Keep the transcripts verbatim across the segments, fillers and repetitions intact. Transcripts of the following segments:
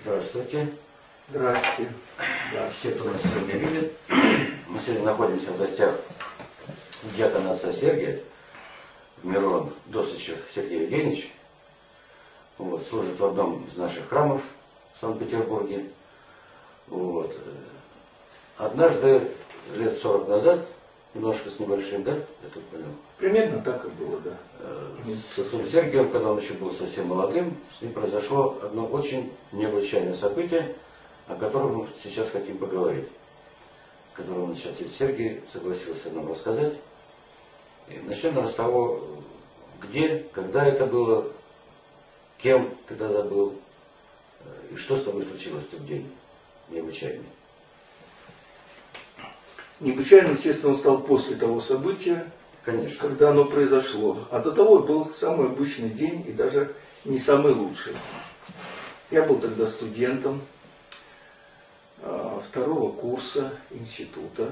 Здравствуйте. Здравствуйте. Да, все, кто нас сегодня видит. Мы сегодня находимся в гостях дьякона отца Сергия, Мирон Досычев Сергей Евгеньевич. Вот, служит в одном из наших храмов в Санкт-Петербурге. Вот. Однажды, лет сорок назад, немножко с небольшим, да? Я тут понял. Примерно так и было, да. С отцом Сергием, когда он еще был совсем молодым, с ним произошло одно очень необычайное событие, о котором мы сейчас хотим поговорить. Которое сейчас отец Сергий согласился нам рассказать. И начнем с того, где, когда это было, кем ты тогда был, и что с тобой случилось в тот день необычайный. Необычайно, естественно, он стал после того события, Конечно. Когда оно произошло. А до того был самый обычный день и даже не самый лучший. Я был тогда студентом второго курса института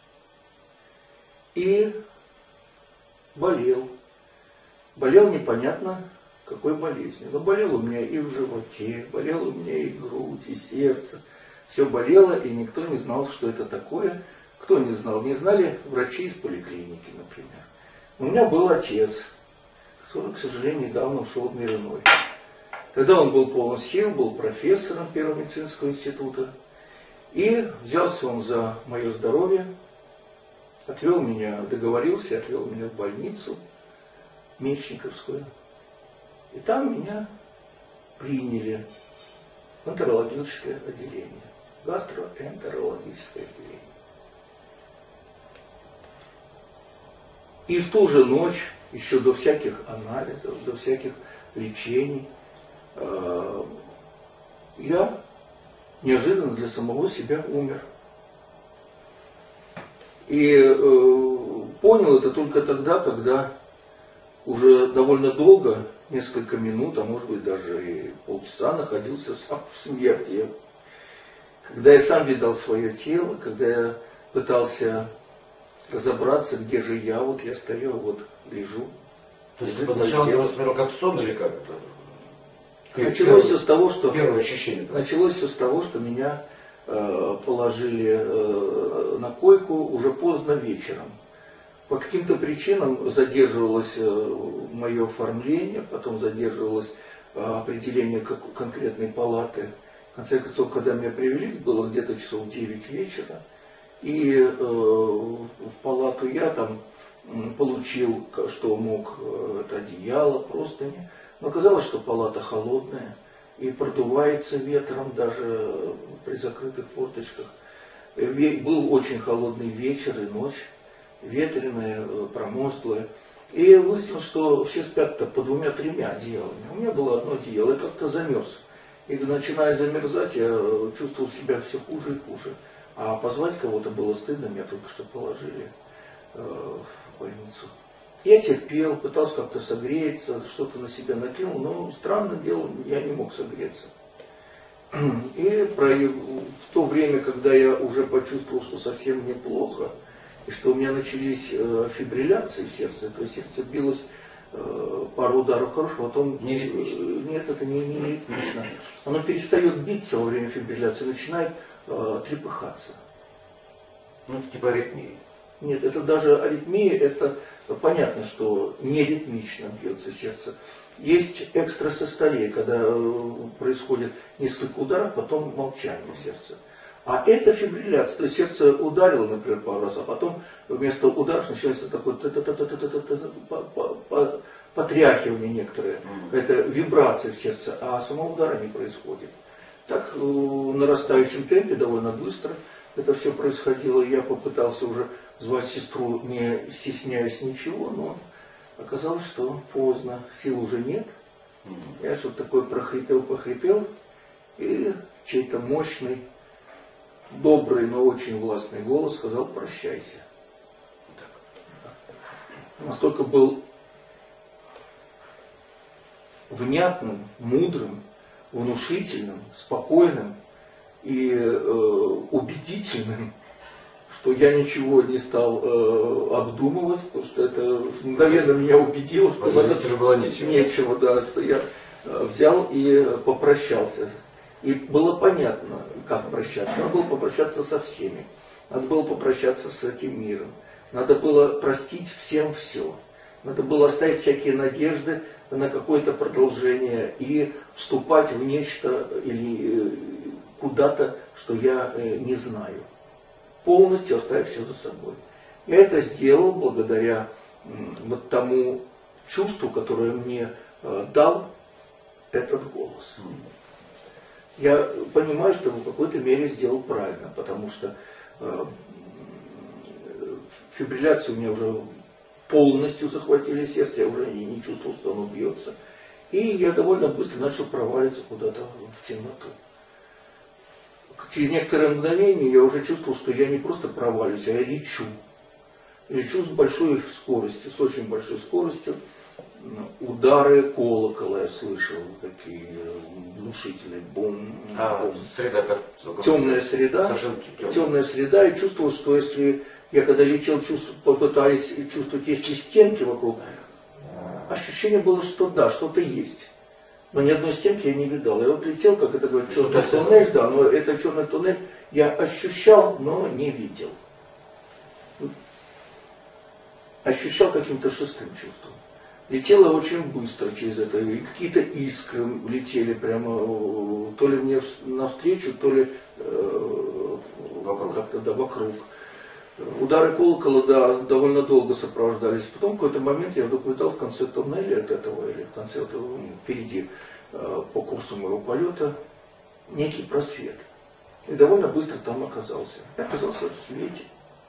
и болел. Болел непонятно какой болезнью. Но болел у меня и в животе, болел у меня и грудь, и сердце. Все болело, и никто не знал, что это такое. Кто не знал? Не знали врачи из поликлиники, например. У меня был отец, который, к сожалению, недавно ушел в мир иной. Тогда он был полон сил, был профессором Первого медицинского института. И взялся он за мое здоровье, отвел меня, договорился, отвел меня в больницу Мечниковскую. И там меня приняли в энтерологическое отделение, гастроэнтерологическое отделение. И в ту же ночь, еще до всяких анализов, до всяких лечений, я неожиданно для самого себя умер. И понял это только тогда, когда уже довольно долго, несколько минут, а может быть даже и полчаса, находился сам в смерти. Когда я сам видал свое тело, когда я пытался разобраться, где же я, вот я стою, вот лежу. То есть ты поначалу не воспринял как сон или как это? Началось все с того, что первое ощущение. Началось все с того, что меня э, положили э, на койку уже поздно вечером. По каким-то причинам задерживалось э, мое оформление, потом задерживалось э, определение как, конкретной палаты. В конце концов, когда меня привели, было где-то часов девять вечера. И э, в палату я там получил, что мог, это одеяло, простыни. Но оказалось, что палата холодная и продувается ветром даже при закрытых форточках. Был очень холодный вечер и ночь, ветреная, промозглая. И выяснилось, что все спят-то по двумя-тремя одеялами. У меня было одно одеяло, я как-то замерз. И начиная замерзать, я чувствовал себя все хуже и хуже. А позвать кого-то было стыдно, меня только что положили э, в больницу. Я терпел, пытался как-то согреться, что-то на себя накинул, но странным делом я не мог согреться. И про, в то время, когда я уже почувствовал, что совсем неплохо, и что у меня начались э, фибрилляции сердца, то есть сердце билось э, пару ударов хороших, потом... Не ритмично? Э, нет, это не, не ритмично. Оно перестает биться во время фибрилляции, начинает э, трепыхаться. Ну, это типа аритмии. Нет, это даже аритмия, это понятно, что не ритмично бьется сердце. Есть экстрасистолия, когда происходит несколько ударов, потом молчание сердца. А это фибрилляция, то есть сердце ударило, например, пару раз, а потом вместо ударов начинается такое потряхивание некоторое, какая-то вибрация в сердце, а самого удара не происходит. Так в нарастающем темпе довольно быстро это все происходило. Я попытался уже звать сестру, не стесняясь ничего, но оказалось, что поздно, сил уже нет. Я что-то такое прохрипел-похрипел, и чей-то мощный, добрый, но очень властный голос сказал: «Прощайся». Настолько был внятным, мудрым, внушительным, спокойным и э, убедительным, что я ничего не стал э, обдумывать, потому что это мгновенно меня убедило, что это уже было нечего. Нечего, да, что я э, взял и попрощался. И было понятно, как прощаться. Надо было попрощаться со всеми. Надо было попрощаться с этим миром. Надо было простить всем все. Надо было оставить всякие надежды на какое-то продолжение и вступать в нечто или куда-то, что я не знаю. Полностью оставить все за собой. Я это сделал благодаря вот тому чувству, которое мне дал этот голос. Я понимаю, что в какой-то мере сделал правильно, потому что э, фибрилляцию у меня уже полностью захватили сердце, я уже не, не чувствовал, что оно бьется. И я довольно быстро начал проваливаться куда-то в темноту. Через некоторое мгновение я уже чувствовал, что я не просто проваливаюсь, а я лечу. Лечу с большой скоростью, с очень большой скоростью. Удары колокола я слышал, такие глушительные, бум, а, бум. Среда, как, темная среда, темная. темная среда, и чувствовал, что если я когда летел, чувствовал, попытались чувствовать, есть ли стенки вокруг, ощущение было, что да, что-то есть. Но ни одной стенки я не видал. Я вот летел, как это говорят, черный туннель, да, но это черный туннель я ощущал, но не видел. Ощущал каким-то шестым чувством. Летела очень быстро через это, и какие-то искры летели прямо, то ли мне навстречу, то ли э, вокруг, как-то, да, вокруг. Удары колокола, да, довольно долго сопровождались. Потом в какой-то момент я вдруг видал в конце туннеля от этого, или в конце этого, впереди, э, по курсу моего полета, некий просвет. И довольно быстро там оказался. Я оказался в свете.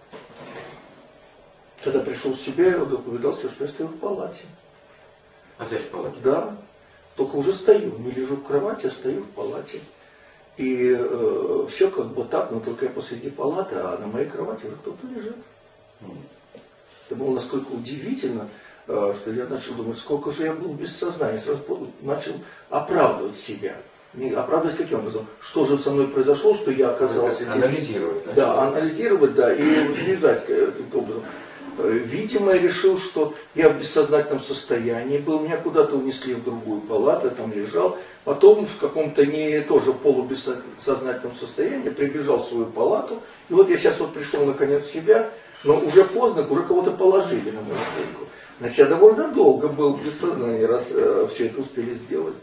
Когда пришел в себя, я вдруг увидался, что я стою в палате. Опять в палате? Да, только уже стою, не лежу в кровати, а стою в палате. И э, все как бы так, но только я посреди палаты, а на моей кровати уже кто-то лежит. Mm. Это было настолько удивительно, э, что я начал думать, сколько же я был без сознания. Сразу начал оправдывать себя. Не оправдывать каким образом? Что же со мной произошло, что я оказался... Анализировать. Здесь. Да, анализировать, да, и связать каким-то образом. Видимо, я решил, что я в бессознательном состоянии был, меня куда-то унесли в другую палату, я там лежал. Потом в каком-то не тоже полубессознательном состоянии прибежал в свою палату. И вот я сейчас вот пришел наконец в себя, но уже поздно, уже кого-то положили на мою койку. Значит, я довольно долго был без сознания, раз э, все это успели сделать.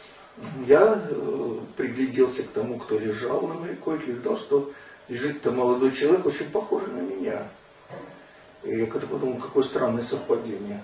Я э, пригляделся к тому, кто лежал на моей койке, и видал, что лежит-то молодой человек, очень похожий на меня. И я как-то подумал, какое странное совпадение.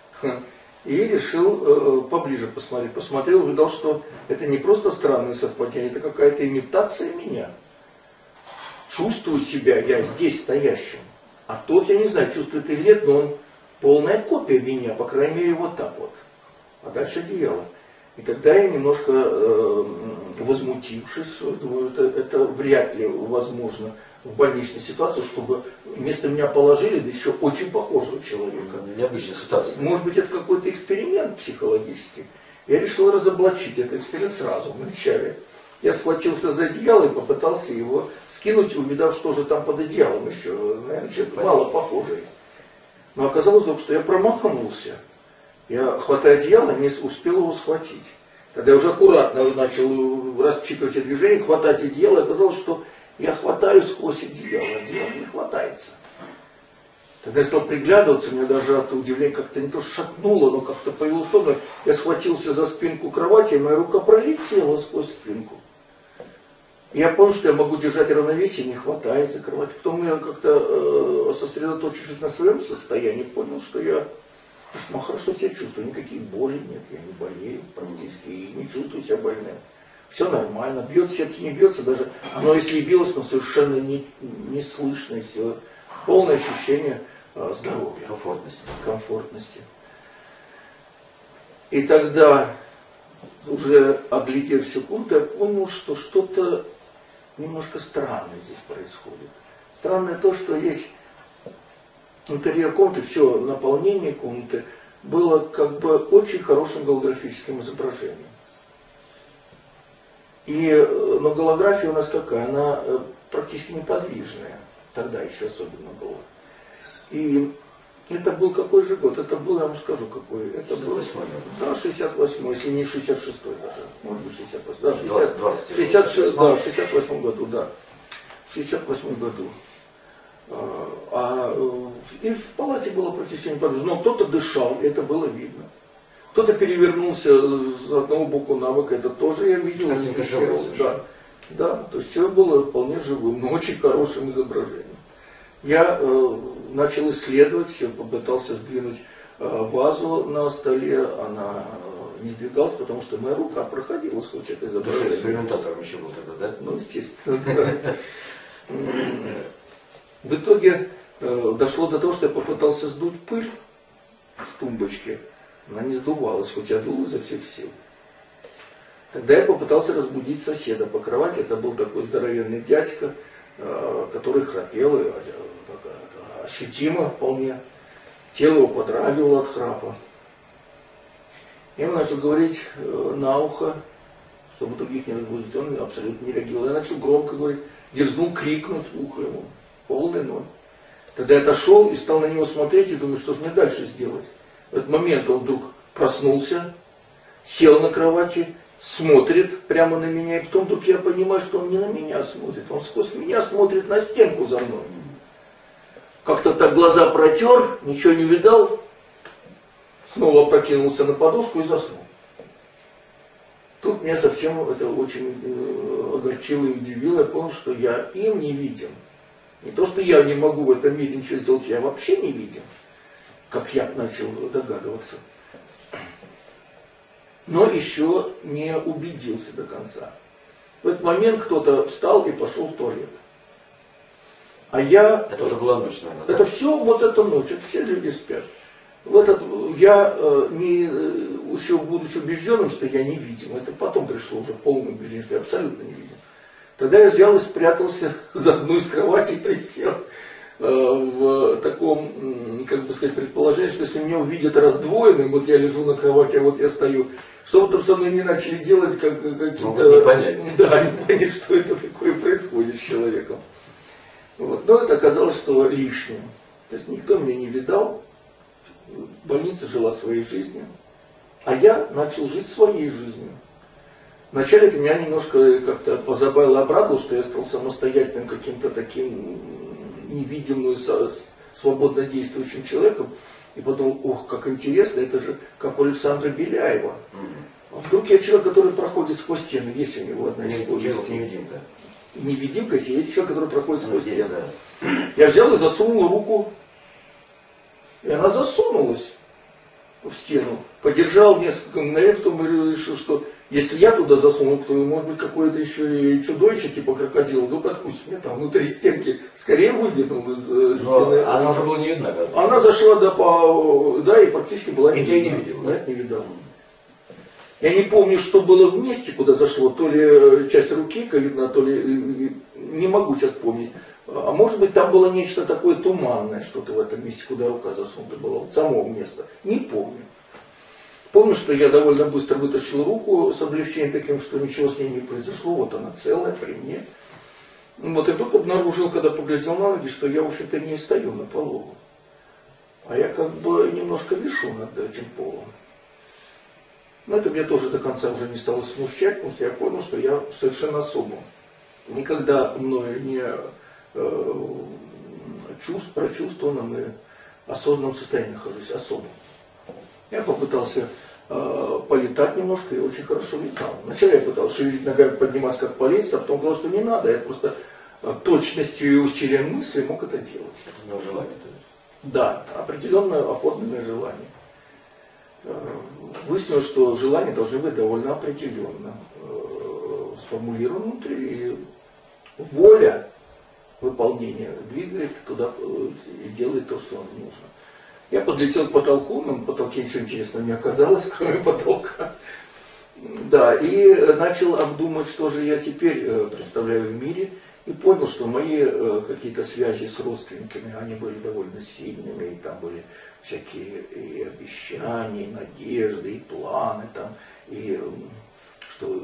И решил э, поближе посмотреть. Посмотрел, увидал, что это не просто странное совпадение, это какая-то имитация меня. Чувствую себя я здесь стоящим. А тот, я не знаю, чувствует или нет, но он полная копия меня, по крайней мере, вот так вот. А дальше одеяло. И тогда я немножко э, возмутившись, думаю, это, это вряд ли возможно в больничной ситуации, чтобы вместо меня положили, да еще очень похожего человека. Необычная ситуация. Может быть, это какой-то эксперимент психологический. Я решил разоблачить этот эксперимент сразу, вначале. Я схватился за одеяло и попытался его скинуть, увидав, что же там под одеялом еще. Наверное, человек мало похожий. Но оказалось только, что я промахнулся. Я, хватая одеяло, не успел его схватить. Тогда я уже аккуратно начал расчитывать все движения, хватать одеяло, и оказалось, что я хватаю сквозь одеяло, одеяло не хватается. Тогда я стал приглядываться, меня даже от удивления как-то не то шатнуло, но как-то появилось то, я схватился за спинку кровати, и моя рука пролетела сквозь спинку. И я понял, что я могу держать равновесие, не хватает за кровать. Потом я как-то, э, сосредоточившись на своем состоянии, понял, что я весьма хорошо себя чувствую, никаких болей нет, я не болею практически и не чувствую себя больным. Все нормально, бьет сердце, не бьется, даже оно если и билось, но совершенно не, не слышно, все, полное ощущение э, здоровья, комфортности. комфортности. И тогда, уже оглядев секунду, я понял, что что-то немножко странное здесь происходит. Странное то, что есть интерьер комнаты, все наполнение комнаты было как бы очень хорошим голографическим изображением. И, но голография у нас какая? Она практически неподвижная. Тогда еще особенно была. И Это был какой же год? Это был, я вам скажу, какой. Это был, шестьдесят восьмой. да, шестьдесят восьмой, если не шестьдесят шестой даже. Может быть, шестьдесят восьмой. Да, двадцать, двадцать, шестьдесят шесть, да, в шестьдесят восьмом году, да. В шестьдесят восьмом году. А, а, и в палате было практически неподвижно. Но кто-то дышал, это было видно. Кто-то перевернулся с одного боку на бок, это тоже я видел. Да, да, то есть все было вполне живым, но очень хорошим изображением. Я э, начал исследовать, все, попытался сдвинуть э, вазу на столе, она э, не сдвигалась, потому что моя рука проходила сквозь это изображение. Ты экспериментатором еще был тогда, да? Ну, естественно, да. В итоге э, дошло до того, что я попытался сдуть пыль с тумбочки. Она не сдувалась, хоть я дул изо всех сил. Тогда я попытался разбудить соседа по кровати. Это был такой здоровенный дядька, э, который храпел, и, так, ощутимо вполне. Тело его подрагивало от храпа. Я ему начал говорить э, на ухо, чтобы других не разбудить. Он абсолютно не реагировал. Я начал громко говорить, дерзнул крикнуть в ухо ему. Полный ноль. Тогда я отошел и стал на него смотреть и думаю, что же мне дальше сделать. В этот момент он вдруг проснулся, сел на кровати, смотрит прямо на меня, и потом вдруг я понимаю, что он не на меня смотрит, он сквозь меня смотрит на стенку за мной. Как-то так глаза протер, ничего не видал, снова прокинулся на подушку и заснул. Тут меня совсем это очень огорчило и удивило, я понял, что я им не видим. Не то, что я не могу в этом мире ничего сделать, я вообще не видим, как я начал догадываться. Но еще не убедился до конца. В этот момент кто-то встал и пошел в туалет. А я... Это уже была ночь, наверное, Это да? все, вот эта ночь, это все люди спят. В этот, я не, еще будучи убежденным, что я не видим, это потом пришло уже полное убеждение, что я абсолютно не видим. Тогда я взял и спрятался за одну из кроватей и присел в таком, как бы сказать, предположении, что если меня увидят раздвоенным, вот я лежу на кровати, а вот я стою, что вот там со мной не начали делать, как какие-то... Ну, не понять. Да, не понять, что это такое происходит с человеком. Вот. Но это оказалось, что лишним. То есть никто меня не видал, больница жила своей жизнью, а я начал жить своей жизнью. Вначале это меня немножко как-то позабавило, обрадовало, что я стал самостоятельным каким-то таким невидимым, свободно действующим человеком. И подумал, ох, как интересно, это же как у Александра Беляева. А вдруг я человек, который проходит сквозь стены, есть у него одна из повестей. Невидимка. Невидимка, если есть человек, который проходит сквозь Есть, стены. да. Я взял и засунул руку, и она засунулась в стену. Подержал несколько мгновений, потом решил, что если я туда засунул, то может быть какое-то еще и чудовище типа крокодила, вдруг отпустит меня там внутри стенки, скорее выдернул из э, стены. Она уже была не видна, да? Она зашла до по, да, и практически была И не ты не видна. видел? Нет, не видал. Я не помню, что было в месте, куда зашло, то ли часть руки, видно, то ли, не могу сейчас помнить. А может быть, там было нечто такое туманное, что-то в этом месте, куда рука засунута была, вот самого места. Не помню. Помню, что я довольно быстро вытащил руку с облегчением таким, что ничего с ней не произошло, вот она целая при мне. Вот и вдруг обнаружил, когда поглядел на ноги, что я, в общем-то, не стою на полу. А я как бы немножко вишу над этим полом. Но это меня тоже до конца уже не стало смущать, потому что я понял, что я совершенно особым. Никогда мною не э, чувств, прочувствованном и осознанном состоянии нахожусь, особым. Я попытался э, полетать немножко и очень хорошо летал. Вначале я пытался шевелить ногами, подниматься как полетец, а потом сказал, что не надо. Я просто э, точностью и усилием мысли мог это делать. Это было желание. Да, определенное оформленное желание. Выяснилось, что желания должны быть довольно определенно э, сформулированы внутри, и воля выполнения двигает туда и делает то, что нужно. Я подлетел к потолку, но на потолке ничего интересного не оказалось, кроме потолка. Да, и начал обдумать, что же я теперь представляю в мире, и понял, что мои какие-то связи с родственниками, они были довольно сильными, и там были всякие и обещания, и надежды, и планы, там, и что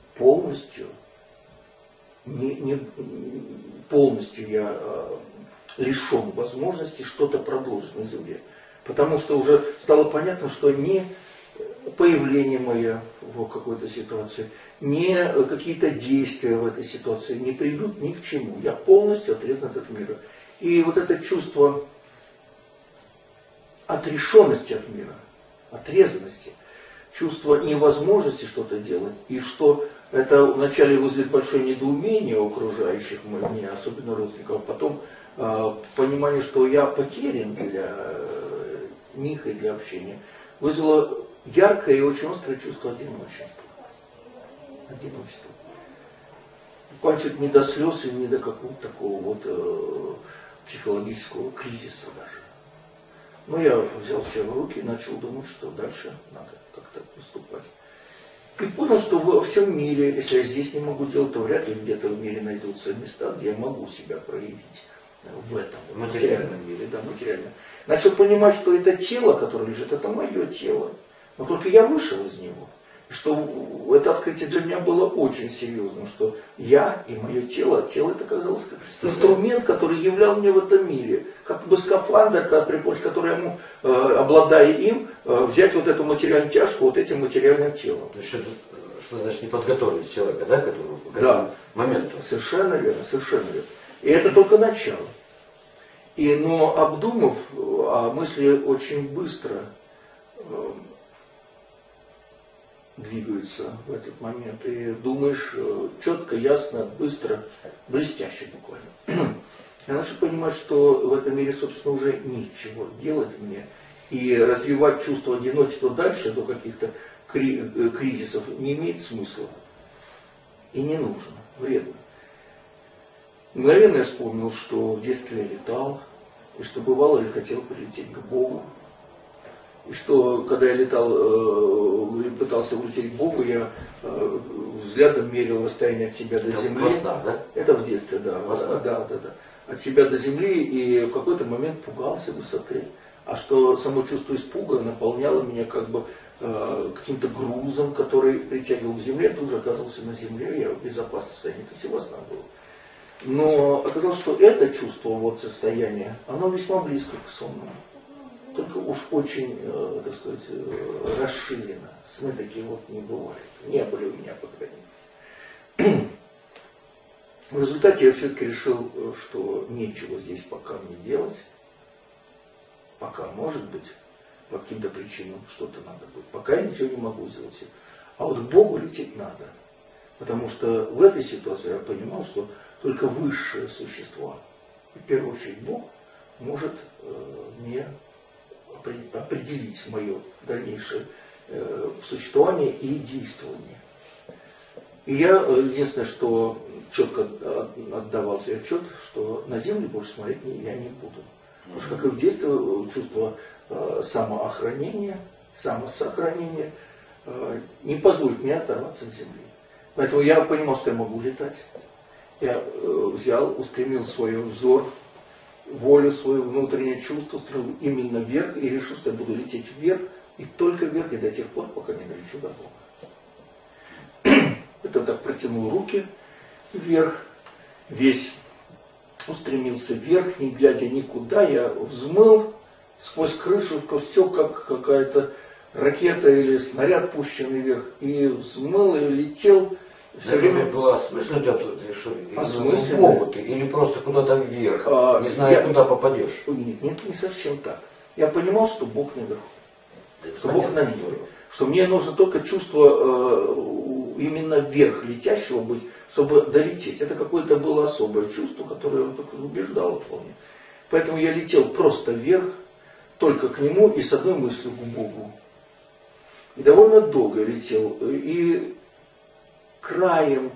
полностью, не, не, полностью я лишен возможности что-то продолжить на земле. Потому что уже стало понятно, что ни появление мое в какой-то ситуации, ни какие-то действия в этой ситуации не приведут ни к чему. Я полностью отрезан от мира. И вот это чувство отрешенности от мира, отрезанности, чувство невозможности что-то делать, и что это вначале вызовет большое недоумение у окружающих меня, особенно родственников, а потом э, понимание, что я потерян для э, них и для общения, вызвало яркое и очень острое чувство одиночества. Одиночество. Кончит не до слез и не до какого-то такого вот э, психологического кризиса даже. Но я взял себя в руки и начал думать, что дальше надо как-то поступать. И понял, что во всем мире, если я здесь не могу делать, то вряд ли где-то в мире найдутся места, где я могу себя проявить в этом в материальном мире, да, материально. Начал понимать, что это тело, которое лежит, это мое тело. Но только я вышел из него. И что это открытие для меня было очень серьезным, что я и мое тело, тело это оказалось как инструмент, который являл мне в этом мире. Как бы скафандр, при помощи которого я мог, э, обладая им, э, взять вот эту материальную тяжку вот этим материальным телом. То есть это, что значит неподготовленность человека, да, которого да. момент. Совершенно верно, совершенно верно. И это только начало. И, но обдумав, а мысли очень быстро э, двигаются в этот момент. И думаешь четко, ясно, быстро, блестяще буквально. Я начал понимать, что в этом мире, собственно, уже ничего делать мне. И развивать чувство одиночества дальше до каких-то кри- кризисов не имеет смысла. И не нужно, вредно. Мгновенно я вспомнил, что в детстве я летал, и что бывало я хотел полететь к Богу. И что, когда я летал, э, пытался улететь к Богу, я э, взглядом мерил расстояние от себя до это земли. Во снах, да? Это в детстве, да. Во снах. Да, да, да. От себя до земли, и в какой-то момент пугался высоты. А что само чувство испуга наполняло меня как бы э, каким-то грузом, который притягивал к земле, тут же оказался на земле, я в безопасном состоянии. Это всего сна было. Но оказалось, что это чувство, вот состояние, оно весьма близко к сонному. Только уж очень, э, так сказать, э, расширено. Сны такие вот не бывают. Не были у меня, по крайней мере. В результате я все-таки решил, что нечего здесь пока мне делать. Пока, может быть, по каким-то причинам что-то надо будет. Пока я ничего не могу сделать. А вот к Богу лететь надо. Потому что в этой ситуации я понимал, что только высшее существо, в первую очередь Бог, может э, мне определить мое дальнейшее э, существование и действование. И я, единственное, что четко отдавал себе отчет, что на землю больше смотреть я не буду. Потому что, как и в детстве, чувство э, самоохранения, самосохранения э, не позволит мне оторваться от земли. Поэтому я понимал, что я могу летать. Я э, взял, устремил свой взор, волю, свое внутреннее чувство, устремил именно вверх и решил, что я буду лететь вверх, и только вверх, и до тех пор, пока не долечу до Бога. Это так протянул руки вверх, весь устремился вверх, не глядя никуда, я взмыл сквозь крышу, все как какая-то ракета или снаряд, пущенный вверх, и взмыл, и летел. Все время было осмысленно, осмысленно. Могут, или просто куда-то вверх, а, не зная, я... куда попадешь. Нет, нет, не совсем так. Я понимал, что Бог наверху, это что Бог на мире, что мне нужно только чувство э, именно вверх летящего быть, чтобы долететь. Это какое-то было особое чувство, которое убеждало вполне. Поэтому я летел просто вверх, только к Нему и с одной мыслью к Богу. И довольно долго летел. И краем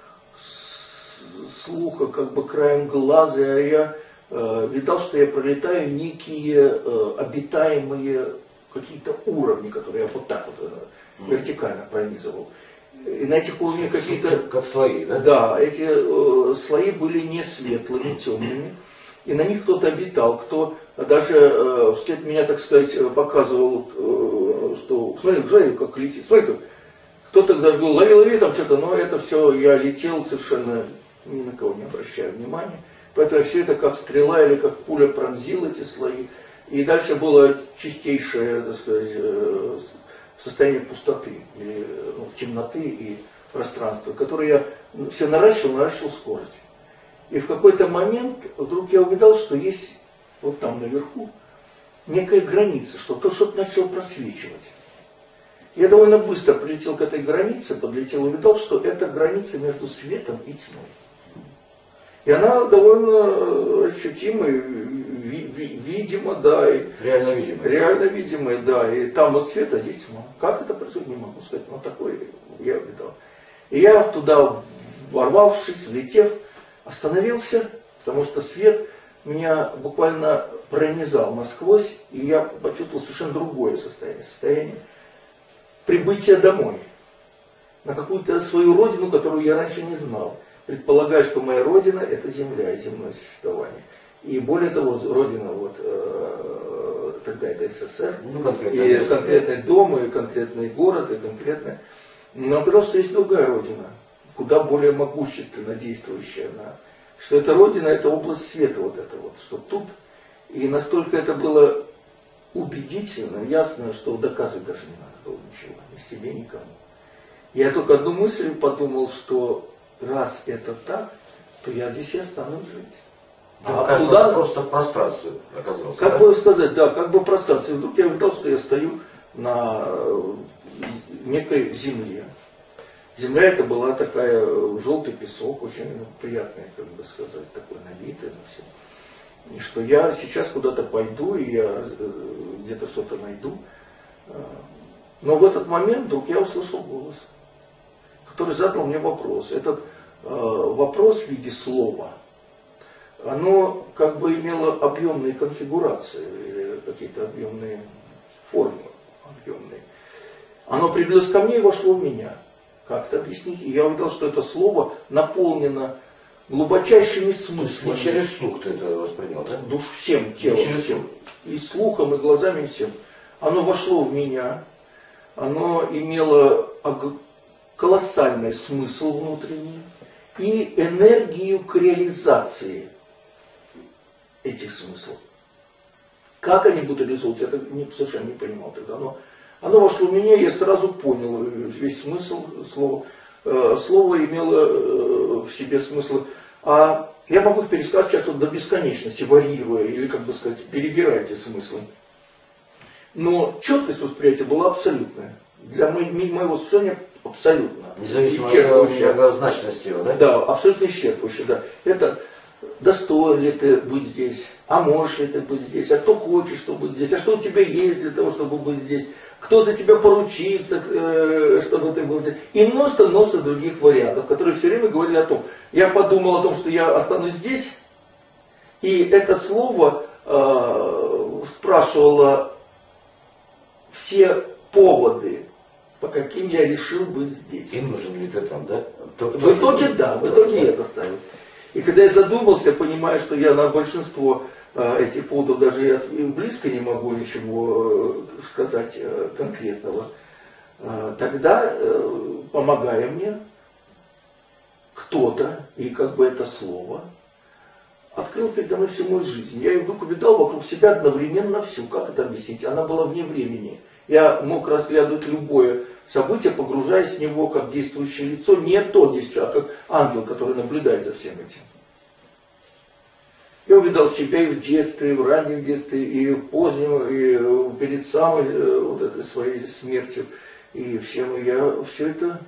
слуха, как бы краем глаза, я э, видал, что я пролетаю некие э, обитаемые какие-то уровни, которые я вот так вот э, вертикально пронизывал. И на этих уровнях какие-то... Как слои, да? Да, эти э, слои были не светлыми, темными. И на них кто-то обитал, кто даже э, вслед меня, так сказать, показывал, э, что смотри, смотри, как летит, смотри, как... Кто-то даже говорил, лови, лови там что-то, но это все, я летел совершенно, ни на кого не обращая внимания. Поэтому все это как стрела или как пуля пронзило эти слои. И дальше было чистейшее, так сказать, состояние пустоты, или, ну, темноты и пространства, которое я все наращивал, наращивал скорость. И в какой-то момент вдруг я увидел, что есть вот там наверху некая граница, что то что-то начало просвечивать. Я довольно быстро прилетел к этой границе, подлетел и увидел, что это граница между светом и тьмой. И она довольно ощутимая, ви, ви, видимо, да. И реально видимая. Реально видимая, да. И там вот свет, а здесь тьма. Как это происходит, не могу сказать, но такое я увидел. И я туда, ворвавшись, влетев, остановился, потому что свет меня буквально пронизал насквозь, и я почувствовал совершенно другое состояние. Состояние прибытия домой. На какую-то свою родину, которую я раньше не знал. Предполагаю, что моя родина – это земля и земное существование. И более того, родина, вот, э, тогда это СССР, ну, и конкретный дом, и конкретный город, и конкретный. Но оказалось, что есть другая родина, куда более могущественно действующая. На, что эта родина – это область света, вот это вот, что тут. И настолько это было убедительно, ясно, что доказывать даже не надо было ничего, ни себе, никому. Я только одну мысль подумал, что раз это так, то я здесь и останусь жить. А, а туда просто в пространстве оказался. Как да? бы сказать, да, как бы в пространстве. И вдруг я увидел, что я стою на некой земле. Земля это была такая, желтый песок, очень приятный, как бы сказать, такой налитый на все. И что я сейчас куда-то пойду, и я где-то что-то найду. Но в этот момент вдруг я услышал голос, который задал мне вопрос. Этот э, вопрос в виде слова, оно как бы имело объемные конфигурации, или какие-то объемные формы, объемные. Оно приблизилось ко мне и вошло в меня. Как это объяснить? И я увидел, что это слово наполнено глубочайшими смыслами. Не через слух ты это воспринял, да? Душ всем, телом, через всем. И слухом, и глазами, и всем. Оно вошло в меня, оно имело колоссальный смысл внутренний и энергию к реализации этих смыслов. Как они будут реализовываться, я это не, совершенно не понимал тогда. Но оно вошло в меня, и я сразу понял весь смысл слова. Слово имело в себе смысл. А я могу их пересказать сейчас вот до бесконечности, варьируя, или, как бы сказать, перебирая эти смыслы. Но четкость восприятия была абсолютная. Для моего слушания абсолютно. Независимо от многозначности его, да? Да, абсолютно исчерпывающее, да. Это достоин ли ты быть здесь, а можешь ли ты быть здесь, а кто хочет, чтобы быть здесь, а что у тебя есть для того, чтобы быть здесь, кто за тебя поручится, чтобы ты был здесь. И множество-множество других вариантов, которые все время говорили о том. Я подумал о том, что я останусь здесь, и это слово э, спрашивало все поводы, по каким я решил быть здесь. И нужен ли ты там, да? То, в итоге да, в итоге это ставилось. И когда я задумался, понимая, что я на большинство э, этих поводов даже я близко не могу ничего э, сказать э, конкретного, э, тогда, э, помогая мне, кто-то, и как бы это слово, открыл передо мной всю мою жизнь. Я вдруг увидал вокруг себя одновременно всю. Как это объяснить? Она была вне времени. Я мог разглядывать любое событие, погружаясь в него как действующее лицо, не то действующее, а как ангел, который наблюдает за всем этим. Я увидал себя и в детстве, и в раннем детстве, и в позднем, и перед самой вот этой своей смертью. И всем я все это,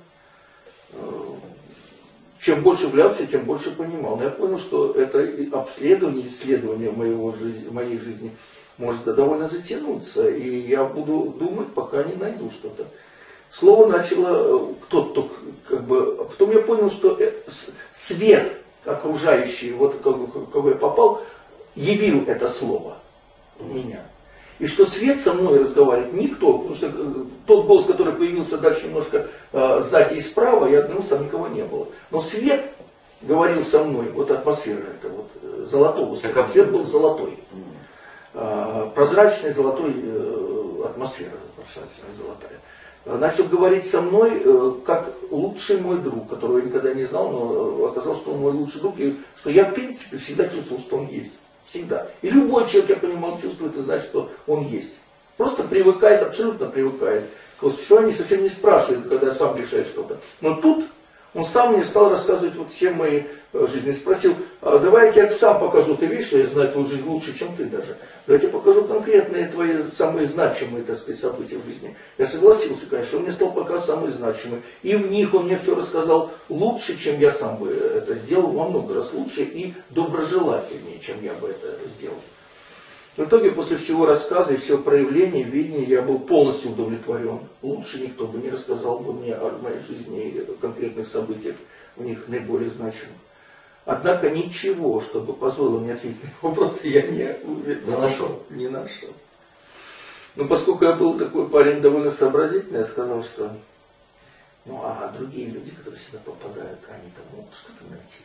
чем больше влялся, тем больше понимал. Но я понял, что это обследование, исследование моего жизни, моей жизни может довольно затянуться, и я буду думать, пока не найду что-то. Слово начало кто-то, как бы, потом я понял, что свет окружающий, вот в кого я попал, явил это слово в меня. И что свет со мной разговаривает никто, потому что тот голос, который появился дальше немножко э, сзади и справа, я оглянулся, там никого не было. Но свет говорил со мной, вот атмосфера, это вот золотого света, свет был золотой. Э, прозрачной золотой э, атмосфера, прозрачная золотая. начал говорить со мной как лучший мой друг, которого я никогда не знал, но оказалось, что он мой лучший друг, и что я, в принципе, всегда чувствовал, что он есть. Всегда. И любой человек, я понимал, чувствует и знает, что он есть. Просто привыкает, абсолютно привыкает к существованию, совсем не спрашивает, когда сам решает что-то. Но тут он сам мне стал рассказывать вот все мои жизни. Спросил, а давай я тебе сам покажу, ты видишь, что я знаю твою жизнь лучше, чем ты даже. Давай я тебе покажу конкретные твои самые значимые, так сказать, события в жизни. Я согласился, конечно, он мне стал показывать самые значимые. И в них он мне все рассказал лучше, чем я сам бы это сделал, во много раз лучше и доброжелательнее, чем я бы это сделал. В итоге, после всего рассказа и всего проявления, видения, я был полностью удовлетворен. Лучше никто бы не рассказал бы мне о моей жизни и конкретных событиях, в них наиболее значимых. Однако ничего, чтобы позволило мне ответить на вопросы, я не, не нашел. Не нашел. Но поскольку я был такой парень довольно сообразительный, я сказал, что ну а другие люди, которые сюда попадают, они там могут что-то найти.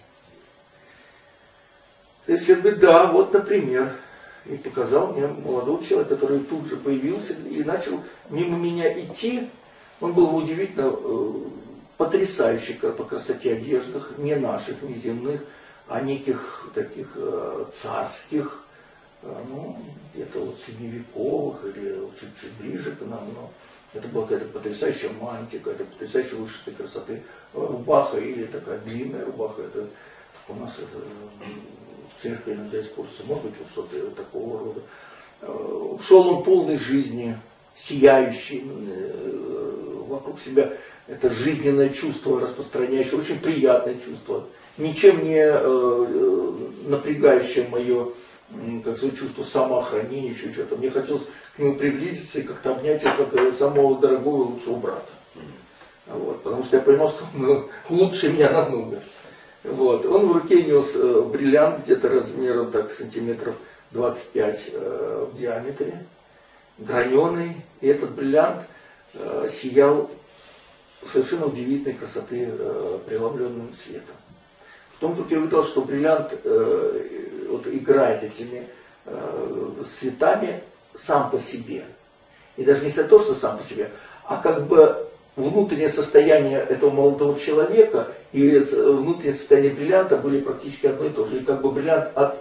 Если бы да, вот, например, и показал мне молодого человека, который тут же появился и начал мимо меня идти. Он был удивительно э, потрясающий по красоте одеждах, не наших, не земных, а неких таких э, царских, э, ну, где-то вот средневековых или чуть-чуть ближе к нам. Но это была какая-то потрясающая мантия, какая-то потрясающая высшей красоты рубаха или такая длинная рубаха. Это у нас это... в церкви иногда используется, может быть, вот что-то вот такого рода. Шел он полной жизни, сияющий, вокруг себя это жизненное чувство распространяющее, очень приятное чувство, ничем не напрягающее мое, как свое чувство самоохранения, еще что-то. Мне хотелось к нему приблизиться и как-то обнять его как самого дорогого лучшего брата. Вот, потому что я понимал, что он лучше меня намного. Вот. Он в руке нес э, бриллиант где-то размером так, сантиметров двадцать пять э, в диаметре, граненый. И этот бриллиант э, сиял совершенно удивительной красоты э, преломленным светом. Потом вдруг я увидел, что бриллиант э, вот, играет этими э, цветами сам по себе. И даже не то, что сам по себе, а как бы внутреннее состояние этого молодого человека и внутреннее состояние бриллианта были практически одно и то же. И как бы бриллиант от,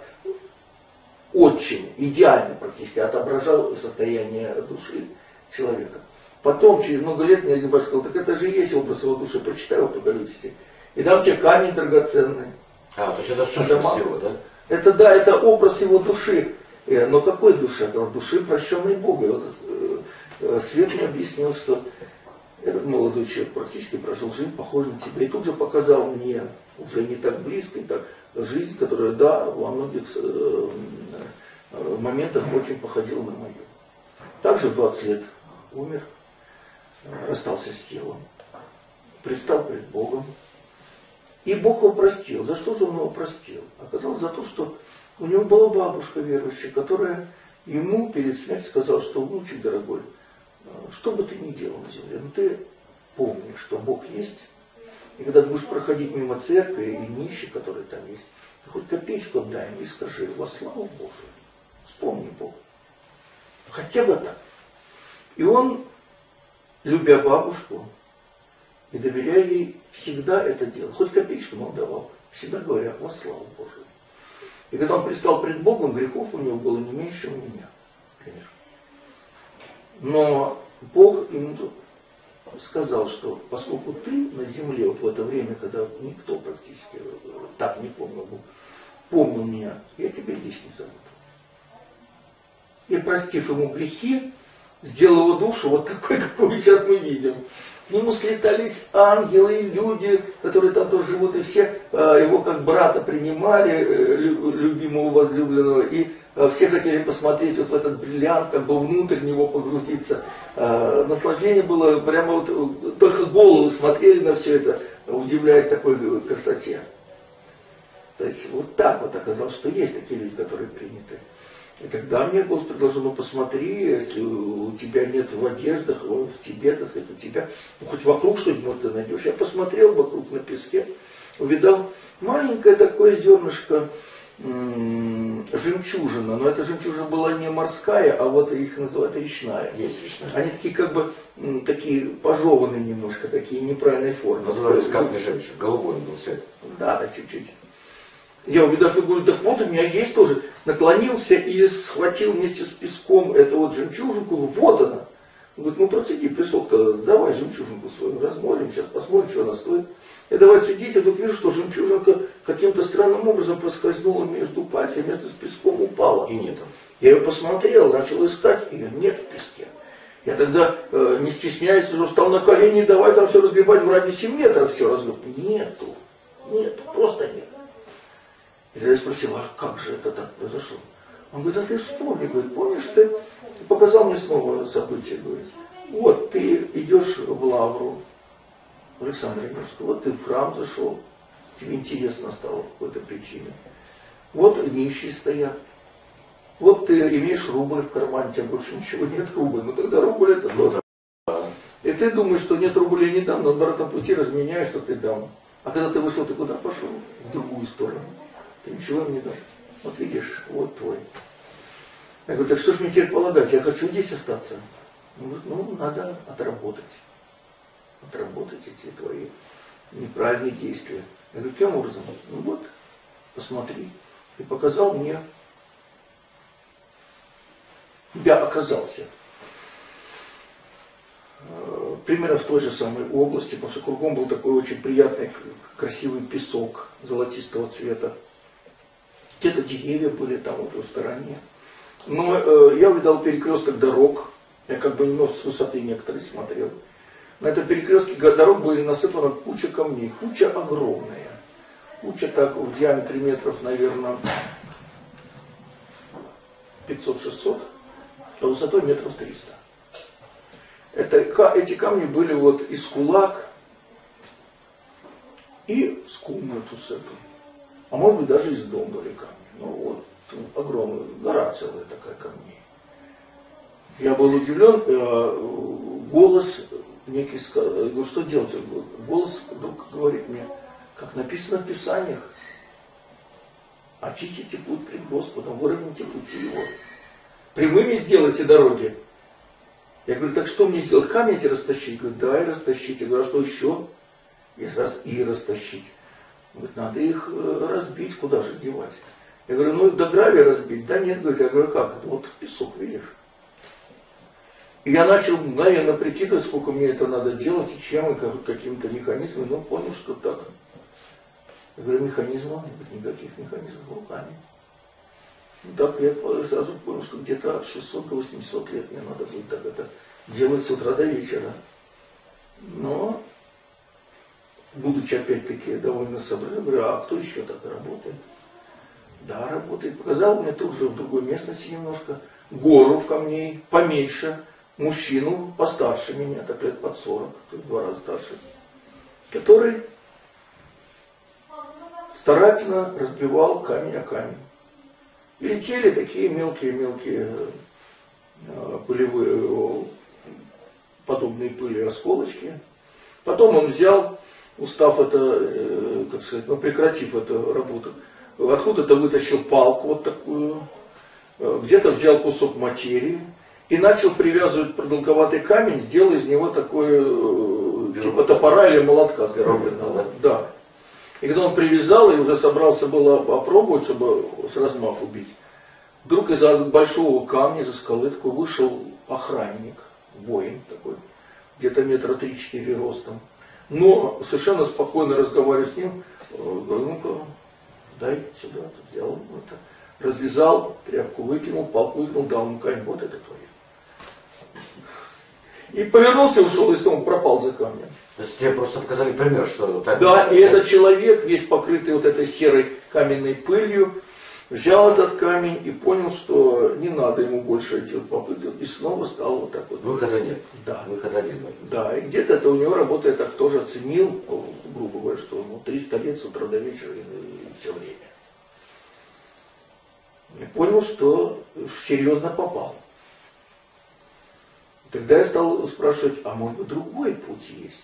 очень идеально практически отображал состояние души человека. Потом, через много лет, мне один батюшка сказал, так это же и есть образ его души, прочитай его Апокалипсисе. И дам тебе камень драгоценный. А, то есть это сущность его, да? Это да, это образ его души. Но какой души? Души, прощенной Богом. Вот Свет мне объяснил, что этот молодой человек практически прожил жизнь, похожую на тебя. И тут же показал мне, уже не так близко, и так, жизнь, которая, да, во многих э, моментах очень походила на мою. Также в двадцать лет умер, расстался с телом, предстал перед Богом. И Бог его простил. За что же он его простил? Оказалось, за то, что у него была бабушка верующая, которая ему перед смертью сказала, что, внучек дорогой, что бы ты ни делал на земле, но ты помни, что Бог есть. И когда ты будешь проходить мимо церкви и нищих, которые там есть, ты хоть копеечку отдай им и скажи: во славу Божию, вспомни Бога. Хотя бы так. И он, любя бабушку и доверяя ей, всегда это делал. Хоть копеечку он давал, всегда говоря: во славу Божию. И когда он предстал пред Богом, грехов у него было не меньше, чем у меня, например. Но Бог ему сказал, что поскольку ты на земле, вот в это время, когда никто практически так не помнил, помнил меня, я тебя здесь не забуду. И, простив ему грехи, сделал его душу вот такой, какую сейчас мы видим. К нему слетались ангелы и люди, которые там тоже живут, и все его как брата принимали, любимого, возлюбленного, и все хотели посмотреть вот в этот бриллиант, как бы внутрь него погрузиться. Наслаждение было, прямо вот только голову смотрели на все это, удивляясь такой красоте. То есть вот так вот оказалось, что есть такие люди, которые приняты. И тогда мне Господь предложил: ну посмотри, если у тебя нет в одеждах, в тебе, так сказать, у тебя, ну хоть вокруг что-нибудь, может, ты найдешь. Я посмотрел вокруг на песке, увидал маленькое такое зернышко жемчужина, но эта жемчужина была не морская, а вот их называют речная. Есть речная. Они такие как бы такие пожеванные немножко, такие неправильной формы. Назывались капли жемчуг, голубой был цвет. Да, так чуть-чуть. Я увидав, и говорю, так вот у меня есть тоже. Наклонился и схватил вместе с песком эту вот жемчужинку, вот она. Он говорит, ну процеди песок-то, давай жемчужинку свою размолим, сейчас посмотрим, что она стоит. И давай цедить, я вдруг вижу, что жемчужинка каким-то странным образом проскользнула между пальцами, вместо с песком упала. И нету. Я ее посмотрел, начал искать, ее нет в песке. Я тогда, э, не стесняясь, уже встал на колени, давай там все разгребать в радиусе метра, все разгребать. Нету, нету, просто нет. И тогда я спросил, а как же это так произошло? Он говорит, а ты вспомни, говорит, помнишь, ты показал мне снова событие, говорит, вот ты идешь в Лавру, Александра Невского, вот ты в храм зашел, тебе интересно стало по какой-то причине. Вот нищие стоят. Вот ты имеешь рубль в кармане, у тебя больше ничего нет, рубль. Ну тогда рубль это то. И ты думаешь, что нет рублей не дам, но на обратном пути разменяешь, что ты дам. А когда ты вышел, ты куда пошел? В другую сторону. Ты ничего им не дал. Вот видишь, вот твой. Я говорю, так что ж мне теперь полагать? Я хочу здесь остаться. Он говорит, ну надо отработать. Отработать эти твои неправильные действия. Я говорю, каким образом? Ну вот, посмотри. И показал мне, я оказался э, примерно в той же самой области, потому что кругом был такой очень приятный, красивый песок золотистого цвета. Где-то деревья были там вот в стороне. Но э, я увидал перекресток дорог, я как бы немного с высоты некоторые смотрел. На этом перекрестке дорог были насыпана куча камней, куча огромная. Куча так в диаметре метров, наверное, пятьсот-шестьсот, а высотой метров триста. Это, эти камни были вот из кулак и с кумнату с этой. А может быть даже из дома были камни. Ну вот, огромная гора целая такая камней. Я был удивлен, голос некий сказал, говорю, что делать? Голос вдруг говорит мне, как написано в Писаниях, очистите путь пред Господом, выровняйте пути Его. Прямыми сделайте дороги. Я говорю, так что мне сделать? Камни эти растащить? Говорит, да, и растащить. Я говорю, а что еще? И, раз, и растащить. Говорит, надо их разбить, куда же девать? Я говорю, ну до гравия разбить? Да нет, говорит, я говорю, как? Вот песок, видишь? И я начал мгновенно прикидывать, сколько мне это надо делать, и чем, и как, каким-то механизмом, но понял, что так. Я говорю, механизмов нет, никаких механизмов руками. Ну, так я сразу понял, что где-то от шестисот до восьмисот лет мне надо будет так это делать с утра до вечера. Но, будучи опять-таки довольно сообразительным, говорю, а кто еще так работает? Да, работает. Показал мне тут же в другой местности немножко гору камней, поменьше, мужчину постарше меня, так лет под сорок, то есть в два раза старше, который старательно разбивал камень о камень. И летели такие мелкие-мелкие пылевые, подобные пыли осколочки. Потом он взял, устав это, как сказать, ну, прекратив эту работу, откуда-то вытащил палку вот такую, где-то взял кусок материи и начал привязывать продолговатый камень, сделал из него такой, типа топора или молотка. Да. Да. И когда он привязал и уже собрался было опробовать, чтобы с размаху бить, вдруг из-за большого камня, из-за скалы такой вышел охранник, воин такой, где-то метра три-четыре ростом. Но совершенно спокойно разговаривая с ним, говорю, ну-ка, дай сюда, тут взял это, развязал, тряпку выкинул, палку выкинул, дал ему камень, вот это твое. И повернулся, ушел, и снова пропал за камнем. То есть тебе просто показали пример, что... Так, да, и этот человек, весь покрытый вот этой серой каменной пылью, взял этот камень и понял, что не надо ему больше эти вот попытки, и снова стал вот так вот. Выхода нет. Да. Выхода нет. Да, и где-то это у него работа, я так тоже оценил, грубо говоря, что ну, триста лет с утра до вечера и, и все время. И понял, что серьезно попал. И тогда я стал спрашивать, а может быть другой путь есть?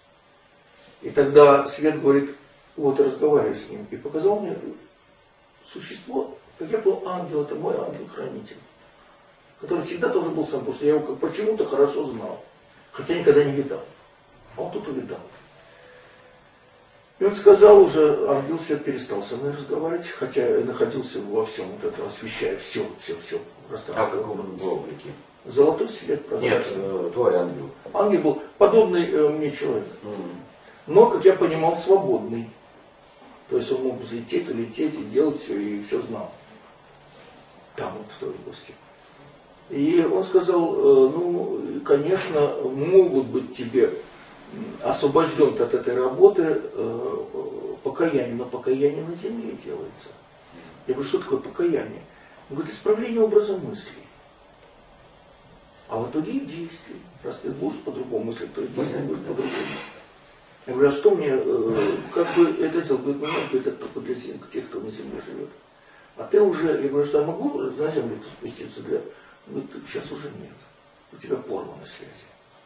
И тогда Свет говорит, вот разговаривай с ним, и показал мне существо, как я понял, ангел, это мой ангел-хранитель, который всегда тоже был сам, потому что я его как почему-то хорошо знал, хотя никогда не видал. А он тут увидал. И он сказал уже, ангел свет перестал со мной разговаривать, хотя я находился во всем вот это, освещая все, все, все пространство. А в каком он был облике? Золотой свет прозрачный. Нет, э, твой ангел. Ангел был подобный э, мне человек, Mm. но, как я понимал, свободный. То есть он мог взлететь, улететь и делать все, и все знал. Там вот в той области. И он сказал, э, ну, конечно, могут быть тебе освобожден от этой работы э, покаяние, но покаяние на земле делается. Я говорю, что такое покаяние? Он говорит, исправление образа мыслей. А в итоге и действий. Раз ты будешь по-другому мыслить, то и действий будешь по-другому. Я говорю, а что мне, э, как бы это делать? Говорит, ну, говорит, это только для тех, кто на земле живет. А ты уже, я говорю, что я могу на землю спуститься для... Он говорит, сейчас уже нет. У тебя порваны связи.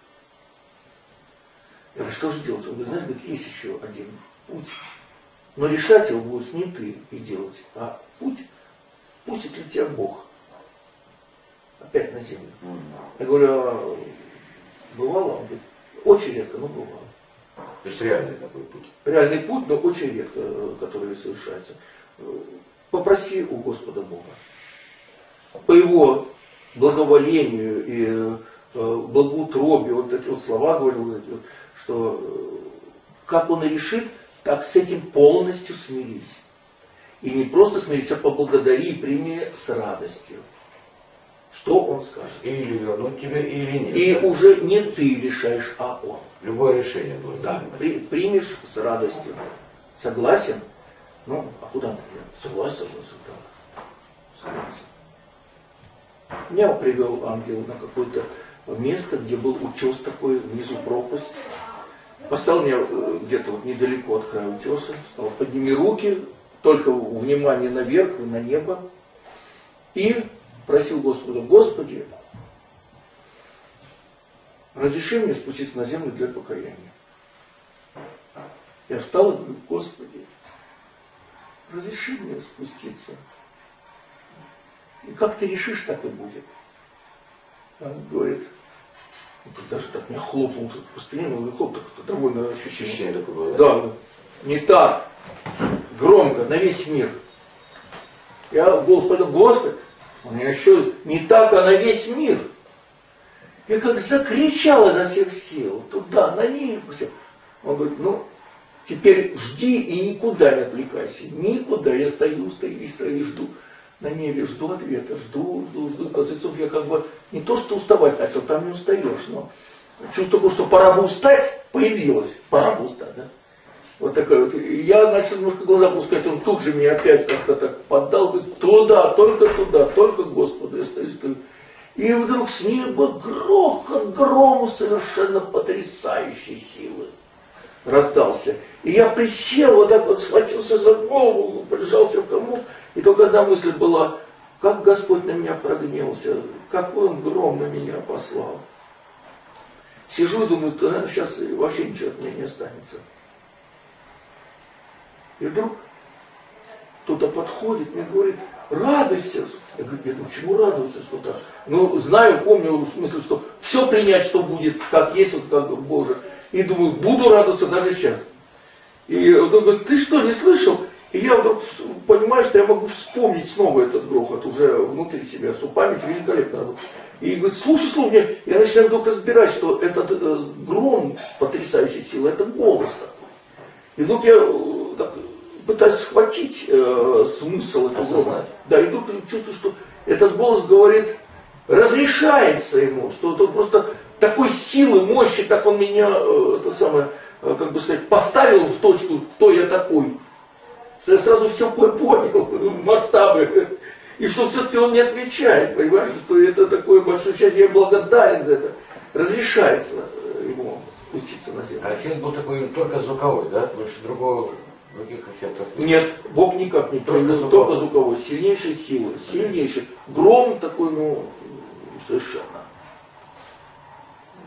Я говорю, что же делать? Он говорит, знаешь, говорит, есть еще один путь. Но решать его будешь не ты и делать, а путь пустит ли тебя Бог. Опять на землю. Mm. Я говорю, а бывало? Он говорит, очень редко, но бывало. То есть реальный такой путь. Реальный путь, но очень редко, который совершается. Попроси у Господа Бога. По Его благоволению и благоутробию, вот такие вот слова говорил, вот эти вот, что как Он и решит, так с этим полностью смирись. И не просто смирись, а поблагодари и прими с радостью. Что Он скажет? Или вернуть тебя, или нет. И уже не ты решаешь, а Он. Любое решение должно Да, быть. при, примешь с радостью. Согласен? Ну, а куда мне? Согласен, согласен, да. Согласен. Меня привел ангел на какое-то место, где был утес такой, внизу пропасть. Поставил меня где-то вот недалеко от края утеса. Сказал, подними руки, только внимание наверх и на небо. И просил Господа, Господи, разреши мне спуститься на землю для покаяния. Я встал и говорю, Господи, разреши мне спуститься. И как ты решишь, так и будет. Он говорит, даже так меня хлопнул тут по спине, но хлоп, так довольно ощущение. Ощущение такое было, Да, да, не так, громко, на весь мир. Я в голос подумал, Господи, он меня еще не так, а на весь мир. Я как закричал изо всех сил, туда, на небо. Он говорит, ну, теперь жди и никуда не отвлекайся, никуда. Я стою, стою, стою и жду. На небе жду ответа, жду, жду, жду. В конце концов, я как бы не то что уставать начал, там не устаешь, но чувство такое, что пора бы устать, появилось, пора бы устать, да. Вот такая вот. Я начал немножко глаза пускать, он тут же меня опять как-то так поддал, говорит, туда, только туда, только к Господу, я стою, стою. И вдруг с неба грохот грому совершенно потрясающей силы раздался. И я присел, вот так вот схватился за голову, прижался в комок. И только одна мысль была, как Господь на меня прогневался, какой Он гром на меня послал. Сижу и думаю, то, наверное, сейчас вообще ничего от меня не останется. И вдруг кто-то подходит, мне говорит, радуйся. Я говорю, я думаю, чему радоваться, что-то. Ну, знаю, помню, в смысле, что все принять, что будет, как есть, вот как Боже. И думаю, буду радоваться даже сейчас. И он говорит, ты что, не слышал? И я вдруг понимаю, что я могу вспомнить снова этот грохот уже внутри себя, что память великолепно работает. И говорит, слушай, слушай, я начинаю вдруг разбирать, что этот э, гром потрясающей силы, это голос такой. И вдруг я э, так, пытаюсь схватить э, смысл этого грома. Да, и вдруг чувствую, что этот голос говорит, разрешается ему, что это просто такой силы, мощи, так он меня, э, это самое, э, как бы сказать, поставил в точку, кто я такой. Что я сразу все понял, масштабы. И что все-таки он не отвечает, понимаешь, что это такое большое счастье, я благодарен за это. Разрешается ему спуститься на землю. А эффект был такой только звуковой, да? Больше другого, других эффектов нет. Нет, Бог никак не проявил, только, только звуковой, сильнейшей силы, сильнейший. Гром такой, ну, совершенно.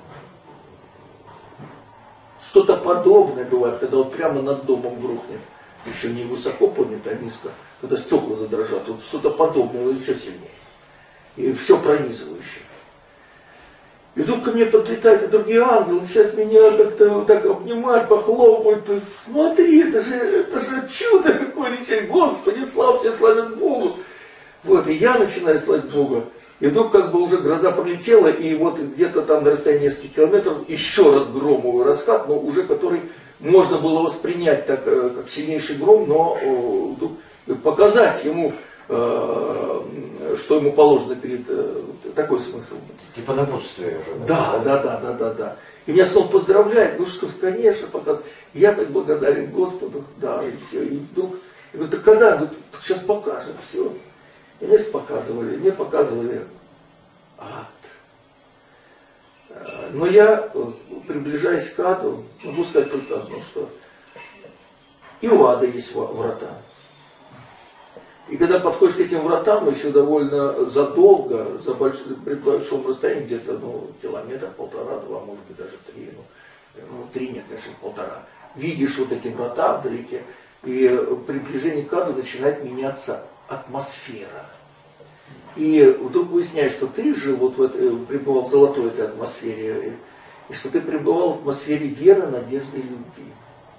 Что-то подобное бывает, когда вот прямо над домом грохнет. еще не высоко поднято, а низко, когда стекла задрожат, вот что-то подобное, но еще сильнее. И все пронизывающее. И вдруг ко мне подлетают и другие ангелы, начинают меня как-то вот так обнимать, похлопывать. Смотри, это же, это же чудо какое-нибудь, Господи, слава, все славят Богу. Вот, и я начинаю славить Бога. И вдруг как бы уже гроза пролетела, и вот где-то там на расстоянии нескольких километров еще раз громовый раскат, но уже который можно было воспринять так, как сильнейший гром, но вдруг показать ему, что ему положено перед... Такой смысл. Типа напутствие уже. Да, да, да, да, да, да. И меня снова поздравляют, ну что, конечно, показывает. Я так благодарен Господу, да, и все. И вдруг, я говорю, так когда? Говорю, сейчас покажем, все. И мне показывали, мне показывали ад. Но я, приближаясь к аду, могу сказать только одно, что и у ада есть врата. И когда подходишь к этим вратам, еще довольно задолго, за больш... при большом расстоянии, где-то ну, километр, полтора, два, может быть даже три, ну, ну три нет, конечно, полтора, видишь вот эти врата вдалеке, и при приближении к аду начинает меняться атмосфера. И вдруг выясняешь, что ты жил, вот в этой, пребывал в золотой этой атмосфере, и что ты пребывал в атмосфере веры, надежды и любви.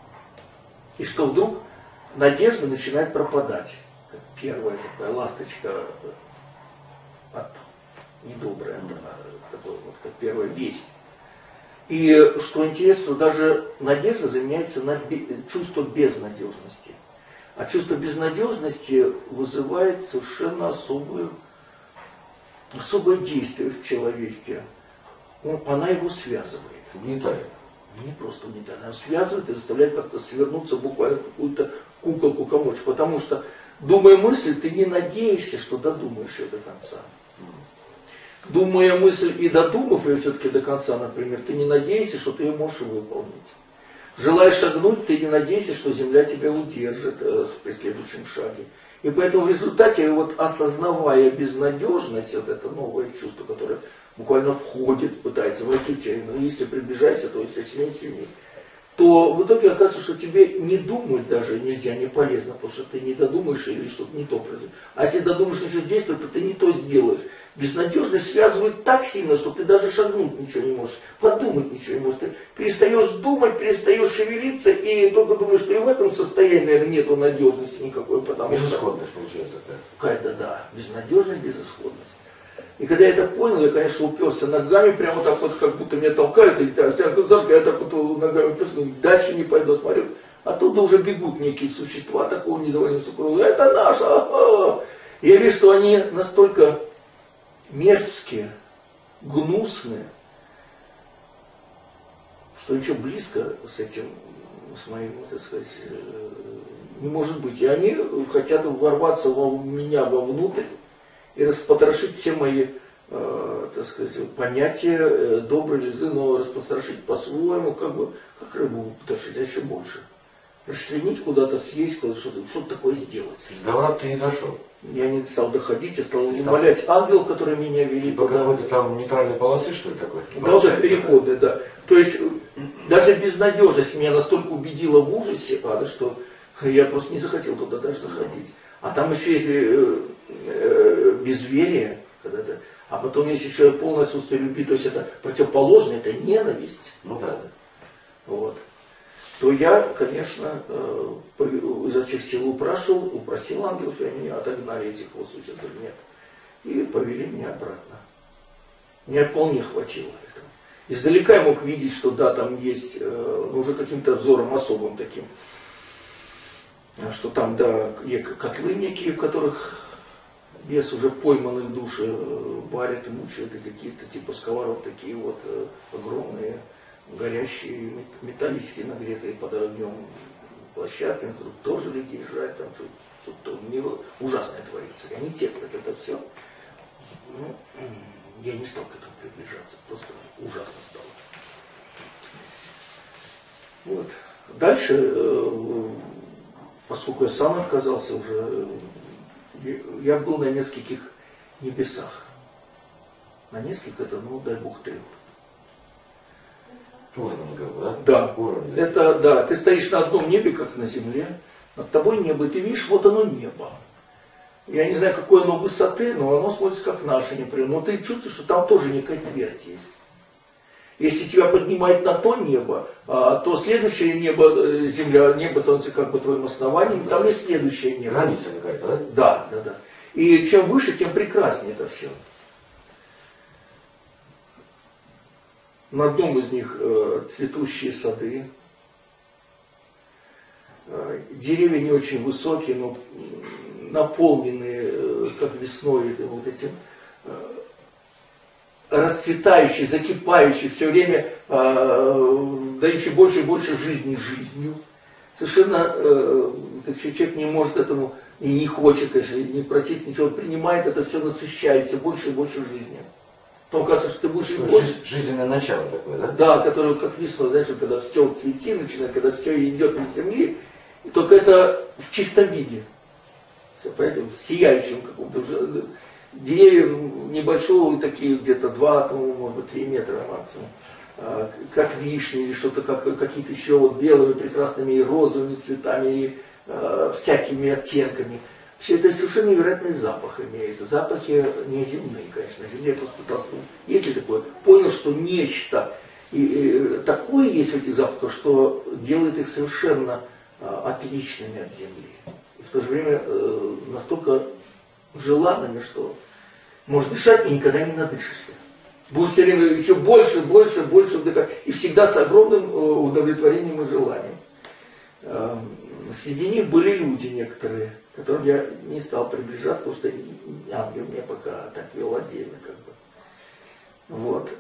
И что вдруг надежда начинает пропадать. Как первая такая ласточка от недобрая, такой, вот, как первая весть. И что интересно, даже надежда заменяется на чувство безнадежности. А чувство безнадежности вызывает совершенно особую, особое действие в человеке. Он, она его связывает. Угнетает. Не просто угнетает, она связывает и заставляет как-то свернуться буквально какую-то куколку комочек. Потому что, думая мысль, ты не надеешься, что додумаешь ее до конца. Думая мысль и додумав ее все-таки до конца, например, ты не надеешься, что ты ее можешь выполнить. Желая шагнуть, ты не надейся, что земля тебя удержит э, при следующем шаге. И поэтому в результате, вот осознавая безнадежность, вот это новое чувство, которое буквально входит, пытается войти в тебя, но если приближайся, то все сильнее и сильнее, то в итоге оказывается, что тебе не думать даже нельзя, не полезно, потому что ты не додумаешь или что-то не то произойдет. А если додумаешь начать действовать, то ты не то сделаешь. Безнадежность связывает так сильно, что ты даже шагнуть ничего не можешь, подумать ничего не можешь. Ты перестаешь думать, перестаешь шевелиться, и только думаешь, что и в этом состоянии, наверное, нету надежности никакой. Потому безысходность что... получается такая. Какая-то, да, безнадежность, безысходность. И когда я это понял, я, конечно, уперся ногами, прямо так вот, как будто меня толкают, и я так вот ногами уперся, дальше не пойду, смотрю. Оттуда уже бегут некие существа такого недовольного сукрува. Это наше, ага. Я вижу, что они настолько мерзкие, гнусные, что ничего близко с этим, с моим, так сказать, не может быть. И они хотят ворваться в меня вовнутрь и распотрошить все мои, э, так сказать, понятия, э, добрые или злые, но распотрошить по-своему, как бы, как рыбу потрошить, а еще больше. Расчленить куда-то, съесть, куда-то, что-то, что-то такое сделать. До врат ты не дошел. Я не стал доходить, я стал умолять ангел, который меня вели. По какой-то там нейтральной полосы, что ли, такой? Да, вот переходы, да. То есть даже безнадежность меня настолько убедила в ужасе ада, что я просто не захотел туда даже заходить. А там еще есть э, э, безверие, когда-то, а потом есть еще полное отсутствие любви, то есть это противоположное, это ненависть. Ну да. Вот. То я, конечно, изо всех сил упрашивал, упросил ангелов, и они отогнали этих вот существ, нет. И повели меня обратно. Мне вполне хватило этого. Издалека я мог видеть, что да, там есть, ну, уже каким-то взором особым таким, что там, да, котлы некие, в которых бес уже пойманных души варят и мучают, и какие-то типа сковород такие вот огромные, горящие, металлические, нагретые под огнем площадки, на которых тоже людей жрать, там что-то ужасное творится. И они терпят это все. Ну, я не стал к этому приближаться, просто ужасно стало. Вот. Дальше, поскольку я сам отказался уже, я был на нескольких небесах. На нескольких это, ну, дай бог, трех. Уровень, да? Да. Уровень. Это, да, ты стоишь на одном небе, как на земле, Над тобой небо, и ты видишь, вот оно небо. Я не знаю, какой оно высоты, но оно смотрится как наше, например. Но ты чувствуешь, что там тоже некая твердь есть. Если тебя поднимает на то небо, то следующее небо, земля, небо становится как бы твоим основанием, там есть следующее небо. Граница какая-то, да? Да, да, да. И чем выше, тем прекраснее это все. На одном из них э, цветущие сады. Э, деревья не очень высокие, но наполненные, э, как весной, вот этим э, расцветающие, закипающие, все время э, дающие больше и больше жизни жизнью. Совершенно э, человек не может этому и не хочет, конечно, не противиться, ничего, принимает это все, насыщает все больше и больше жизни. Потом кажется, что ты будешь и больше. Жизненное начало такое, да? Да, которое как весна, знаешь, вот когда все цвети начинает, когда все идет из земли, и только это в чистом виде. Все, понимаете, в сияющем каком-то. Деревья небольшого, такие где-то два, ну, может быть, три метра максимум. Как вишни или что-то, как, какие-то еще вот белыми прекрасными и розовыми цветами, и э, всякими оттенками. Все это совершенно невероятный запах имеет. Запахи неземные, конечно. На земле просто толстую. Если такое, понял, что нечто и, и, такое есть в этих запахах, что делает их совершенно э, отличными от земли. И в то же время э, настолько желанными, что можешь дышать и никогда не надышишься. Будешь все время еще больше, больше, больше вдыхать. И всегда с огромным удовлетворением и желанием. Среди них были люди некоторые, к которым я не стал приближаться, потому что ангел меня пока так вел отдельно. Как бы. Вот.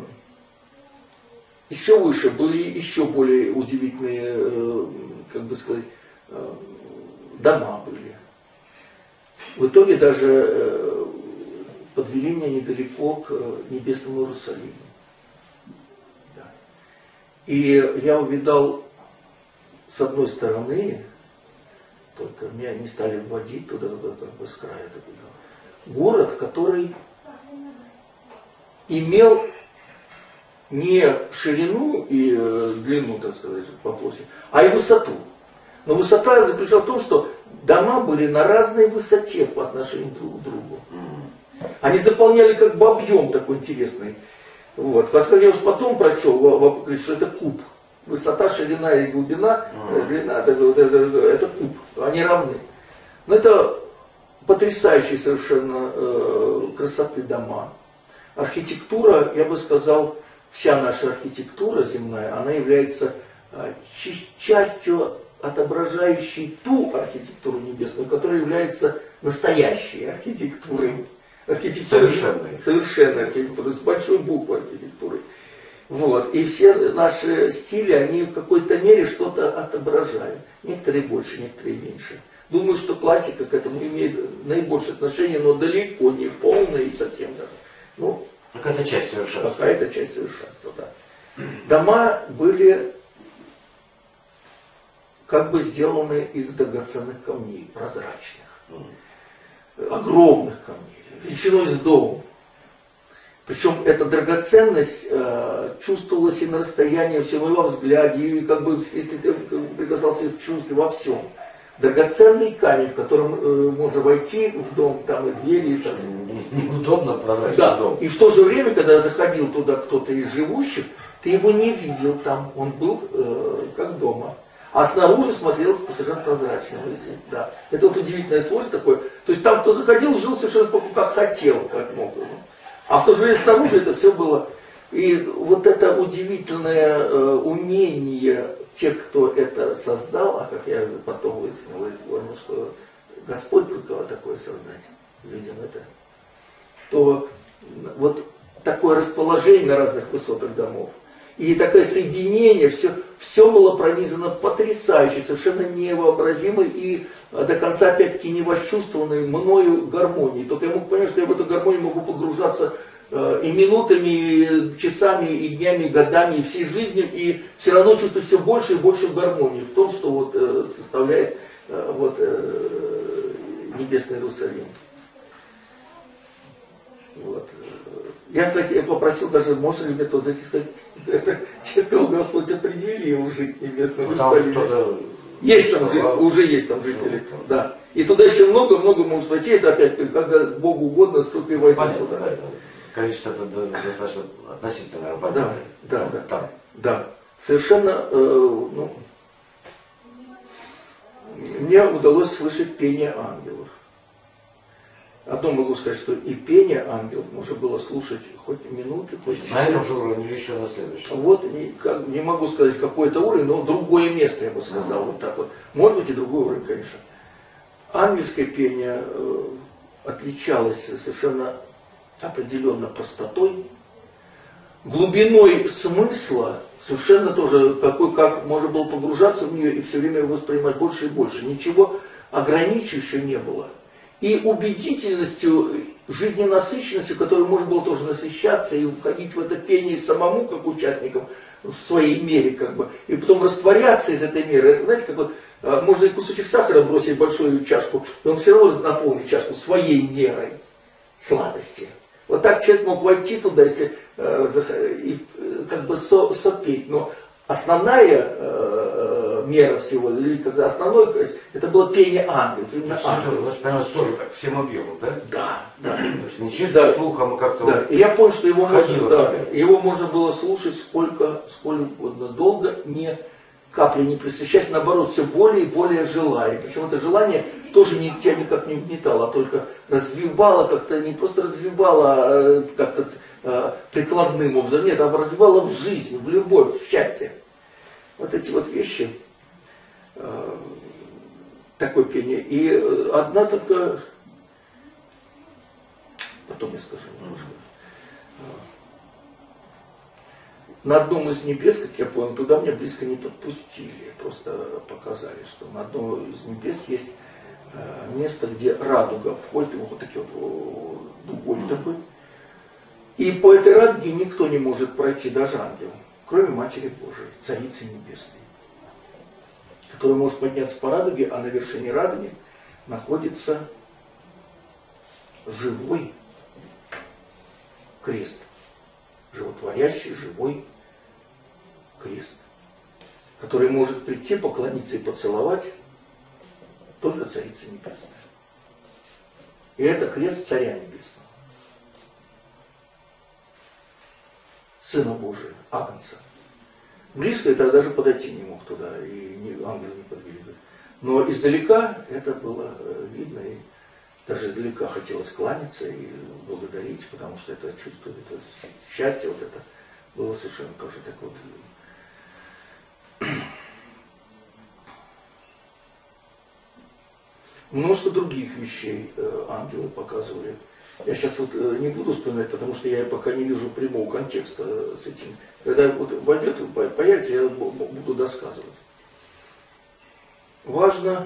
Еще выше были еще более удивительные, как бы сказать, дома были. В итоге даже подвели меня недалеко к небесному Иерусалиму. Да. И я увидал с одной стороны, только меня не стали вводить туда, туда как бы с края, туда, город, который имел не ширину и длину, так сказать, по площади, а и высоту. Но высота заключалась в том, что дома были на разной высоте по отношению друг к другу. Они заполняли как бы объем такой интересный. Вот. Как я уж потом прочел в Апокалипсисе, что это куб. Высота, ширина и глубина, mm. длина, это, это, это, это куб. Они равны. Но это потрясающие совершенно э, красоты дома. Архитектура, я бы сказал, вся наша архитектура земная, она является э, частью, отображающей ту архитектуру небесную, которая является настоящей архитектурой. Архитектурой, совершенной. Совершенной архитектурой, с большой буквы архитектурой. Вот. И все наши стили, они в какой-то мере что-то отображают. Некоторые больше, некоторые меньше. Думаю, что классика к этому имеет наибольшее отношение, но далеко не полное и совсем даже. Ну, какая-то часть совершенства. Какая-то часть совершенства, да. Дома были как бы сделаны из драгоценных камней, прозрачных. Огромных камней. Величиной с дом. Причем эта драгоценность э, чувствовалась и на расстоянии, все во взгляде, и как бы, если ты прикасался в чувстве, во всем. Драгоценный камень, в котором э, можно войти в дом, там и двери, и так далее. Неудобно, прозрачный да. дом. И в то же время, когда заходил туда кто-то из живущих, ты его не видел там, он был э, как дома. А снаружи смотрелось совершенно прозрачно. Да. Это вот удивительное свойство такое. То есть там, кто заходил, жил совершенно спокойно, как хотел, как мог. А в то же время снаружи это все было. И вот это удивительное э, умение тех, кто это создал, а как я потом выяснил, понял, что Господь только такое создать людям это, то вот такое расположение на разных высотах домов. И такое соединение, все, все было пронизано потрясающе, совершенно невообразимой и до конца опять-таки не восчувствованной мною гармонией. Только я мог понять, что я в эту гармонию могу погружаться э, и минутами, и часами, и днями, и годами, и всей жизнью, и все равно чувствую все больше и больше гармонии в том, что вот, э, составляет э, вот, э, небесный Иерусалим. Вот. Я, я попросил даже, можно ли мне то зайти сказать, это человек, Господь определил жить в небесном Иерусалиме. Кто-то Есть там, уже есть там жители, да. И туда еще много-много может войти, это опять, когда Богу угодно, столько и войдет туда. Да, количество это достаточно относительно, наверное, да, да, да, там. Да, совершенно, э, ну, мне удалось слышать пение ангелов. Одно могу сказать, что и пение ангелов можно было слушать хоть минуты, хоть часы. На этом же уровне или еще на следующем? Вот, не, как, не могу сказать, какой это уровень, но другое место, я бы сказал, вот так вот. Может быть и другой уровень, конечно. Ангельское пение э, отличалось совершенно определенно простотой, глубиной смысла, совершенно тоже, какой, как можно было погружаться в нее и все время воспринимать больше и больше. Ничего ограничивающего не было. И убедительностью, жизненасыщенностью, которой можно было тоже насыщаться и входить в это пение самому, как участникам, в своей мере, как бы, и потом растворяться из этой меры. Это, знаете, как вот, можно и кусочек сахара бросить в большую чашку, и он все равно наполнит чашку своей мерой сладости. Вот так человек мог войти туда, если э, и, как бы со, сопеть, но основная э, мера всего, или когда основной, то есть, это было пение ангелов. Именно ангелов. Воспринималось тоже так, всем объемом, да? Да, да. То есть не чисто да. слухом, а как-то... Да. Вот и я помню, что его можно, да, тебя. его можно было слушать сколько, сколько угодно долго, не капли не пресыщаясь, наоборот, все более и более желая. Причем это желание тоже не, тебя никак не угнетало, а только развивало, как-то не просто развивало а как-то а, прикладным образом, нет, а развивало в жизнь, в любовь, в счастье. Вот эти вот вещи, а, такое пение. И одна только, потом я скажу немножко. На одном из небес, как я понял, туда меня близко не подпустили. Просто показали, что на одном из небес есть э, место, где радуга входит, вот такие вот дугой такой. И по этой радуге никто не может пройти, даже ангел, кроме Матери Божией, Царицы Небесной, которая может подняться по радуге, а на вершине радуги находится живой крест. Животворящий, живой крест, который может прийти, поклониться и поцеловать только Царица Небесная. И это крест Царя Небесного, Сына Божия, Агнца. Близко я даже подойти не мог туда, и ангелы не подвели. Но издалека это было видно, и даже издалека хотелось кланяться и благодарить, потому что это чувство, это счастье, вот это было совершенно тоже так вот. Множество других вещей э, ангелы показывали. Я сейчас вот э, не буду вспоминать, потому что я пока не вижу прямого контекста э, с этим. Когда вот войдет, появится, я буду досказывать. Важно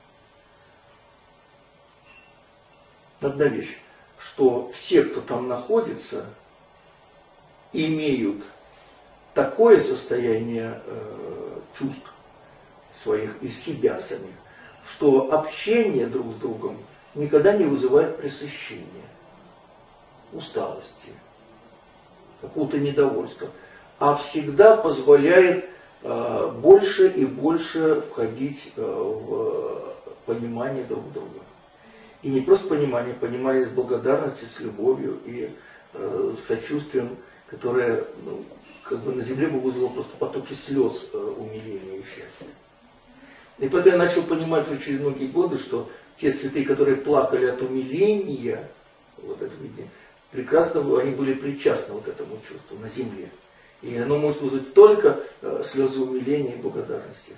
одна вещь, что все, кто там находится, имеют такое состояние э, чувств своих из себя самих, что общение друг с другом никогда не вызывает пресыщения, усталости, какого-то недовольства, а всегда позволяет э, больше и больше входить э, в понимание друг друга. И не просто понимание, понимание с благодарностью, с любовью и э, сочувствием, которое ну, как бы на земле бы вызвало просто потоки слез э, умиления и счастья. И потом я начал понимать уже через многие годы, что те святые, которые плакали от умиления, вот это видение, прекрасно они были причастны вот этому чувству на земле. И оно может вызвать только э, слезы умиления и благодарности.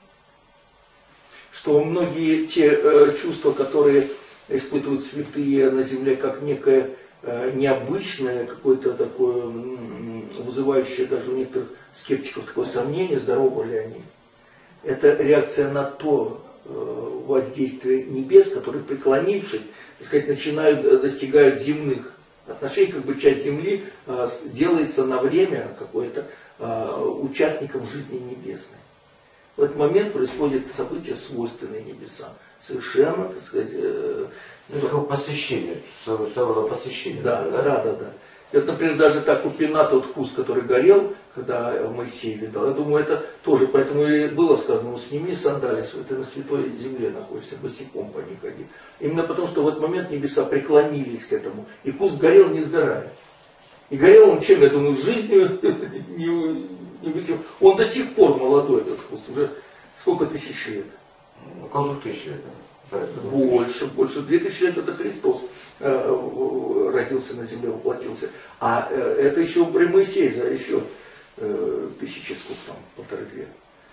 Что многие те э, чувства, которые испытывают святые на земле, как некое э, необычное, какое-то такое, м, вызывающее даже у некоторых скептиков такое сомнение, здоровы ли они. Это реакция на то э, воздействие небес, которые, преклонившись, так сказать, начинают, э, достигают земных отношений, как бы часть земли э, делается на время какое-то э, участником жизни небесной. В этот момент происходит событие, свойственное небесам. Совершенно, так сказать... Э, ну, такое посвящение, своего рода посвящение. Да, да, да, да. да. Это, например, даже так у Пината, вот куст, который горел, когда Моисей видал. Я думаю, это тоже, поэтому и было сказано, ну, сними сандали свои, ты на святой земле находишься, босиком по ней ходи. Именно потому, что в этот момент небеса преклонились к этому, и куст горел, не сгорая. И горел он чем, я думаю, жизнью не, не высел. Он до сих пор молодой, этот куст, уже сколько тысяч лет? Около двух тысяч лет. Больше, больше. Две тысячи лет это Христос э, родился на земле, воплотился. А э, это еще при Моисее за еще э, тысячи, сколько там, полторы-две.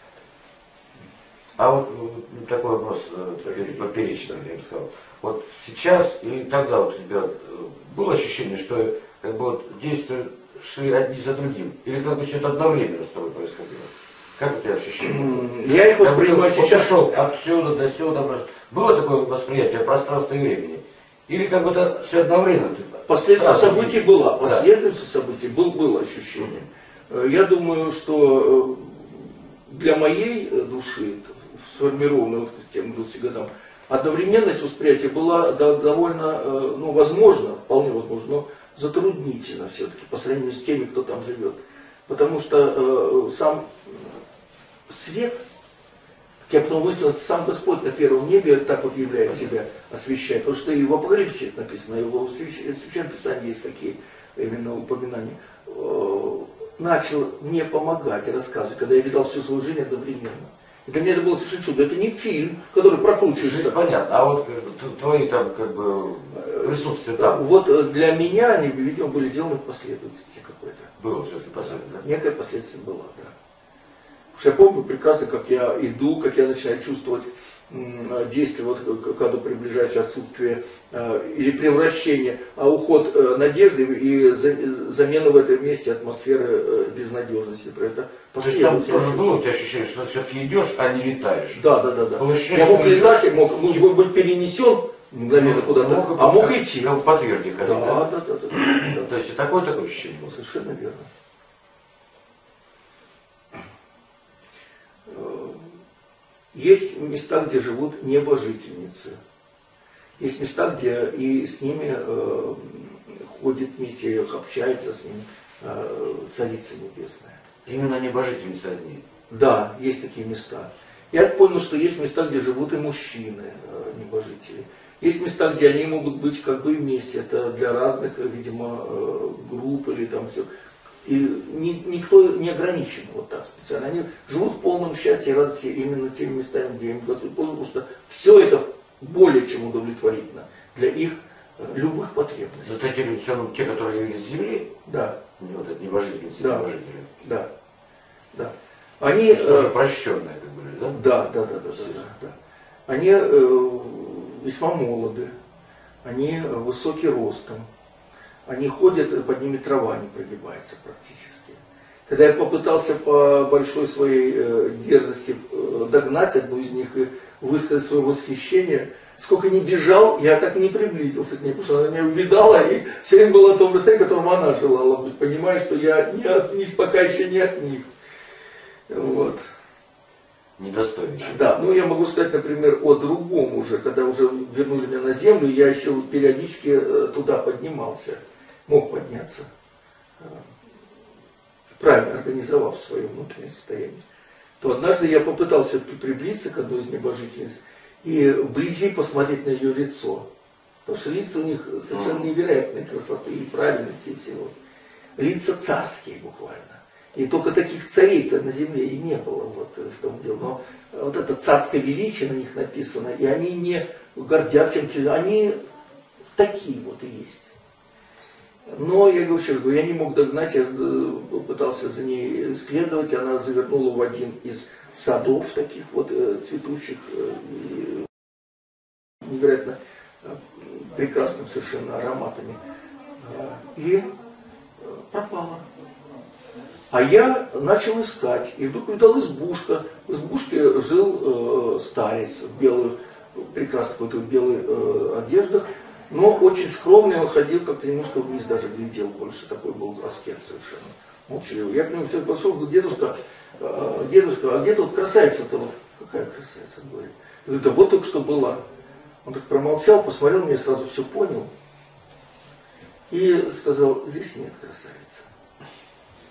А вот, вот такой вопрос, поперечный, я бы сказал. Вот сейчас и тогда вот у тебя было ощущение, что как бы вот действия шли одни за другим? Или как бы все это одновременно с тобой происходило? Как у тебя ощущение? Я их воспринимаю вот сейчас. Пошел отсюда до сюда. Было такое восприятие пространства и времени? Или как бы это все одновременно? Последовательность событий была. Последовательность событий был, было ощущение. Mm-hmm. Я думаю, что для моей души, сформированной вот к тем двадцати годам, одновременность восприятия была довольно, ну, возможно, вполне возможно, но затруднительно все-таки по сравнению с теми, кто там живет. Потому что э, сам свет, как я потом выяснил, сам Господь на первом небе так вот являет себя, освещает. Потому что и в Апокалипсе написано, и в Священном Писании есть такие именно упоминания. Э, начал мне помогать, рассказывать, когда я видал всю свою жизнь одновременно. И для меня это было совершенно чудо. Это не фильм, который прокручивается. Понятно. А вот твои там как бы присутствие там? Вот для меня они, видимо, были сделаны в последовательности какой-то. Было все-таки последовательность, да? Некая последовательность была, да. Потому что я помню прекрасно, как я иду, как я начинаю чувствовать действие, вот когда приближается отсутствие э, или превращение, а уход э, надежды и за, замена в этом месте атмосферы э, безнадежности. Это то есть там тоже было у тебя ощущение, что ты все-таки идешь, а не летаешь? Да, да, да. да. Ощущение, я мог летать, идешь... мог, мог быть перенесен мгновенно куда-то, мог, а мог идти. Как по тверди ходить, да, да? Да, да, да, да, да. То есть и такое такое ощущение было? Совершенно верно. Есть места, где живут небожительницы. Есть места, где и с ними э, ходит вместе, общается с ними э, Царица Небесная. Именно небожительницы одни? Да, есть такие места. Я понял, что есть места, где живут и мужчины, э, небожители. Есть места, где они могут быть как бы вместе. Это для разных, видимо, э, групп или там все. И ни, никто не ограничен вот так специально. Они живут в полном счастье и радости именно теми местами, где им Господь положил, потому что все это более чем удовлетворительно для их э, любых потребностей. Вот эти люди, все равно те, которые явились с земли? Да. Вот это небожительницы, да. небожители. Да. Да. Они тоже э, прощенные, как были, да? Да, да, да, да, да, да, да. Они э, весьма молоды, они высоки ростом. Они ходят, под ними трава не прогибается практически. Когда я попытался по большой своей э, дерзости э, догнать одну из них и высказать свое восхищение, сколько ни бежал, я так и не приблизился к ней, потому что она меня увидала и все время была на том расстоянии, которым она желала быть, понимая, что я не от них, пока еще не от них. Вот. Недостойный. Да, ну я могу сказать, например, о другом уже, когда уже вернули меня на землю, я еще периодически туда поднимался. Мог подняться, правильно организовав свое внутреннее состояние, то однажды я попытался все-таки приблизиться к одной из небожительниц и вблизи посмотреть на ее лицо. Потому что лица у них совершенно невероятной красоты и правильности и всего. Лица царские буквально. И только таких царей-то на земле и не было вот, в том деле. Но вот это царское величие на них написано, и они не гордят чем-то, они такие вот и есть. Но я говорю, я не мог догнать, я пытался за ней следовать, она завернула в один из садов таких вот цветущих, невероятно прекрасным совершенно ароматами, и пропала. А я начал искать, и вдруг увидел избушка. В избушке жил э, старец в белых, прекрасно какой-то в белых э, одеждах, но очень скромный, он ходил как-то немножко вниз, даже глядел больше, такой был аскет совершенно, молчаливый. Я к нему все пошел, говорю, дедушка, э, дедушка, а где тут красавица-то? Вот, какая красавица, говорит. Я говорю, да вот только что была. Он так промолчал, посмотрел на меня, сразу все понял и сказал, здесь нет красавицы.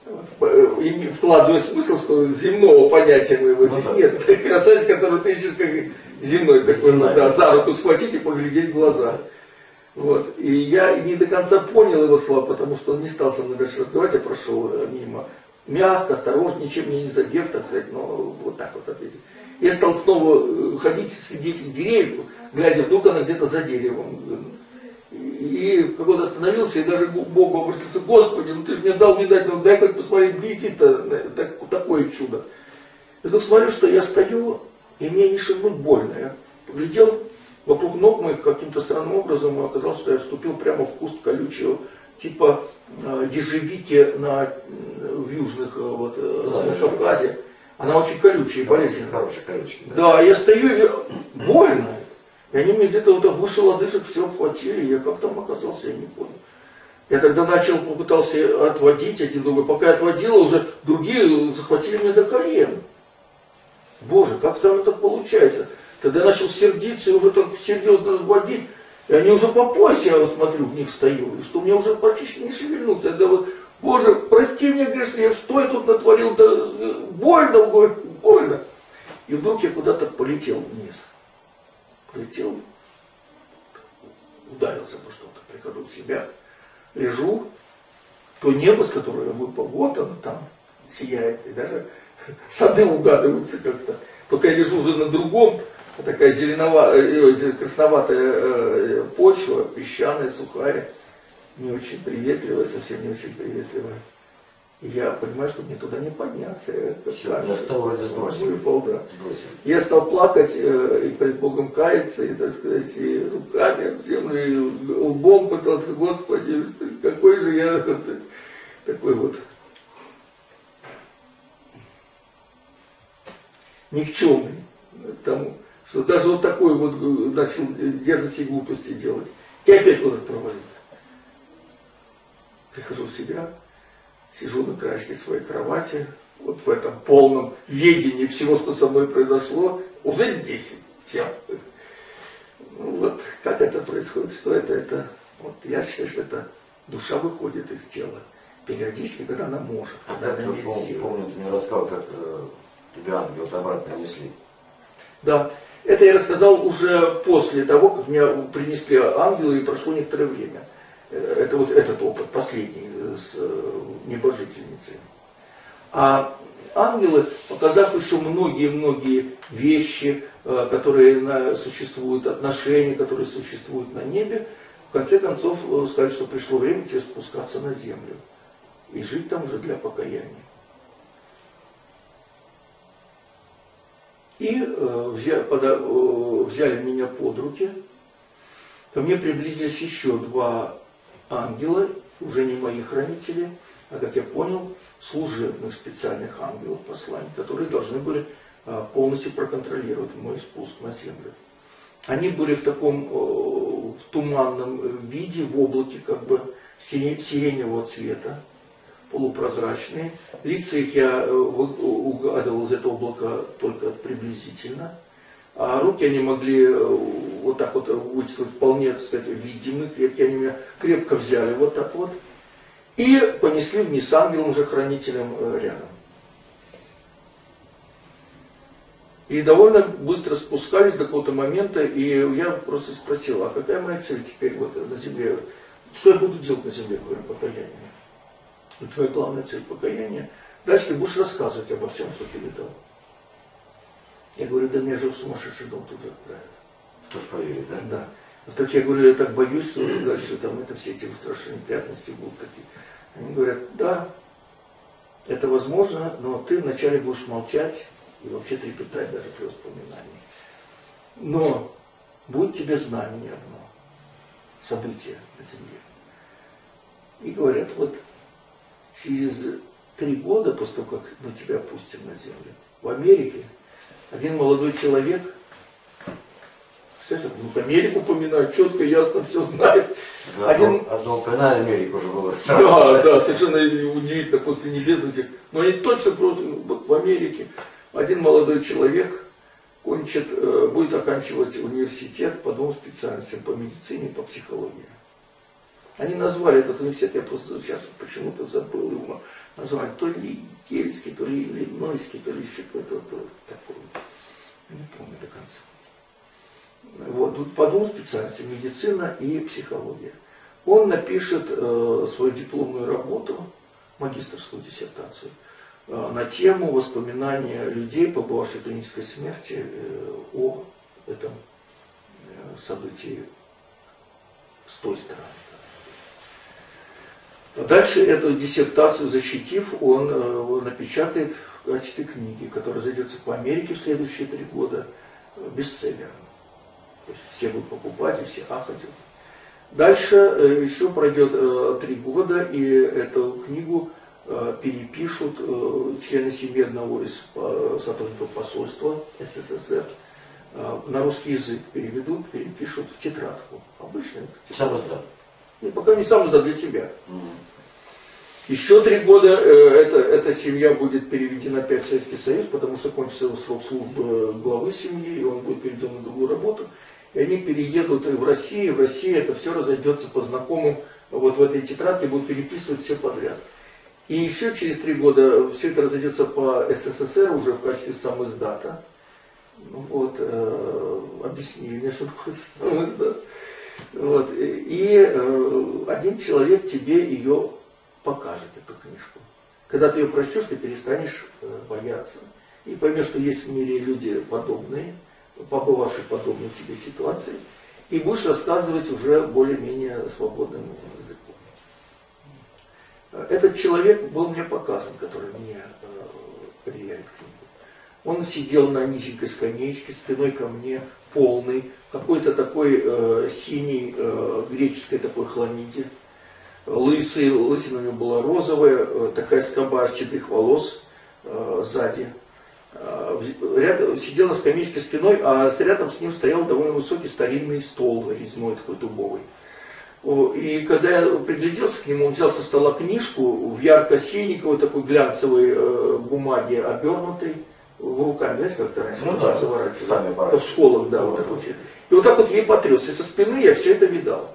И вкладываю смысл, что земного понятия моего Ну здесь да. нет. Красавец, который ты ищешь, как земной такой, Земная. да, за руку схватить и поглядеть в глаза. Вот. И я не до конца понял его слова, потому что он не стал со мной дальше разговаривать, я прошел мимо. Мягко, осторожно, ничем меня не задев, так сказать, но вот так вот ответил. Я стал снова ходить среди этих деревьев, глядя, вдруг она где-то за деревом. И когда остановился, и даже к Богу обратился: Господи, ну ты же мне дал видать, ну дай хоть посмотреть вблизи-то, так, такое чудо. И вдруг смотрю, что я стою, и мне не шагнуть больно. Я поглядел вокруг ног моих каким-то странным образом, и оказалось, что я вступил прямо в куст колючего, типа э, ежевики на, в южных, э, вот, э, Да, на Кавказе. Она очень колючая и болезненная. Хорошая колючка. Да, я стою, и больно. И они мне где-то вот выше лодыжек все обхватили, и я как там оказался, я не понял. Я тогда начал, попытался отводить один другой. Пока я отводила, уже другие захватили меня до колен. Боже, как там это получается? Тогда я начал сердиться и уже так серьезно разводить. И они уже по пояс, я смотрю, в них стою, и что мне уже практически не шевельнуться. Я говорю: Боже, прости меня, грешный, что я тут натворил, да больно, больно. И вдруг я куда-то полетел вниз. Полетел, ударился по что-то, прихожу в себя, лежу, то небо, с которого я выпал, вот оно там сияет, и даже сады угадываются как-то. Только я лежу уже на другом, такая зеленоватая, красноватая почва, песчаная, сухая, не очень приветливая, совсем не очень приветливая. И я понимаю, что мне туда не подняться. Я, Все, я стал вроде сбросил. Выпал, да. Сбросил. Я стал плакать э, и перед Богом каяться, и, так сказать, и руками в землю, и лбом пытался: Господи, какой же я такой вот никчемный тому, что даже вот такой вот начал дерзости и глупости делать. И опять куда-то провалился. Прихожу в себя, сижу на краешке своей кровати, вот в этом полном ведении всего, что со мной произошло, уже здесь все. Ну, вот как это происходит, что это, это, вот я считаю, что это душа выходит из тела периодически, когда она может, когда она имеет силу. Помню, ты мне рассказал, как э, тебя ангелы обратно несли. Да, это я рассказал уже после того, как меня принесли ангелы, и прошло некоторое время. Это вот этот опыт, последний, с небожительницей. А ангелы, показав еще многие-многие вещи, которые существуют, отношения, которые существуют на небе, в конце концов сказали, что пришло время тебе спускаться на землю и жить там уже для покаяния. И взяли, взяли меня под руки, ко мне приблизились еще два ангела, уже не мои хранители, а, как я понял, служебных специальных ангелов, посланий, которые должны были а, полностью проконтролировать мой спуск на землю. Они были в таком о, в туманном виде, в облаке как бы сиреневого цвета, полупрозрачные. Лица их я угадывал из этого облака только приблизительно. А руки они могли вот так вот вытянуть вполне, так сказать, видимые, крепкие. Они меня крепко взяли вот так вот. И понесли вниз, ангелом же хранителем рядом. И довольно быстро спускались до какого-то момента, и я просто спросил: а какая моя цель теперь вот на земле? Что я буду делать на земле, говорю, покаяние? И твоя главная цель покаяния. Дальше ты будешь рассказывать обо всем, что ты видал. Я говорю: да меня же в сумасшедший дом тут же отправят. Кто поверит, да? Да. Вот так я говорю: я так боюсь, что дальше там это все эти страшные неприятности будут такие. Они говорят: да, это возможно, но ты вначале будешь молчать и вообще трепетать даже при воспоминании. Но будет тебе знамение одно, событие на земле. И говорят: вот через три года после того, как мы тебя опустим на землю, в Америке один молодой человек, кстати, ну, Америку упоминает, четко, ясно, все знает. Одно, Один... одно упоминание Америку уже было. Да, да, совершенно удивительно после небесности. Но они точно просто, вот в Америке один молодой человек кончит, будет оканчивать университет по двум специальностям, по медицине и по психологии. Они назвали этот университет, я просто сейчас почему-то забыл его, называют то ли Ельский, то ли Иллинойский, то ли еще какой-то такой. Не помню до конца. Вот, по двум специальностям, медицина и психология. Он напишет э, свою дипломную работу, магистерскую диссертацию, э, на тему воспоминания людей, побывавших в клинической смерти, э, о этом э, событии с той стороны. Дальше эту диссертацию защитив, он э, напечатает в качестве книги, которая зайдется по Америке в следующие три года бестселлером. То есть все будут покупать и все ахать. Дальше э, еще пройдет э, три года, и эту книгу э, перепишут э, члены семьи одного из э, сотрудников посольства СССР. Э, на русский язык переведут, перепишут в тетрадку. Обычную Сам издат. И пока не сам издат, для себя. Mm. Еще три года э, эта, эта семья будет переведена опять в Советский Союз, потому что кончится его срок службы главы семьи, и он будет переведен на другую работу. И они переедут в Россию, в России это все разойдется по знакомым, вот в этой тетрадке будут переписывать все подряд. И еще через три года все это разойдется по СССР уже в качестве самиздата. Вот, э, объясни мне, что такое самиздат. Вот, и э, один человек тебе ее покажет, эту книжку. Когда ты ее прочтешь, ты перестанешь э, бояться. И поймешь, что есть в мире люди подобные, побывавшие в подобной тебе ситуации, и будешь рассказывать уже более-менее свободным языком. Этот человек был мне показан, который мне э, предъявит книгу. Он сидел на низенькой скамеечке, спиной ко мне, полный, какой-то такой э, синий, э, греческой такой хламиде, лысый, лысина у него была розовая, э, такая скоба из седых волос э, сзади. Рядом, сидел на скамеечке спиной, а рядом с ним стоял довольно высокий старинный стол, резной такой дубовый. И когда я пригляделся к нему, он взял со стола книжку в ярко-синей, такой глянцевой бумаге, обернутой в руками, знаете, как-то раньше ну, да, заворачивали. В школах, да, вот так вот. И вот так вот ей потряс. И со спины я все это видал.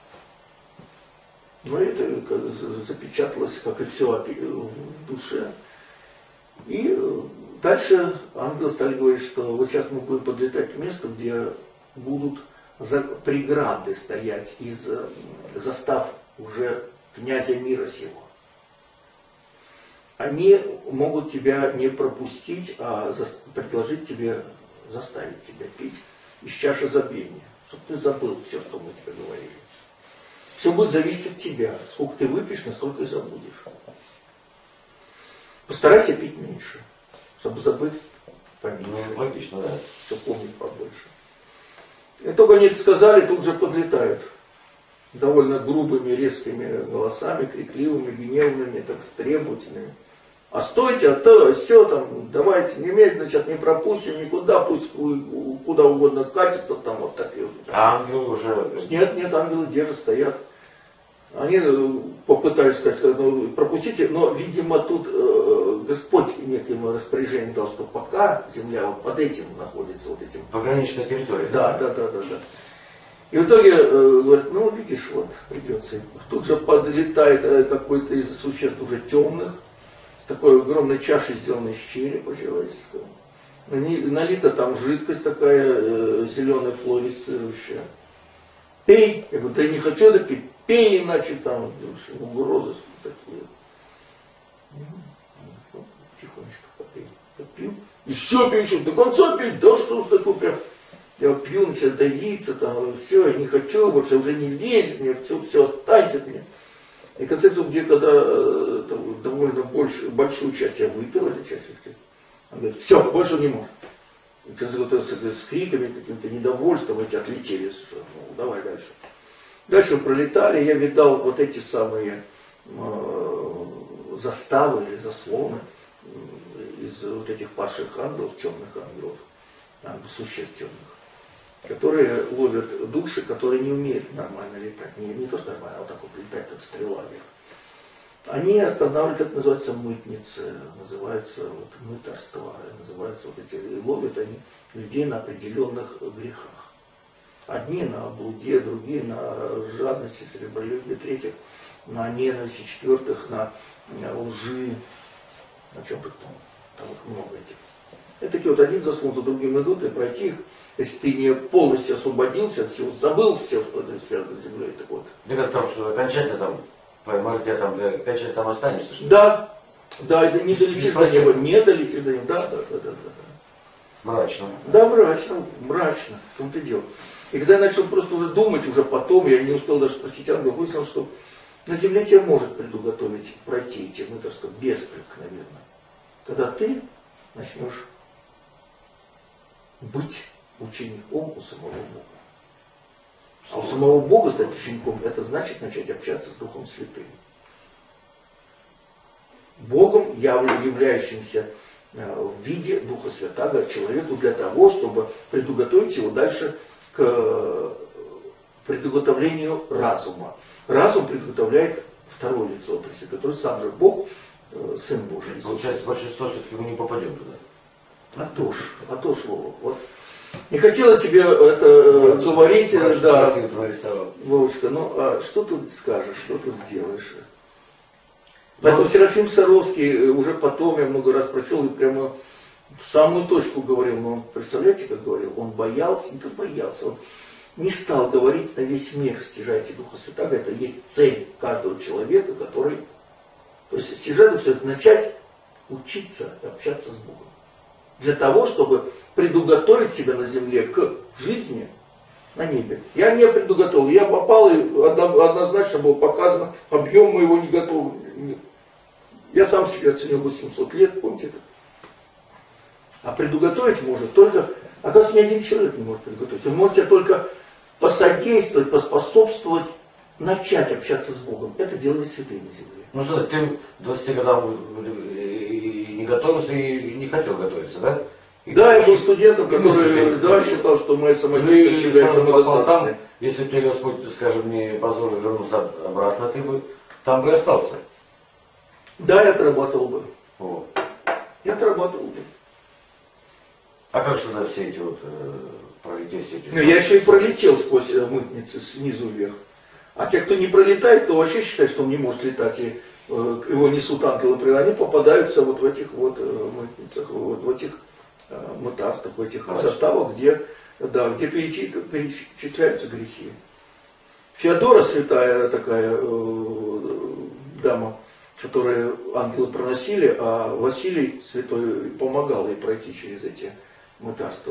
Но это запечаталось, как и все в душе. И дальше ангелы стали говорить, что вот сейчас мы будем подлетать к месту, где будут преграды стоять из застав уже князя мира сего. Они могут тебя не пропустить, а предложить тебе, заставить тебя пить из чаши забвения, чтобы ты забыл все, что мы тебе говорили. Все будет зависеть от тебя. Сколько ты выпьешь, настолько и забудешь. Постарайся пить меньше, чтобы забыть поменьше. Ну, логично, да. Чтобы помнить побольше. И только они это сказали, тут же подлетают. Довольно грубыми, резкими голосами, крикливыми, гневными, так требовательными. А стойте, а то, все там, давайте немедленно, сейчас не пропустим никуда, пусть куда угодно катится, там вот такие вот. А ангелы уже... Нет, нет, ангелы держат, стоят. Они попытались сказать, ну, пропустите, но, видимо, тут э, Господь неким распоряжением дал, что пока земля вот под этим находится, вот этим. Пограничная территория. Да, да, да, да, да. И в итоге э, говорят, ну, видишь, вот, придется. Тут же подлетает э, какой-то из существ уже темных, с такой огромной чашей, сделанной из черепа человеческого. Налита там жидкость такая, э, зеленая, флуоресцирующая. Пей. Я говорю, да я не хочу это пить. Пей, иначе там угрозы такие. Тихонечко попей. Попил. Еще пью, еще до конца пить. Да что ж такое прям. Я пью, начинаю давиться, там, все, я не хочу больше, уже не лезет мне, все, все отстаньте от меня. И в конце концов, где когда э, там, довольно больш, большую часть я выпил, эту часть, он говорит, все, больше не может. И в конце концов, с, с криками, каким-то недовольством эти отлетели, что, ну, давай дальше. Дальше мы пролетали, я видал вот эти самые э, заставы или заслоны э, из вот этих падших ангелов, темных ангелов, ангелов, существ темных, которые ловят души, которые не умеют нормально летать. Не, не то, что нормально, а вот так вот летать, как стрела вверх. Они останавливают, это называется мытницы, называется вот, мытарство, называется вот эти, ловят они людей на определенных грехах. Одни на блуде, другие на жадности, сребролюбии, третьих на ненависти, четвертых на лжи, на чем то там, там их много этих. Это такие вот один заслон за другим идут, и пройти их, если ты не полностью освободился от всего, забыл все, что это связано с землей, так вот. Дело в том, что окончательно там, поймали тебя там, окончательно там останешься, что ли? Да, да, это не долетишь до неба, не долетишь до неба, да, да, да, да, да. Мрачно. Да, мрачно, мрачно, в том-то и дело. И когда я начал просто уже думать, уже потом, я не успел даже спросить ангела, выяснил, что на земле тебя может предуготовить пройти эти мытарства беспрекновенно. Когда ты начнешь быть учеником у самого Бога. А у самого Бога стать учеником, это значит начать общаться с Духом Святым. Богом, являющимся в виде Духа Святаго человеку для того, чтобы предуготовить его дальше к предуготовлению разума. Разум предуготовляет второе лицо, который сам же Бог, Сын Божий. Получается, большинство все-таки мы не попадем туда. А то ж, а то ж, Вова, вот. Не хотела тебе это вот, говорить, вот, да, Вовочка, ну а что тут скажешь, что тут сделаешь? Поэтому ну, Серафим Саровский уже потом, я много раз прочел, и прямо в самую точку говорил, но представляете, как говорил, он боялся, не то боялся, он не стал говорить на весь мир, стяжайте Духа Святаго, это есть цель каждого человека, который, то есть стяжать Духа Святаго, начать учиться общаться с Богом. Для того, чтобы предуготовить себя на земле к жизни на небе. Я не предуготовил, я попал, и однозначно было показано, объем моего не готов. Я сам себе оценил восемьсот лет, помните это? А предуготовить может только, оказывается, ни один человек не может предуготовить. Вы можете только посодействовать, поспособствовать, начать общаться с Богом. Это делали святые на земле. Ну что, ты к двадцати годам не готовился и не хотел готовиться, да? И да, я был студентом, который да, считал, что моя самодеятельность является самодостаточной. Если бы тебе Господь, скажем, не позволил вернуться обратно, ты бы там бы остался. Да, я отрабатывал бы. О. Я отрабатывал бы. А как же тогда все эти вот э, пролететь, все эти... Ну, я еще и пролетел сквозь мытницы снизу вверх. А те, кто не пролетает, то вообще считают, что он не может летать, и э, его несут ангелы, они попадаются вот в этих вот э, мытницах, вот в этих э, мытарствах, в этих а составах, где, да, где перечисляются грехи. Феодора, святая такая э, дама, которые ангелы проносили, а Василий святой помогал ей пройти через эти мытарства.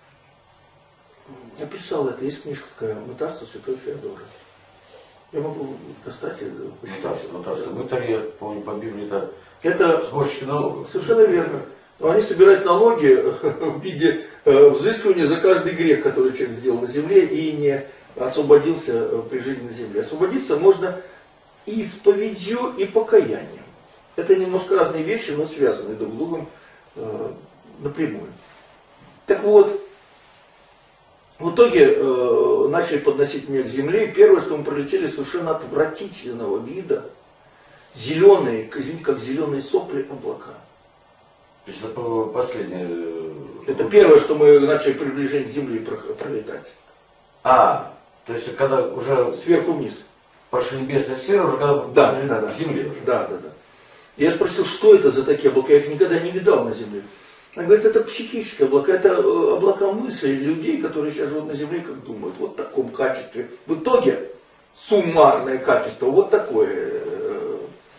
Написал это, есть книжка такая, «Мытарство святой Феодоры». Я могу достать и почитать. Мытарство, мытари, я помню, по Библии это, это сборщики налогов. Совершенно верно. Но они собирают налоги в виде взыскивания за каждый грех, который человек сделал на земле и не освободился при жизни на земле. Освободиться можно исповедью и покаянием. Это немножко разные вещи, но связаны друг с другом э, напрямую. Так вот, в итоге э, начали подносить меня к земле, и первое, что мы пролетели, совершенно отвратительного вида, зеленые, извините, как зеленые сопли облака. То есть это последнее... Это первое, что мы начали приближение к земле пролетать. А, то есть когда уже... Сверху вниз. Пошли небесные сферы, уже когда да, да, да. в земле уже. Да, да, да. Я спросил, что это за такие облака, я их никогда не видал на земле. Она говорит, это психические облака, это облака мыслей людей, которые сейчас живут на земле, как думают, вот в таком качестве. В итоге суммарное качество вот такое э,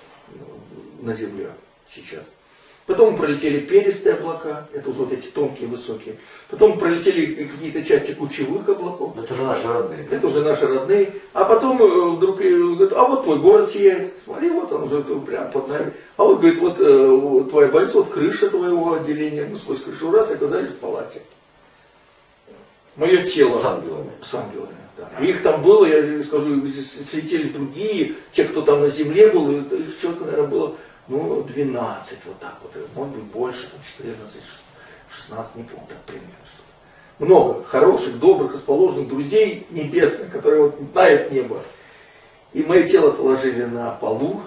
на земле сейчас. Потом мы пролетели перистые облака, это уже вот эти тонкие, высокие. Потом мы пролетели какие-то части кучевых облаков. Это уже наши родные. Это уже наши родные. А потом вдруг говорит, а вот твой город сияет. Смотри, вот он уже прямо под нами. А вот, говорит, вот э, твоя больница, вот крыша твоего отделения. Мы сквозь крышу раз оказались в палате. Мое тело. С ангелами. С ангелами, да. И их там было, я скажу, светились другие, те, кто там на земле был, их человек, наверное, было... Ну, двенадцать, вот так вот, может быть больше, четырнадцать, шестнадцать, не помню, так примерно что-то. Много хороших, добрых, расположенных друзей небесных, которые вот знают небо. И мое тело положили на полу.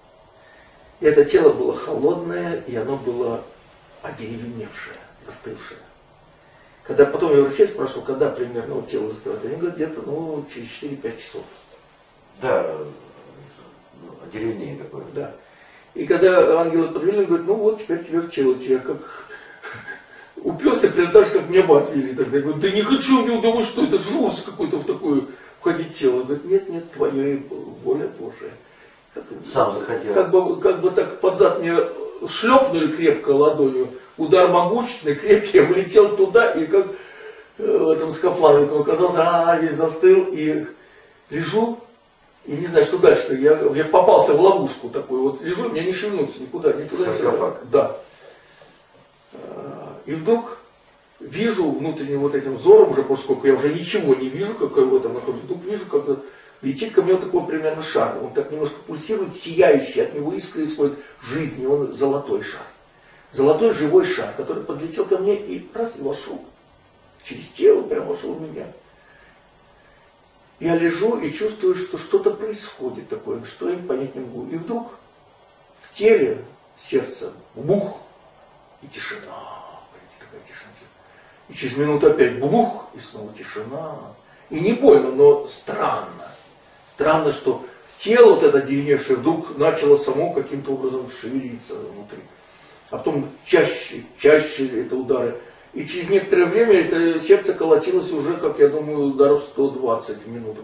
И это тело было холодное, и оно было одеревеневшее, застывшее. Когда потом я врачей спрашивал, когда примерно вот тело застывает, они говорят, где-то ну, через четыре-пять часов. Да, Деревнее такое. Да. И когда ангелы подвели, он говорит, ну вот теперь тебе в тело, тебя как уперся, прям так же, как мне бы отвели. Тогда я говорю, да не хочу, не удалось, что это же ужас какой-то в такое входить тело. Он говорит, нет, нет, твоя воля Божия. Как, Сам захотел. Как бы, как бы так под зад мне шлепнули крепко ладонью, удар могущественный, крепкий, я влетел туда, и как в этом скафандре оказался, а, весь застыл, и лежу, и не знаю, что дальше. Я, я попался в ловушку такую, вот лежу, мне не шевельнуться никуда, не туда, не сюда. Да. И вдруг вижу внутренним вот этим взором, уже поскольку я уже ничего не вижу, как я в этом нахожусь, вдруг вижу, как летит ко мне вот такой примерно шар. Он так немножко пульсирует, сияющий, от него искры исходит жизни, он золотой шар. Золотой живой шар, который подлетел ко мне и раз, и вошел. Через тело прям вошел в меня. Я лежу и чувствую, что что-то происходит такое, что я понять не могу. И вдруг в теле сердце бух, и тишина. Такая тишина. И через минуту опять бух, и снова тишина. И не больно, но странно. Странно, что тело вот это деревневшее вдруг начало само каким-то образом шевелиться внутри. А потом чаще, чаще это удары. И через некоторое время это сердце колотилось уже, как я думаю, ударов сто двадцать минут.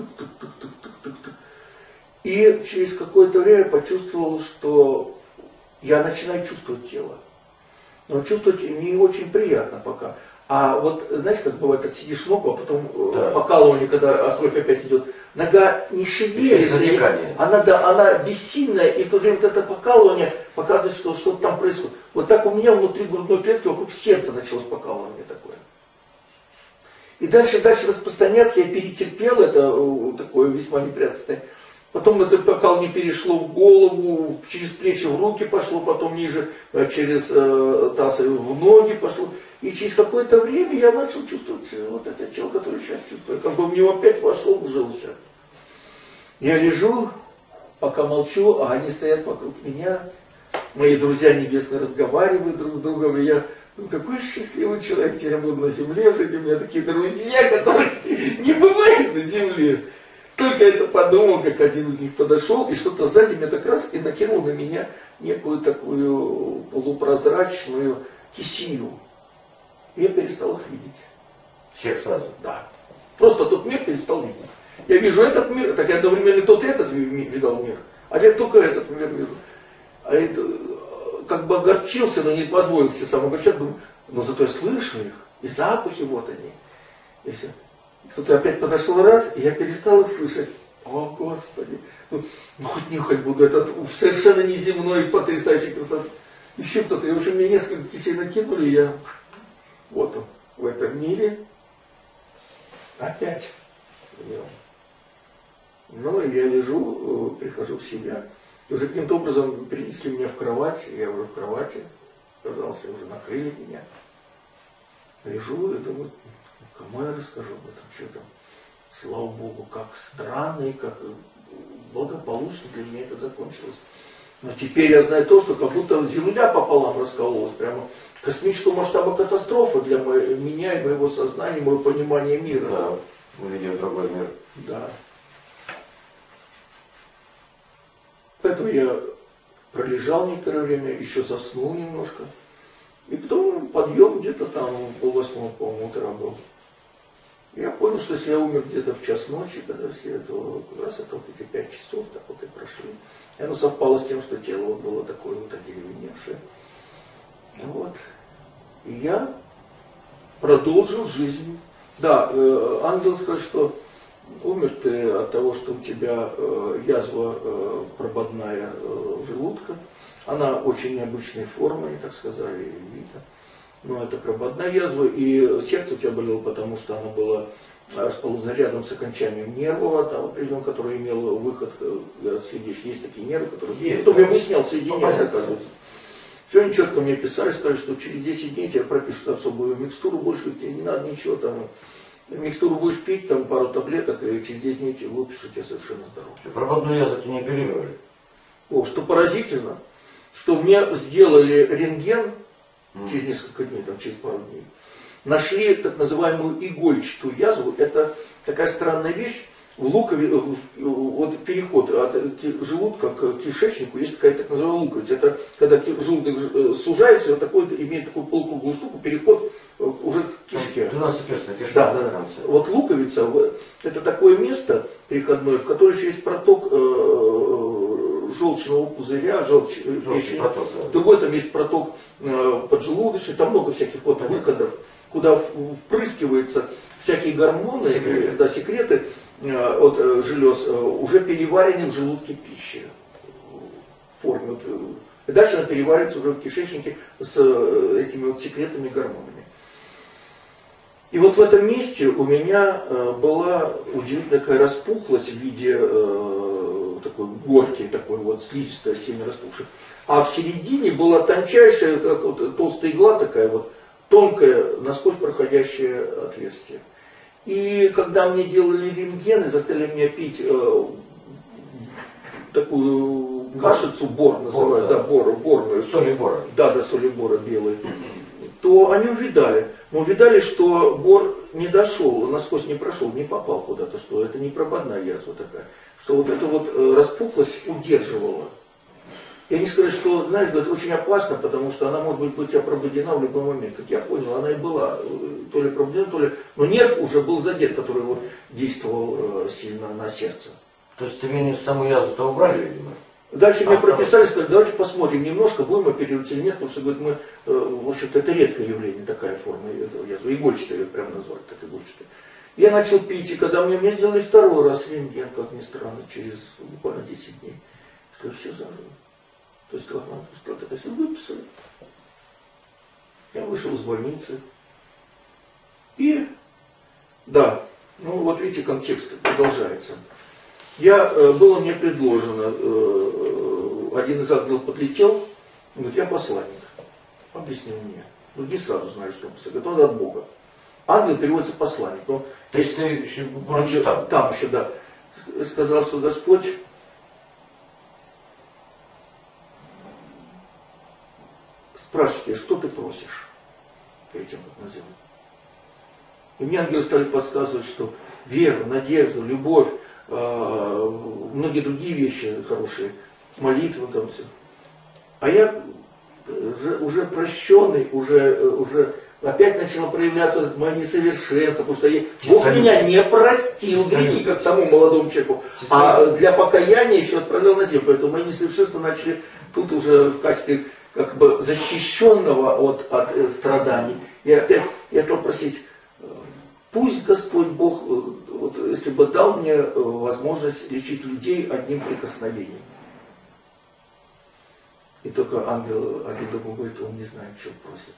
И через какое-то время почувствовал, что я начинаю чувствовать тело. Но чувствовать не очень приятно пока. А вот, знаете, как бывает, отсидишь ногу, а потом да. покалывание, когда кровь опять идет, нога не шевелится, она, да, она бессильная, и в то же время вот это покалывание показывает, что что-то там происходит. Вот так у меня внутри грудной клетки вокруг сердца началось покалывание такое. И дальше, дальше распространяться я перетерпел, это такое весьма неприятное состояние. Потом это покалывание перешло в голову, через плечи в руки пошло, потом ниже через э, таз в ноги пошло. И через какое-то время я начал чувствовать вот это тело, которое сейчас чувствую. Как бы в него опять вошел, вжился. Я лежу, пока молчу, а они стоят вокруг меня. Мои друзья небесные разговаривают друг с другом. И я, ну какой счастливый человек, теперь я буду на земле жить. У меня такие друзья, которые не бывают на земле. Только это подумал, как один из них подошел, и что-то сзади меня так раз и накинул на меня некую такую полупрозрачную кисию. И я перестал их видеть. Всех сразу? Да. Просто тот мир перестал видеть. Я вижу этот мир, так я одновременно тот и этот видал мир, а я только этот мир вижу. А это, как бы огорчился, но не позволил себе сам огорчать, думаю, но зато я слышу их, и запахи вот они. И все. Кто-то опять подошел раз, и я перестал их слышать. О, Господи, ну, ну хоть нюхать буду, этот совершенно неземной, потрясающий красоты. Еще кто-то, и в общем, мне несколько кисей накинули, и я вот он, в этом мире опять в нем. Ну, и я лежу, прихожу в себя, и уже каким-то образом перенесли меня в кровать, я уже в кровати, оказался, уже накрыли меня. Лежу и думаю, кому я расскажу об этом, что там, слава Богу, как странно и как благополучно для меня это закончилось. Но теперь я знаю то, что как будто земля пополам раскололась, прямо космического масштаба катастрофа для меня и моего сознания, моего понимания мира. Да, увидев другой мир. Да. Поэтому я пролежал некоторое время, еще заснул немножко. И потом подъем где-то там, полвосьмого, по-моему, утра был. Я понял, что если я умер где-то в час ночи, когда все, то как раз это вот эти пять часов так вот и прошли. И оно совпало с тем, что тело вот было такое вот одеревеневшее. Вот. И я продолжил жизнь. Да, э, ангел сказал, что умер ты от того, что у тебя э, язва э, прободная э, желудка. Она очень необычной формы, они так сказали, видно. Но это прободная язва, и сердце у тебя болело, потому что оно было расположено рядом с окончанием нервного, там, определенного, который имел выход, следишь, есть такие нервы, которые... Есть, потом да. Я выяснял, соединяют, ну, оказывается. Все они четко мне писали, сказали, что через десять дней тебе пропишут особую микстуру, больше тебе не надо ничего там. Микстуру будешь пить, там пару таблеток, и через десять дней тебе выпишут, тебе совершенно здоров. Прободную язву не оперировали? О, что поразительно, что мне сделали рентген, через несколько дней, там, через пару дней, нашли так называемую игольчатую язву. Это такая странная вещь. в лукове, вот переход от желудка к кишечнику, есть такая так называемая луковица. Это когда желудок сужается, вот такой, имеет такую полукруглую штуку, переход уже к кишке. двенадцатиперстная кишка. Да, да, да. Вот луковица, это такое место переходное, в котором еще есть проток э, желчного пузыря, желчь, печени. Проток, да. В другой там есть проток э, поджелудочный, там много всяких вот выходов, куда впрыскиваются всякие гормоны, секреты, да, секреты э, от э, желез, э, уже переварены в желудке пищи. В форме. Вот, э, дальше она переваривается уже в кишечнике с э, этими вот секретными гормонами. И вот в этом месте у меня э, была удивительная такая распухлость в виде э, такой горки, такой вот слизистая, сильно распухшая. А в середине была тончайшая, как вот, толстая игла такая вот, тонкое, насквозь проходящее отверстие. И когда мне делали рентген и заставили меня пить э, такую кашицу, бор называют, бор, да, да, бор, борную. Соли бора. Да, да, соли бора белые. То они увидали. Но увидали, что бор не дошел, насквозь не прошел, не попал куда-то, что это не прободная язва такая. Что вот эта вот э, распухлость удерживала. И они сказали, что, знаешь, это очень опасно, потому что она может быть, быть опрободена в любой момент. Как я понял, она и была то ли прободена, то ли... Но нерв уже был задет, который вот действовал э, сильно на сердце. То есть тебе саму язву-то убрали, видимо? Дальше мне прописали, сказали, давайте посмотрим немножко, будем оперировать или нет, потому что, говорит, мы, в общем-то, это редкое явление, такая форма язвы, игольчатая, ее прямо назвали, так игольчатая. Я начал пить, и когда мне, мне сделали второй раз рентген, как ни странно, через буквально десять дней, сказали, все заживо. То есть, ладно, все выписали. Я вышел из больницы. И, да, ну вот видите, контекст продолжается. Я, было мне предложено, один из ангелов подлетел, говорит, я посланник. Объяснил мне. Другие сразу знают, что он посланник. Это от Бога. Ангел переводится посланник. Но, то есть ты еще еще там? Там еще, да. Сказал, что Господь спрашивает, что ты просишь перед тем, как наземлю. И мне ангелы стали подсказывать, что веру, надежду, любовь, многие другие вещи хорошие, молитвы там все. А я уже, уже прощенный, уже, уже опять начало проявляться мое несовершенство, потому что я, Бог меня не простил грехи, как самому молодому человеку, а для покаяния еще отправлял на землю. Поэтому мои несовершенства начали тут уже в качестве как бы защищенного от, от страданий. И опять я стал просить, пусть Господь Бог, вот, если бы дал мне возможность лечить людей одним прикосновением. И только ангел один другой говорит, он не знает, чего просит.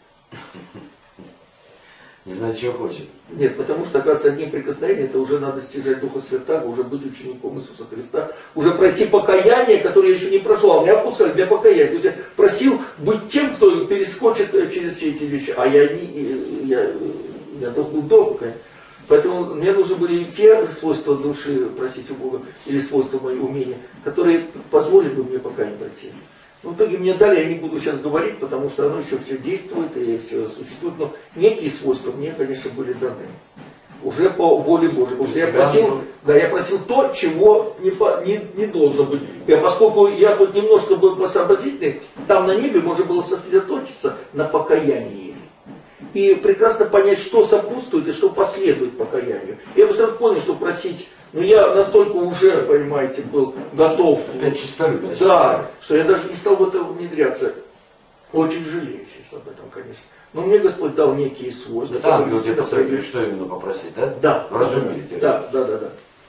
Не знает, чего хочет. Нет, потому что, оказывается, одним прикосновением, это уже надо стяжать Духа Святаго, уже быть учеником Иисуса Христа, уже пройти покаяние, которое я еще не прошел, а меня опускали для покаяния. То есть я просил быть тем, кто перескочит через все эти вещи, а я, не, я, я должен был до покаяния. Поэтому мне нужны были те свойства души просить у Бога, или свойства мои умения, которые позволили бы мне покаяние пройти. В итоге мне дали, я не буду сейчас говорить, потому что оно еще все действует и все существует, но некие свойства мне, конечно, были даны. Уже по воле Божьей. Потому что я просил, да, я просил то, чего не, не, не должно быть. И поскольку я хоть немножко был сообразительный, там на небе можно было сосредоточиться на покаянии. И прекрасно понять, что сопутствует и что последует покаянию. Я бы сразу понял, что просить, но я настолько уже, понимаете, был готов. Опять чистолюбие. Да, что я даже не стал в это внедряться. Очень жалею, естественно, об этом, конечно. Но мне Господь дал некие свойства. Да, ангел тебе посоветует, что именно попросить, да? Да. Разумели тебя. Да, да, да, да.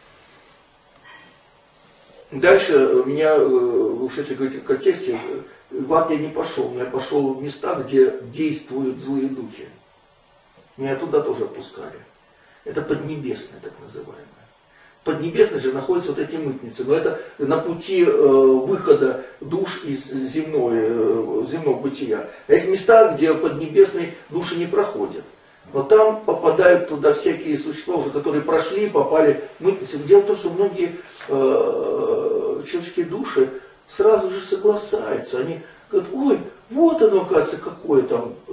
Дальше меня, уж если говорить в контексте, в ад я не пошел, но я пошел в места, где действуют злые духи. Меня туда тоже опускали. Это Поднебесное, так называемое. Поднебесной же находятся вот эти мытницы. Но это на пути э, выхода душ из земной, э, земного бытия. Есть места, где поднебесные души не проходят. Но там попадают туда всякие существа, уже, которые прошли, попали в мытницы. Дело в том, что многие э, человеческие души сразу же соглашаются. Они говорят, ой, вот оно, оказывается, какое там.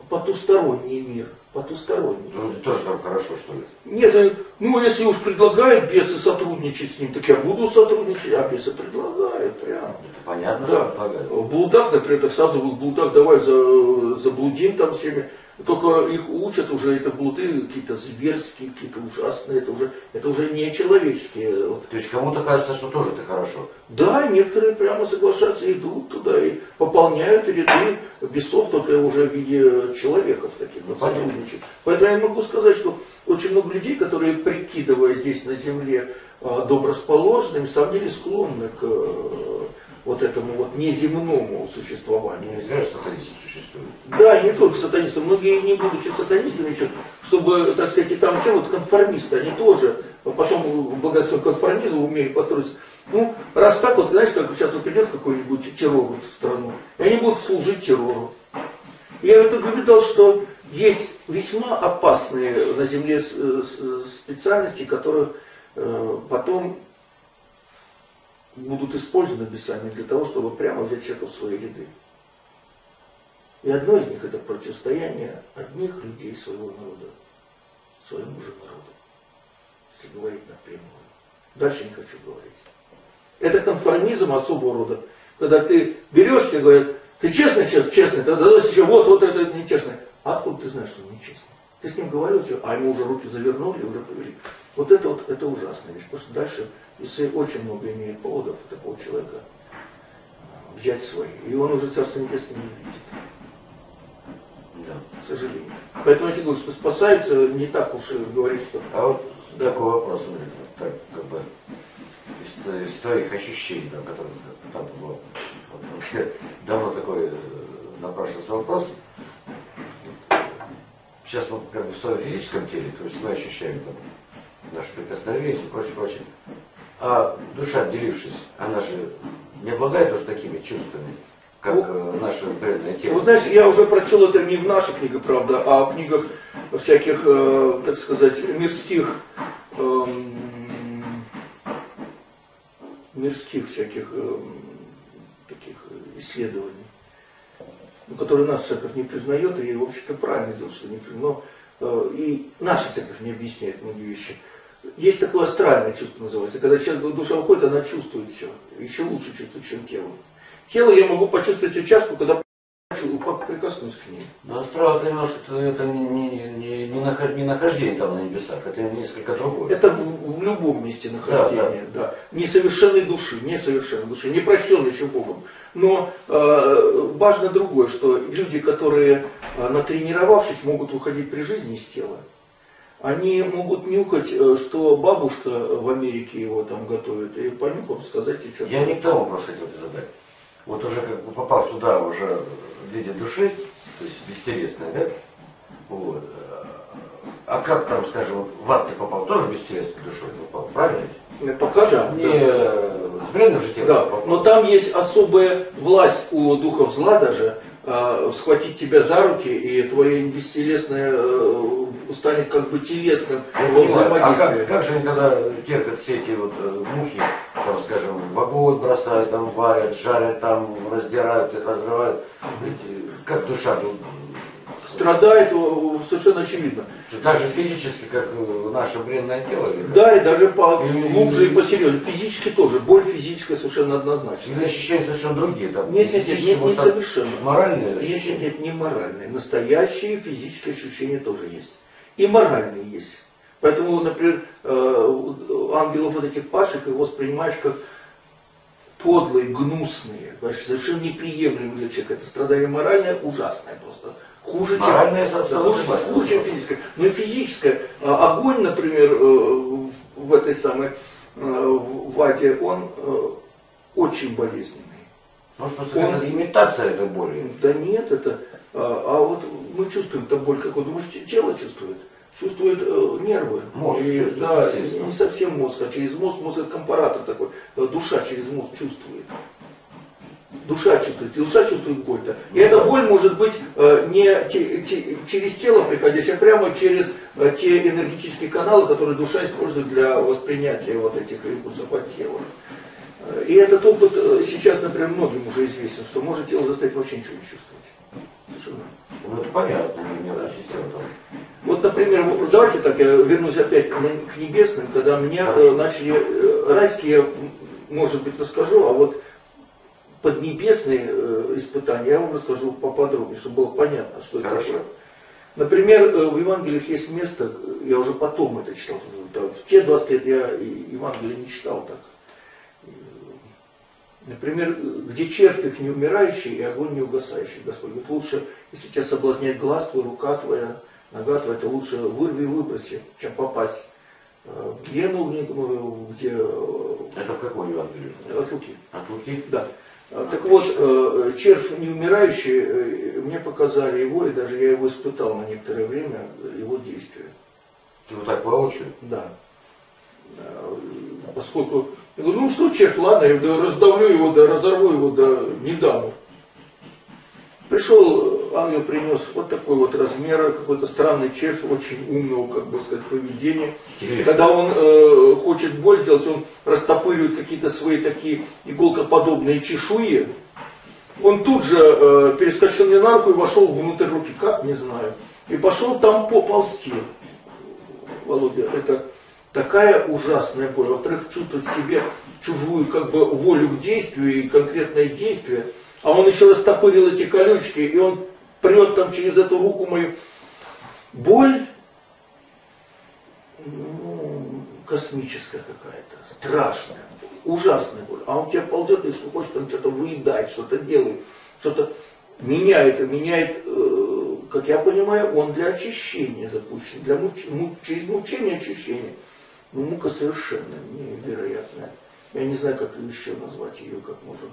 потусторонний мир. Потусторонний. Ну, это тоже там хорошо, что ли? Нет, ну если уж предлагают бесы сотрудничать с ним, так я буду сотрудничать, а бесы предлагают прямо. Это понятно, Да. что предлагают. В блудах, например, так сразу в блудах давай за, заблудим там всеми. Только их учат уже, это блуды какие-то зверские, какие-то ужасные, это уже, это уже не человеческие. Вот. То есть кому-то кажется, что тоже ты хорошо. Да, некоторые прямо соглашаются, идут туда и пополняют ряды бесов, только уже в виде человеков таких, Ну, вот, сотрудничают. Поэтому я могу сказать, что очень много людей, которые, прикидывая здесь на земле э, добросположенными, на самом деле склонны к э, вот этому вот неземному существованию. Не зря же сатанисты существуют. Да, и не только сатанисты, многие не будучи сатанистами еще, чтобы, так сказать, и там все вот конформисты, они тоже потом благодаря своему конформизму умеют построиться. Ну, раз так вот, знаешь, как сейчас вот придет какой-нибудь террор в эту страну, и они будут служить террору. Я в итоге увидел, что есть весьма опасные на земле специальности, которые э, потом будут использованы бесами для того, чтобы прямо взять человека в свои ряды. И одно из них это противостояние одних людей своего народа, своему же народу, если говорить напрямую. Дальше не хочу говорить. Это конформизм особого рода. Когда ты берешь, тебе говорят, ты честный человек, честный, тогда еще вот, вот это нечестный. А откуда ты знаешь, что он нечестный? Ты с ним говорил, все, а ему уже руки завернули, уже повели. Вот это вот, это ужасная вещь, потому что дальше, если очень много имеет поводов у такого человека взять свои, и он уже Царство Небесное не видит. Да, к сожалению. Поэтому я тебе говорю, что спасаются не так уж и говорить, что... А вот да. Такой вопрос, смотри, так, как бы, из, из твоих ощущений, там, которые там было, вот, давно такой напрашивался вопрос. Сейчас мы как бы в своем физическом теле, то есть мы ощущаем там нашу прикосновение и прочее, прочее. А душа, отделившись, она же не обладает уже такими чувствами, как ну, наше бренное тело. Вы знаешь, я уже прочел это не в наших книгах, правда, а в книгах всяких, э, так сказать, мирских, э, мирских всяких э, таких исследований, ну, которые наша церковь не признает, и, в общем-то, правильно делает, что не признает, но э, и наша церковь не объясняет многие вещи. Есть такое астральное чувство, называется, когда человек, душа уходит, она чувствует все, еще лучше чувствует, чем тело. Тело я могу почувствовать участку, когда прикоснусь к ней. Но астрал это немножко, это не, не, не, не, наход, не нахождение там на небесах, это несколько другое. Это в, в любом месте нахождения, да, да. Да. Несовершенной души, несовершенной души, не прощенной еще Богом. Но э, важно другое, что люди, которые, э, натренировавшись, могут уходить при жизни из тела. Они могут нюхать, что бабушка в Америке его там готовит, и по нюхам сказать, и что-то. Я не к тому вопрос хотел тебе задать. Вот уже как бы попав туда уже в виде души, то есть бестелесной, да? Вот. А как там, скажем, в ад ты попал, тоже бестелесной душой попал, правильно? Пока да. Не да. с бренным же телом да. попал. Но там есть особая власть у духов зла даже, э, схватить тебя за руки, и твое бестелесное э, станет как бы телесным взаимодействием. А как, как же они тогда терпят все эти вот э, мухи, там, скажем, в огонь бросают, там варят, жарят, там раздирают их, разрывают. Ведь, как душа тут страдает, совершенно очевидно. Так же физически, как наше бренное тело? Или да, и даже по или, глубже и посерьезнее. Физически тоже. Боль физическая совершенно однозначно. Или ощущения совершенно другие? Там, нет, нет, нет, нет, не совершенно. Моральные ощущения? Нет, нет, нет, не моральные. Настоящие физические ощущения тоже есть. И моральные есть. Поэтому, например, ангелов вот этих падших его воспринимаешь как подлые, гнусные, совершенно неприемлемые для человека. Это страдание моральное, ужасное просто. Хуже, моральное, чем, хуже, хуже, чем физическое. Но и физическое. Огонь, например, в этой самой в аде, он очень болезненный. Может, просто он, это имитация этой боли? Да нет, это... А вот мы чувствуем там боль, как вы думаете, тело чувствует? Чувствует э, нервы. Мозг и, чувствует, да, не совсем мозг, а через мозг, мозг это компаратор такой. Душа через мозг чувствует. Душа чувствует, душа чувствует боль-то. И эта боль может быть э, не те, те, через тело приходящая, а прямо через э, те энергетические каналы, которые душа использует для воспринятия вот этих импульсов от тела. И этот опыт сейчас, например, многим уже известен, что может тело заставить вообще ничего не чувствовать. Совершенно. Ну это понятно, нервная система там. Вот, например, давайте так, я вернусь опять к небесным, когда меня э, начали, э, райские я, может быть, расскажу, а вот поднебесные э, испытания я вам расскажу поподробнее, чтобы было понятно, что это Хорошо. такое. Например, э, в Евангелиях есть место, я уже потом это читал, в те двадцать лет я Евангелие не читал так. Например, где червь их не умирающий и огонь не угасающий, Господь говорит, лучше, если тебя соблазняет глаз твой, рука твоя, нога твоя, то лучше вырви и выброси, чем попасть в гиену огненную, где... Это в какой Евангелии? От Луки. От Луки? Да. А, так вот, червь не умирающий, мне показали его, и даже я его испытал на некоторое время, его действия. Ты вот так воочию? Да. Поскольку, я говорю, ну что червь, ладно, я да, раздавлю его, да разорву его, да не дам. Пришел, ангел принес вот такой вот размер, какой-то странный червь, очень умного, как бы сказать, поведения. Интересно. Когда он э, хочет боль сделать, он растопыривает какие-то свои такие иголкоподобные чешуи. Он тут же э, перескочил мне на руку и вошел внутрь руки, как, не знаю. И пошел там поползти. Володя, это такая ужасная боль. Во-вторых, чувствовать в себе чужую как бы волю к действию и конкретное действие. А он еще растопырил эти колючки, и он прет там через эту руку мою. Боль, ну, космическая какая-то, страшная, ужасная боль. А он тебя ползет, и что хочешь, там что-то выедает, что-то делает, что-то меняет, и меняет, э, как я понимаю, он для очищения запущен, для муч... ну, через мучение очищения. Ну, мука совершенно невероятная. Я не знаю, как еще назвать ее, как можно.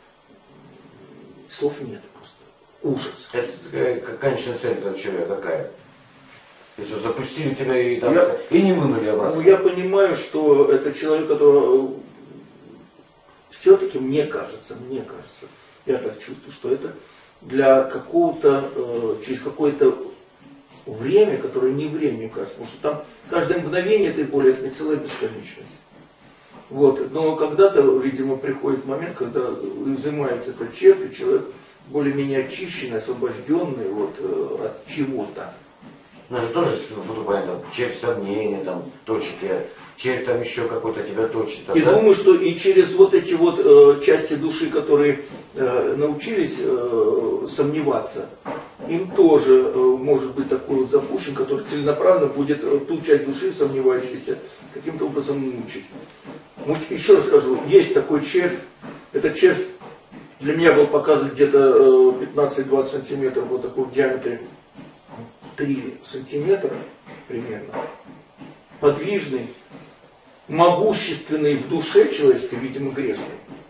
Слов нет просто. Ужас. Это такая конечная цель этого человека какая? Если запустили тебя и, там, я, и не вынули обратно. Ну, я понимаю, что это человек, который все-таки, мне кажется, мне кажется, я так чувствую, что это для какого-то, э, через какое-то время, которое не время, мне кажется, потому что там каждое мгновение этой боли, это не целая бесконечность. Вот. Но когда-то, видимо, приходит момент, когда изымается этот червь, и человек более-менее очищенный, освобожденный вот, от чего-то. У нас же тоже, буду понятно, червь сомнения, там, точит тебя, червь там еще какой-то тебя точит. Там, и да? думаю, что и через вот эти вот э, части души, которые э, научились э, сомневаться, им тоже э, может быть такой вот запущен, который целенаправленно будет э, ту часть души, сомневающейся, каким-то образом мучить. Муч... Еще раз скажу, есть такой червь, этот червь для меня был показан где-то э, пятнадцать-двадцать сантиметров, вот такой в диаметре три сантиметра примерно, подвижный, могущественный в душе человеческой, видимо, грешный,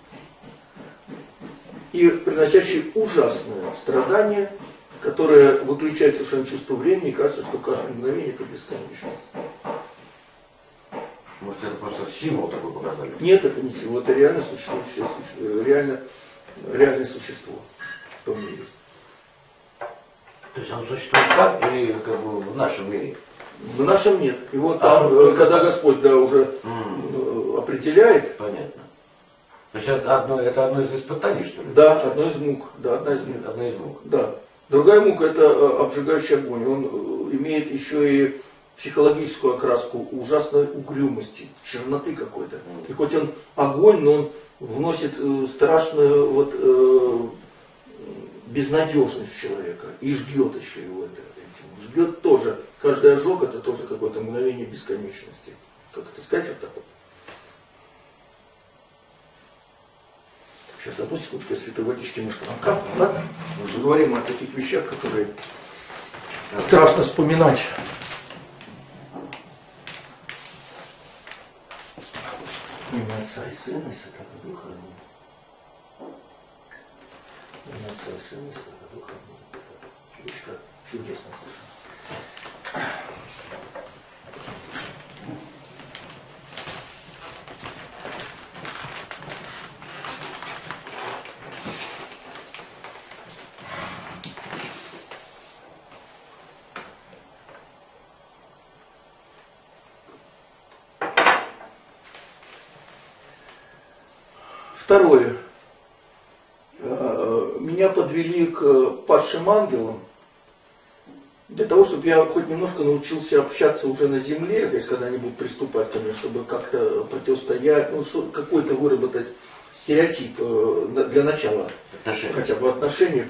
и приносящий ужасное страдание, которое выключает совершенно чувство времени, и кажется, что каждое мгновение это бесконечность. Может, это просто символ такой показали? Нет, это не символ, это реально существующее, реально, реальное существо в том мире. То есть оно существует так или как бы в нашем мире? В нашем нет. И вот А, там, ну, когда Господь да, уже м-м. определяет. Понятно. То есть это одно, это одно из испытаний, что ли? Да, одно из мук. Да, одна из мук. Одна из мук. Да. Другая мука это обжигающий огонь. Он имеет еще и психологическую окраску ужасной угрюмости, черноты какой-то. И хоть он огонь, но он вносит страшную вот, э, безнадежность в человека и жгет еще его это, этим. Жгет тоже. Каждый ожог это тоже какое-то мгновение бесконечности. Как это сказать вот так вот? Сейчас одну секундочку, я святой водички немножко накапну, да? Мы же говорим о таких вещах, которые страшно вспоминать. Имя Отца и Сына и Святого Духа. Имя Отца и Сына и Святого Духа. Вещка чудесная совершенно. Второе. Меня подвели к падшим ангелам Для того, чтобы я хоть немножко научился общаться уже на земле, то есть когда они будут приступать ко мне, чтобы как-то противостоять, ну, что, какой-то выработать стереотип э, для начала, Отношения. хотя бы отношений.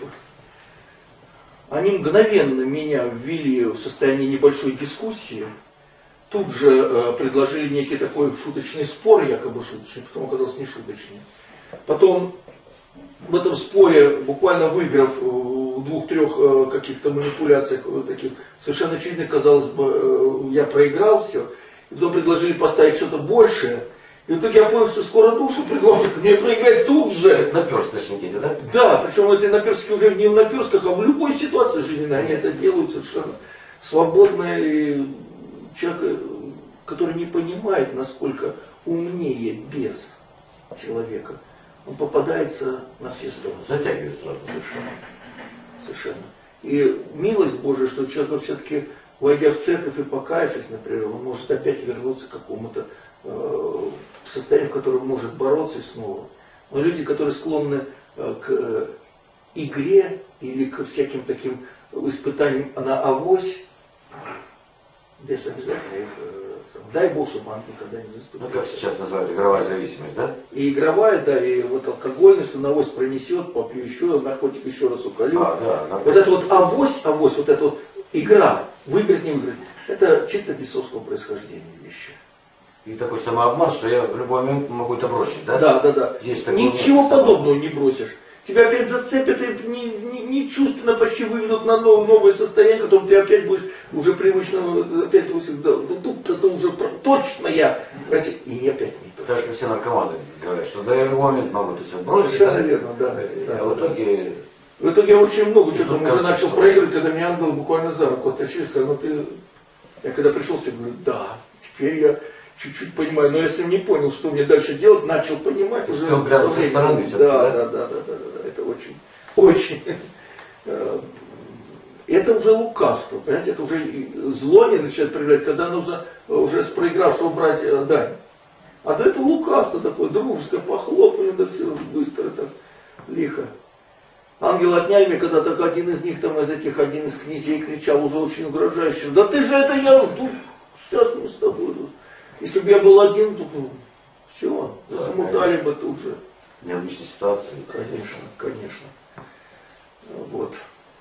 Они мгновенно меня ввели в состояние небольшой дискуссии, тут же э, предложили некий такой шуточный спор, якобы шуточный, потом оказался не шуточный. Потом в этом споре, буквально выиграв в двух-трех э, каких-то манипуляциях, э, таких совершенно очевидно, казалось бы, э, я проиграл все, и потом предложили поставить что-то большее. И в итоге я понял, что скоро душу предложат, мне проиграть тут же. Наперсточники, да? Да, причем эти наперстки уже не в наперстках, а в любой ситуации жизненной они это делают совершенно свободно. И человек, который не понимает, насколько умнее без человека, он попадается на все стороны. Затягивает сразу. Совершенно. Совершенно. И милость Божия, что человек все-таки, войдя в церковь и покаявшись, например, он может опять вернуться к какому-то э, состоянию, в котором может бороться и снова. Но люди, которые склонны э, к э, игре или к всяким таким испытаниям на авось, без обязательно их, э, дай Бог, чтобы он никогда не заступил. Ну, как сейчас называют, игровая зависимость, да? И игровая, да, и вот алкогольность, что на авось пронесет, попью еще, наркотик еще раз уколю. А, да, вот это вот авось, авось, вот эта вот игра, выиграть, не выиграть, это чисто бесовского происхождения вещи. И такой самообман, что я в любой момент могу это бросить, да? Да, да, да. Есть такой Ничего самообман. подобного не бросишь. Тебя опять зацепят и не, не, не чувственно почти выведут на новое, новое состояние, в котором ты опять будешь уже привычно, опять будешь, да, тут это уже точно я, и опять не то. Так все наркоманы говорят, что да, я в любой момент могу это все бросить. Совершенно да? верно, да. А да, в итоге... В итоге я очень много чего Ну, там уже начал что? проигрывать, когда меня ангел буквально за руку оттащил и сказал, ну ты... Я когда пришел, я говорю, да, теперь я чуть-чуть понимаю, но если не понял, что мне дальше делать, начал понимать уже... Успел глянуть со стороны все-таки, да, да? да, да, да, да, да, да, это очень, очень... Это уже лукавство, понимаете, это уже зло не начинает проявлять, когда нужно уже с проигравшего брать дань. А до этого лукавство такое, дружеское, похлопали, да все быстро так, лихо. Ангелы отняли меня, когда так один из них, там из этих, один из князей кричал уже очень угрожающе, да ты же это я, ну, сейчас мы с тобой. Если бы я был один, то ну, все, захомутали бы тут же. Необычная ситуация. Конечно, конечно. Вот.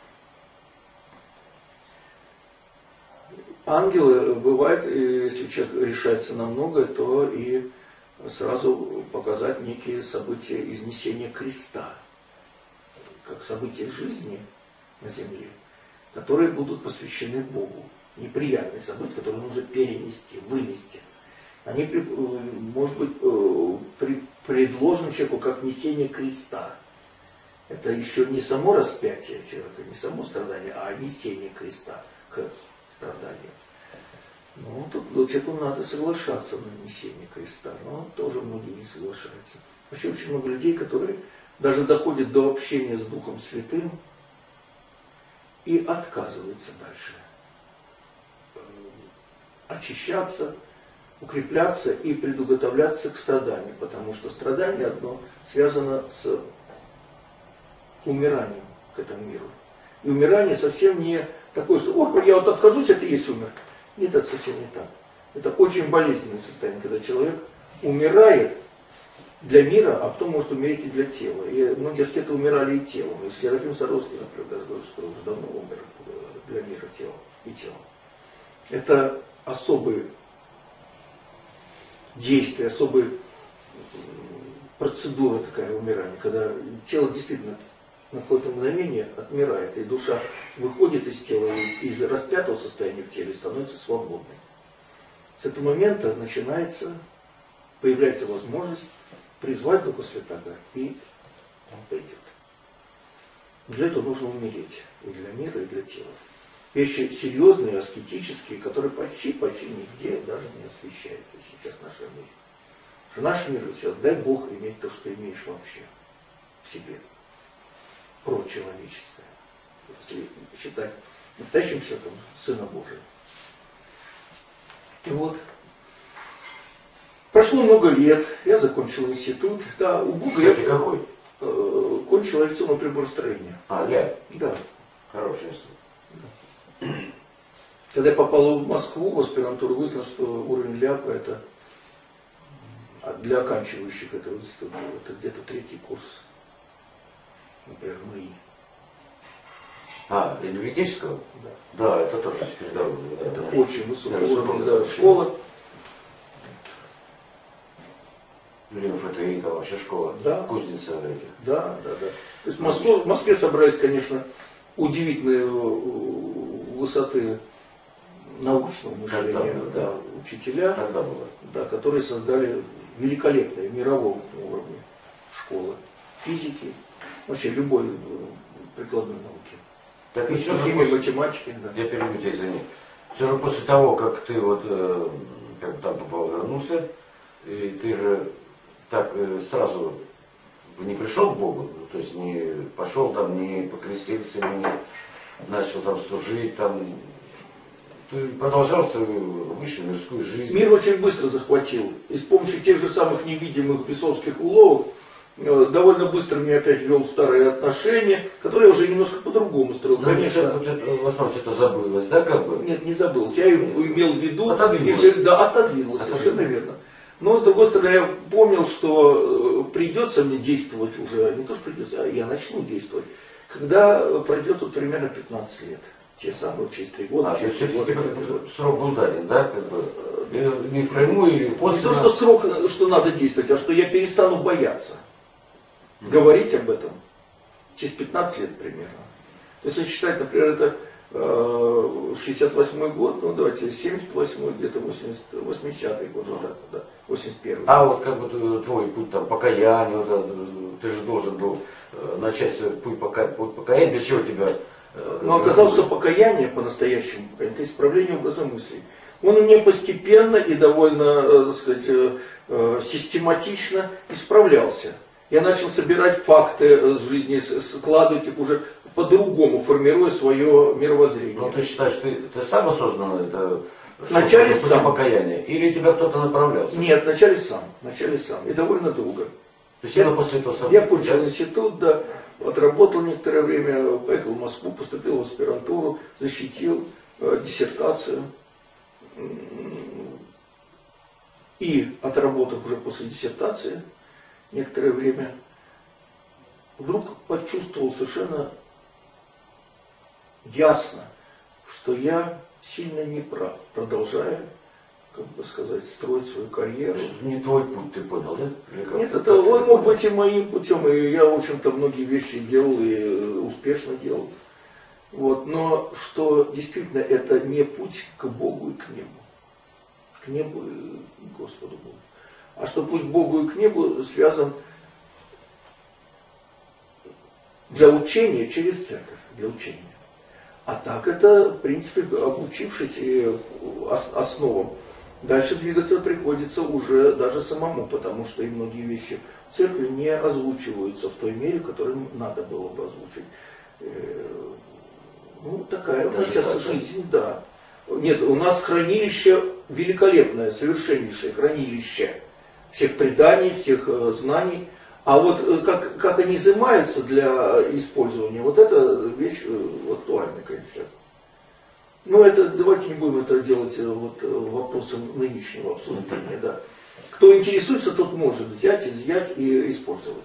Ангелы, бывает, если человек решается на многое, то и сразу показать некие события изнесения креста, как события жизни на земле, которые будут посвящены Богу. Неприятные события, которые нужно перенести, вынести. Они, может быть, предложены человеку как несение креста. Это еще не само распятие человека, не само страдание, а несение креста к страданию. Ну, тут человеку надо соглашаться на несение креста, но тоже многие не соглашаются. Вообще очень много людей, которые даже доходят до общения с Духом Святым и отказываются дальше очищаться, укрепляться и предуготовляться к страданию, потому что страдание одно связано с умиранием к этому миру. И умирание совсем не такое, что ой, я вот откажусь, это и есть умер. Нет, это совсем не так. Это очень болезненное состояние, когда человек умирает для мира, а потом может умереть и для тела. И многие аскеты умирали и телом. И Серафим Саровский, например, говорит, что уже давно умер для мира тела и тела. Это особые действия, особые процедура такая умирания, когда тело действительно на какое-то мгновение отмирает, и душа выходит из тела, и из распятого состояния в теле становится свободной. С этого момента начинается, появляется возможность призвать Духа Святаго, и он придет. Для этого нужно умереть и для мира, и для тела. Вещи серьезные, аскетические, которые почти-почти нигде даже не освещаются сейчас в нашем мире. Что наш мир сейчас, дай Бог иметь то, что имеешь вообще в себе. Прочеловеческое. Если считать настоящим человеком Сына Божия. И вот. Прошло много лет, я закончил институт. Да, у Бога Кстати, я какой? Э, кончил авиационное приборостроение. А, Ля. Да. Хороший институт. Когда я попал в Москву, в аспирантуру, выяснилось, что уровень ляпа это для оканчивающих этого института, это где-то третий курс, например, МРИ. А, энергетического? Да. Да, это тоже передовой. Да, это конечно. очень высокий Да, уровень, да, да, школа. Или в ФТИ, там вообще школа, Да. кузница этих. Да, да, да. То есть в Москве, в Москве собрались, конечно, удивительные высоты научного мышления, Тогда было, да, да. учителя, Тогда было. да, которые создали великолепные мирового уровня школы физики, вообще любой э, прикладной науки. Так и все же Химии, после... математики, да. Я перебью тебя, извини. Все же после того, как ты вот э, как бы там попал, вернулся, и ты же так э, сразу не пришел к Богу, то есть не пошел там, не покрестился, не начал там служить, там, ты продолжал свою высшую мирскую жизнь. Мир очень быстро захватил. И с помощью тех же самых невидимых бесовских уловок э, довольно быстро меня опять вел в старые отношения, которые я уже немножко по-другому строил. Ну, Конечно, это, вот это, в основном это забылось, да, как бы? нет, не забылся. Я имел в виду, Отодвинулось. и всегда отодвинулось, Отодвинулось. совершенно верно. Но, с другой стороны, я помнил, что э, придется мне действовать уже, не то, что придется, а я начну действовать, когда пройдет вот примерно пятнадцать лет. Те самые, через три года, А, через то три есть года. все-таки срок был даден, да, как бы? Или не впрямую, или после? Не то, что срок, что надо действовать, а что я перестану бояться mm-hmm. говорить об этом через пятнадцать лет примерно. То есть, если считать, например, это э, шестьдесят восьмой год, ну давайте, семьдесят восьмой, где-то восьмидесятый год, вот так, да, восемьдесят первый. А вот как бы твой путь там покаяния, вот, это, ты же должен был э, начать свой путь, пока, путь покаяния, для чего тебя... Э, Но оказалось, что покаяние, по-настоящему покаяние, это исправление образа мыслей. Он у меня постепенно и довольно, э, так сказать, э, э, систематично исправлялся. Я начал собирать факты с жизни, складывать их уже по-другому, формируя свое мировоззрение. Ну ты считаешь, ты, ты сам осознанно это Вначале сам. покаяние? Или тебя кто-то направлялся? Нет, вначале сам, вначале сам. И довольно долго. То есть я, после этого события, я кончил да? институт, да, отработал некоторое время, поехал в Москву, поступил в аспирантуру, защитил э, диссертацию. И отработав уже после диссертации некоторое время, вдруг почувствовал совершенно ясно, что я сильно не прав, продолжая, как бы сказать, строить свою карьеру. Не твой путь, ты понял, да? Или как? Нет, это он мог быть и моим путем, и я, в общем-то, многие вещи делал и успешно делал. Вот. Но что действительно это не путь к Богу и к небу. К небу и к Господу Богу. А что путь к Богу и к небу связан для учения через церковь, для учения. А так это, в принципе, обучившись и основам, дальше двигаться приходится уже даже самому, потому что и многие вещи в церкви не озвучиваются в той мере, в которой надо было бы озвучить. Ну, такая у нас сейчас жизнь, да. Нет, у нас хранилище великолепное, совершеннейшее хранилище всех преданий, всех э, знаний. А вот э, как, как они изымаются для использования, вот это вещь э, актуальная, конечно, сейчас. Но это, давайте не будем это делать э, вот, э, вопросом нынешнего обсуждения. Да. Кто интересуется, тот может взять, изъять и использовать.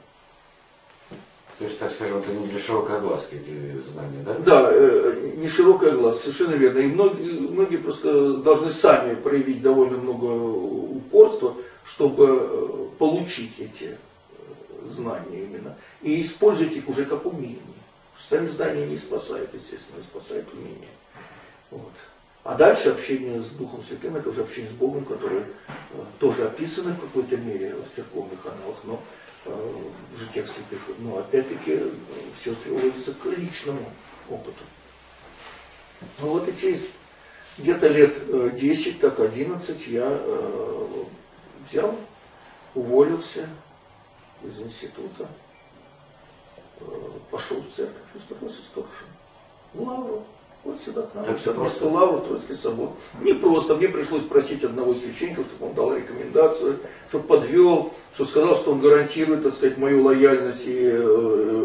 То есть, так скажем, это не для широкой огласки эти знания, да? Да, э, не широкая глаз, совершенно верно. И многие, многие просто должны сами проявить довольно много упорства, чтобы получить эти знания именно. И использовать их уже как умение. Сами знания не спасают, естественно, спасают умение. Вот. А дальше общение с Духом Святым, это уже общение с Богом, которое э, тоже описано в какой-то мере в церковных аналах, но в житиях святых, но опять-таки все сводится к личному опыту. Ну вот и через где-то лет десять, так одиннадцать я э, взял, уволился из института, э, пошел в церковь, устроился сторожем в Лавру. Вот сюда к нам, все просто Лавру, Троицкий собор. Не просто, мне пришлось просить одного священника, чтобы он дал рекомендацию, чтобы подвел, чтобы сказал, что он гарантирует, так сказать, мою лояльность и э,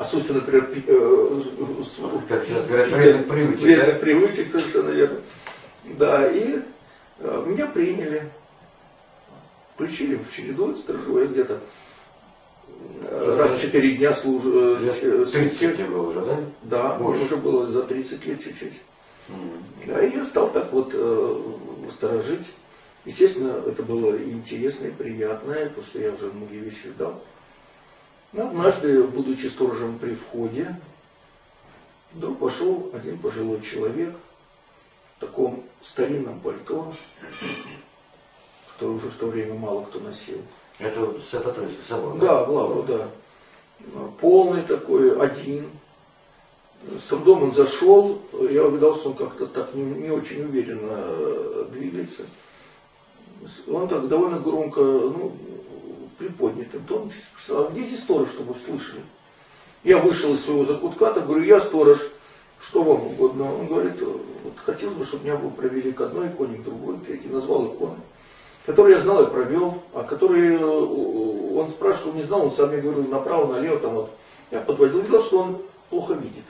Отсутствие, например, пи- э, Как сейчас говорят, вредных привычек. вредных Да? привычек, совершенно верно. Да, и э, меня приняли, включили в череду сторожевую, я где-то э, раз в четыре дня служу. Э, тридцать лет было уже, да? Да, Больше. уже было за тридцать лет чуть-чуть. Mm. Да, и я стал так вот э, сторожить. Естественно, это было и интересно, и приятно, потому что я уже многие вещи видал. Но однажды, будучи сторожем при входе, вдруг пошел один пожилой человек в таком старинном пальто, которое уже в то время мало кто носил. Это Свято-Троицкий собор, Да, в Лавру, да. Полный такой, один. С трудом он зашел, я увидел, что он как-то так не, не очень уверенно двигается. Он так довольно громко, ну, приподнятым тоном спросил: а где здесь сторож, чтобы вы слышали? Я вышел из своего закутка, так говорю: я сторож, что вам угодно? Он говорит: вот хотелось бы, чтобы меня вы провели к одной иконе, к другой, к третьей. Назвал иконы, которые я знал и провел, а которые он спрашивал, не знал, он сам мне говорил направо, налево, там вот. Я подводил, видел, что он плохо видит.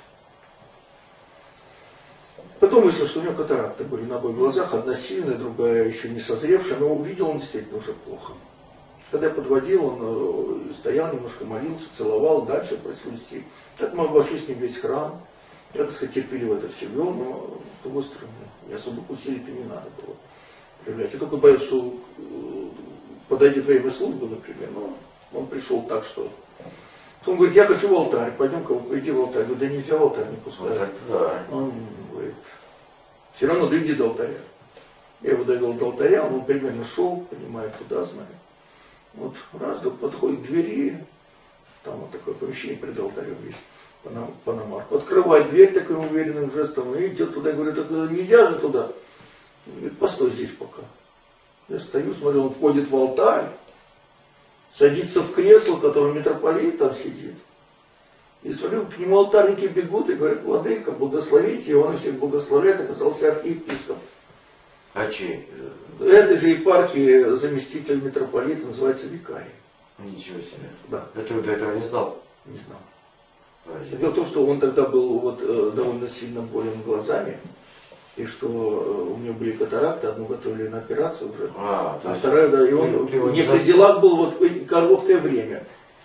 Потом выяснилось, что у него катаракты были на обоих глазах, одна сильная, другая еще не созревшая, но увидел он действительно уже плохо. Когда я подводил, он стоял, немножко молился, целовал, дальше просил идти. Так мы обошли с ним весь храм. Я, так сказать, терпеливо это все вел, но с другой стороны, и особых усилий-то не надо было проявлять. Я только боялся, что подойдет время службы, например, но он пришел так, что... Он говорит: я хочу в алтарь, пойдем-ка, иди в алтарь. Я говорю: да нельзя в алтарь, не пускай. Вот да. Он говорит: все равно доведи до алтаря. Я его довел до алтаря, он примерно шел, понимает, туда, знает. Вот раз, вдруг подходит к двери, там вот такое помещение пред алтарем есть, паномарку. Открывает дверь таким уверенным жестом и идет туда, и говорит: так нельзя же туда. Он говорит: постой здесь пока. Я стою, смотрю, он входит в алтарь, садится в кресло, в котором митрополит там сидит. И смотрю, к нему алтарники бегут и говорят: владыка, благословите. И он всех благословляет, оказался архиепископ. А чей? Этой же епархии заместитель митрополита, называется викарий. Ничего себе. Да. Это вы до этого не знал? Не знал. Разве? Дело в том, что он тогда был вот, э, довольно сильно болен глазами, и что э, у него были катаракты, одну готовили на операцию уже, А, то а есть вторая, да, и он ты- ты его не не при зас- делах был вот короткое время.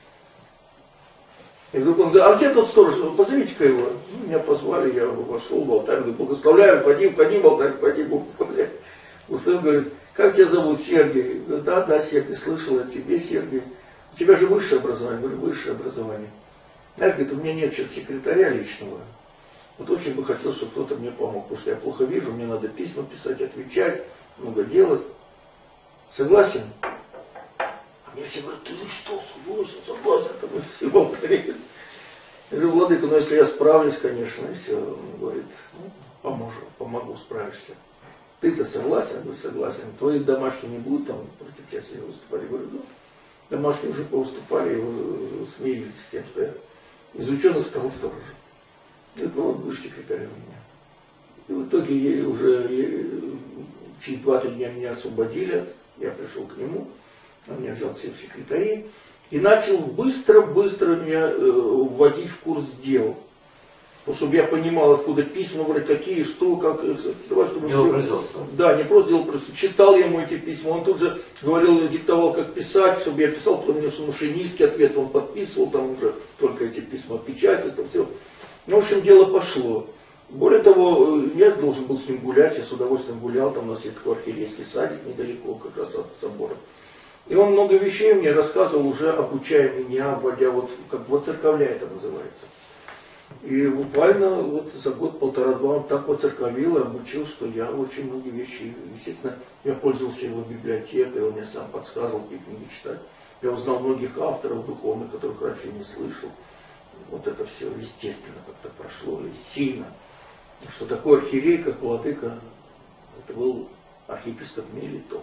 И вдруг он говорит: а где тот сторож? Позовите-ка его. Ну, меня позвали, я вошел в алтарь, говорю: благословляю, входи, входи в алтарь, входи, благословляю. Благословляю, говорит: как тебя зовут? Сергей. Я говорю: да, да, Сергей, слышал о тебе, Сергей. У тебя же высшее образование. Я говорю: высшее образование. Знаешь, говорит, у меня нет сейчас секретаря личного. Вот очень бы хотел, чтобы кто-то мне помог, потому что я плохо вижу, мне надо письма писать, отвечать, много делать. Согласен? А мне все говорят: ты что, согласен, согласен, это будет все в алтаре. Я говорю: владыка, ну если я справлюсь, конечно, и все. Он говорит: ну, поможем, помогу, справишься. Ты-то согласен? Я говорю: согласен. Твои домашние не будут там против тебя сегодня выступать? Я говорю: да. Домашние уже повыступали, и смеялись с тем, что я из ученых стал сторожем. Говорит: ну вот будешь секретарем у меня. И в итоге я уже я, через два-три дня меня освободили, я пришел к нему, он меня взял всех секретарей и начал быстро-быстро меня э, вводить в курс дел. Ну, чтобы я понимал, откуда письма, вроде какие, что, как. Давай, чтобы Дело все... производства. Да, не просто делал производство. Читал я ему эти письма, он тут же говорил, диктовал, как писать, чтобы я писал, потом мне машинистский ответ он подписывал, там уже только эти письма печати, там все. Ну, в общем, дело пошло. Более того, я должен был с ним гулять, я с удовольствием гулял, там у нас есть такой архиерейский садик недалеко как раз от собора. И он много вещей мне рассказывал, уже обучая меня, вводя, вот, как воцерковля это называется. И буквально вот за год-полтора-два он так воцерковил и обучил, что я очень много вещей, естественно, я пользовался его библиотекой, он мне сам подсказывал, какие книги читать. Я узнал многих авторов духовных, которых раньше не слышал. Вот это все, естественно, как-то прошло и сильно. Что такой архиерей, как владыка, это был архиепископ Мелитон.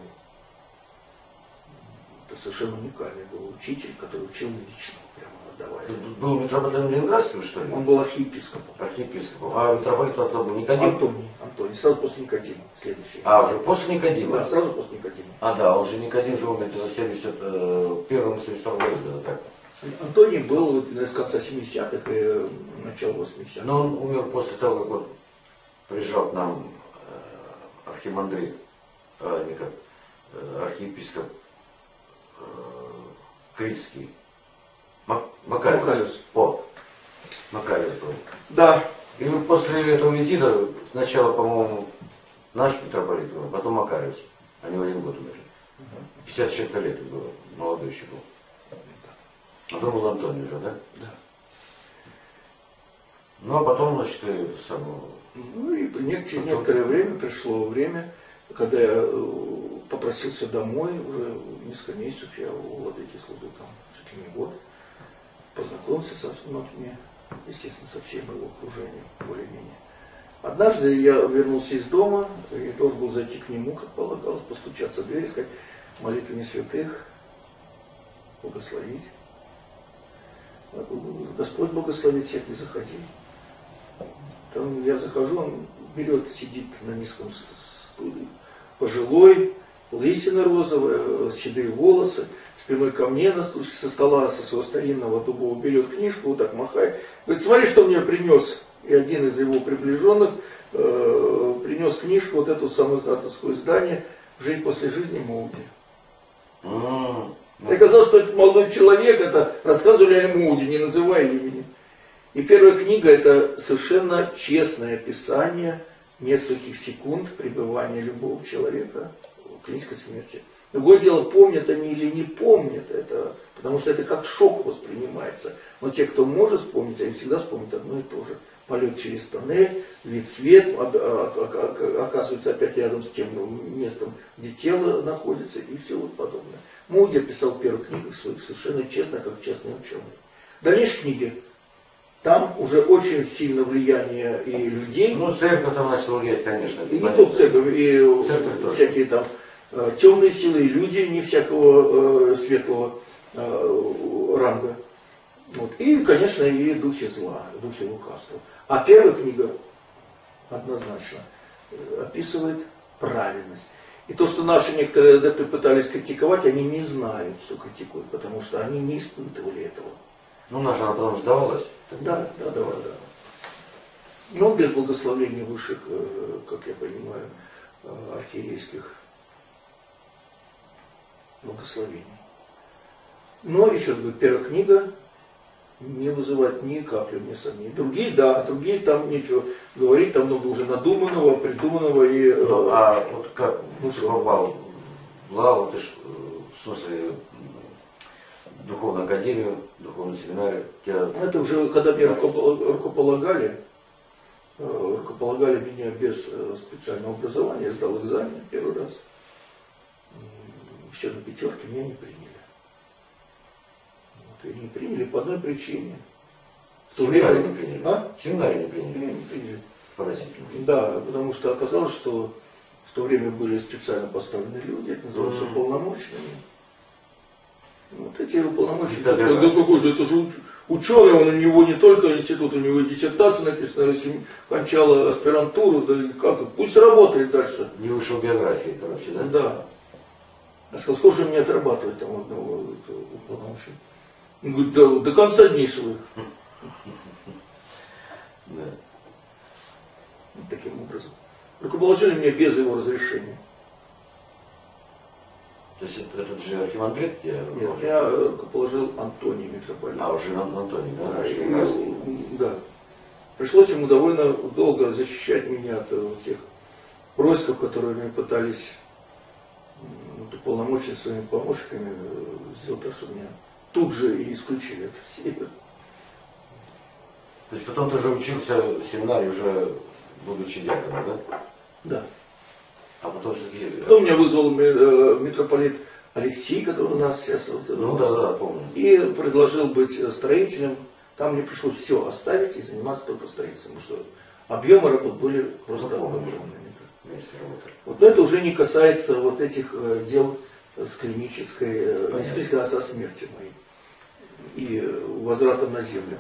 Это совершенно уникальный был учитель, который учил лично, прямо отдавая. Был митрополитом Ленинградским, что ли? Он был архиепископом. Архиепископом. А митрополит тогда был Никодим? Антоний, Антоний, сразу после Никодима, следующий. А, уже после Никодима? Да, сразу после Никодима. А, да, он же Никодим же умер в семьдесят первом семьдесят втором году, так? Антоний был вот с конца семидесятых и начала восьмидесятых. Но он умер после того, как он приезжал к нам э, архимандрит, а не как э, архиепископ э, Критский. Мак- Макариус. Макариус. О, Макариус был. Да. И после этого визита сначала, по-моему, наш митрополит, а потом Макариус. Они в один год умерли. пятьдесят с чем-то лет было, молодой еще был. А то был Антоний уже, да? Да. Ну а потом, значит, и сам... Ну и не- через некоторое время пришло время, когда я э, попросился домой, уже несколько месяцев я у владыки служил там чуть ли не год, познакомился со многими, естественно, со всем его окружением, более-менее. Однажды я вернулся из дома и должен был зайти к нему, как полагалось, постучаться в дверь и сказать молитвами святых, благословить. Господь благословит всех, не заходи. Там я захожу, он берет, сидит на низком стуле, пожилой, лысина розовая, седые волосы, спиной ко мне на стульчике со стола, со своего старинного дубового, берет книжку, вот так махает. Говорит, смотри, что мне принес. И один из его приближенных э, принес книжку, вот эту самоздатовское издание «Жить после жизни Моуди». Mm-hmm. И оказалось, что этот молодой человек, это рассказывали о Моуди, не называя имени. И первая книга – это совершенно честное описание нескольких секунд пребывания любого человека в клинической смерти. Другое дело, помнят они или не помнят это, потому что это как шок воспринимается. Но те, кто может вспомнить, они всегда вспомнят одно и то же. Полет через тоннель, вид свет, оказывается опять рядом с тем местом, где тело находится, и все вот подобное. Моуди писал в первых книгах своих совершенно честно, как честный ученый. В дальнейшей книге там уже очень сильно влияние и людей. Ну, церковь там начала влиять, конечно. И не только церковь, и церковь всякие там э, темные силы, и люди не всякого э, светлого э, ранга. Вот. И, конечно, и духи зла, духи лукавства. А первая книга однозначно описывает правильность. И то, что наши некоторые адепты пытались критиковать, они не знают, что критикуют, потому что они не испытывали этого. Ну, наша она потом сдавалась. Да, да, да, да. Но без благословения высших, как я понимаю, архиерейских благословений. Но, еще раз говорю, первая книга не вызывает ни капли мне сомнений. Другие, да, другие там нечего говорить, там много уже надуманного, придуманного и... Ну, а вот как ну, ты попал в Лаву, ты ж, в смысле, духовную академию, духовную семинарию? Тебя... Это уже, когда меня рукополагали, рукополагали меня без специального образования, я сдал экзамен первый раз. Все на пятерке меня не приняли. Вот, и не приняли по одной причине. В то Семинарию время... не приняли? А? Семинарию не приняли? Меня не приняли. Поразительно. Да, потому что оказалось, что в то время были специально поставлены люди, это называется mm-hmm. уполномоченными. Вот эти уполномоченные, да, да, какой же, это же уч, ученый, он у него не только институт, у него и диссертация написана, если кончала аспирантуру, да как, пусть работает дальше. Не вышел биографии, короче, да? Да. Я сказал, сколько же мне отрабатывать там одного уполномоченного? Он говорит, до, до конца дней своих. Да. Вот таким образом. Рукоположили меня без его разрешения. То есть этот же архимандрит? Я Нет, я рукоположил Антоний митрополит. А, уже Антоний, да? Да, и, да. Пришлось ему довольно долго защищать меня от всех происков, которые мне пытались вот, уполномочить своими помощниками, сделать так, чтобы меня тут же и исключили от всех. То есть потом ты уже учился в семинаре, уже будучи дьяконом, да? Да. А потом все-таки... Потом меня вызвал митрополит Алексей, который у нас сейчас... Вот, ну да, да, помню. И предложил быть строителем. Там мне пришлось все оставить и заниматься только строительством, потому что объемы работ были просто ну, огромные. Вот, но это уже не касается вот этих э, дел с клинической, э, не с клинической, а со смертью моей и э, возвратом на землю.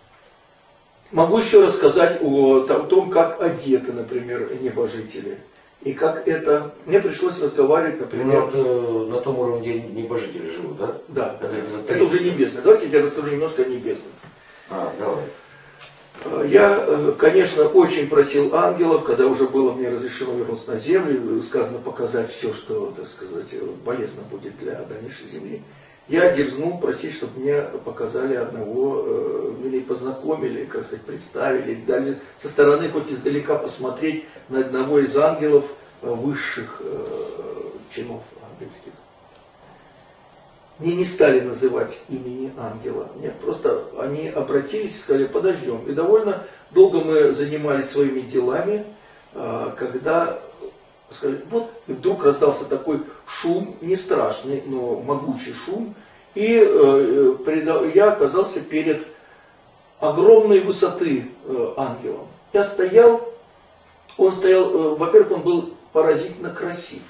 Могу еще рассказать о, о том, как одеты, например, небожители. И как это... Мне пришлось разговаривать, например... Вот, э, на том уровне, где небожители живут, да? Да, это, это, это уже небесное. Давайте я тебе расскажу немножко о небесном. А, давай. Я, конечно, очень просил ангелов, когда уже было мне разрешено вернуться на землю, сказано показать все, что, так сказать, полезно будет для дальнейшей земли. Я дерзнул просить, чтобы мне показали одного, или познакомили, как сказать, представили, дали со стороны хоть издалека посмотреть на одного из ангелов высших чинов ангельских. Мне не стали называть имени ангела. Мне просто они обратились и сказали, подождем. И довольно долго мы занимались своими делами, когда сказали, вот, и вдруг раздался такой шум, не страшный, но могучий шум. И я оказался перед огромной высоты ангелом. Я стоял, он стоял, во-первых, он был поразительно красив.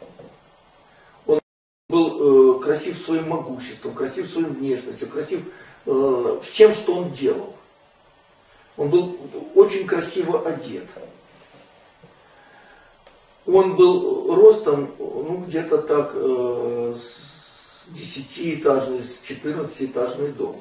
Был э, красив своим могуществом, красив своим внешностью, красив э, всем, что он делал. Он был очень красиво одет. Он был ростом, ну, где-то так, э, с десятиэтажный, с четырнадцатиэтажный дом,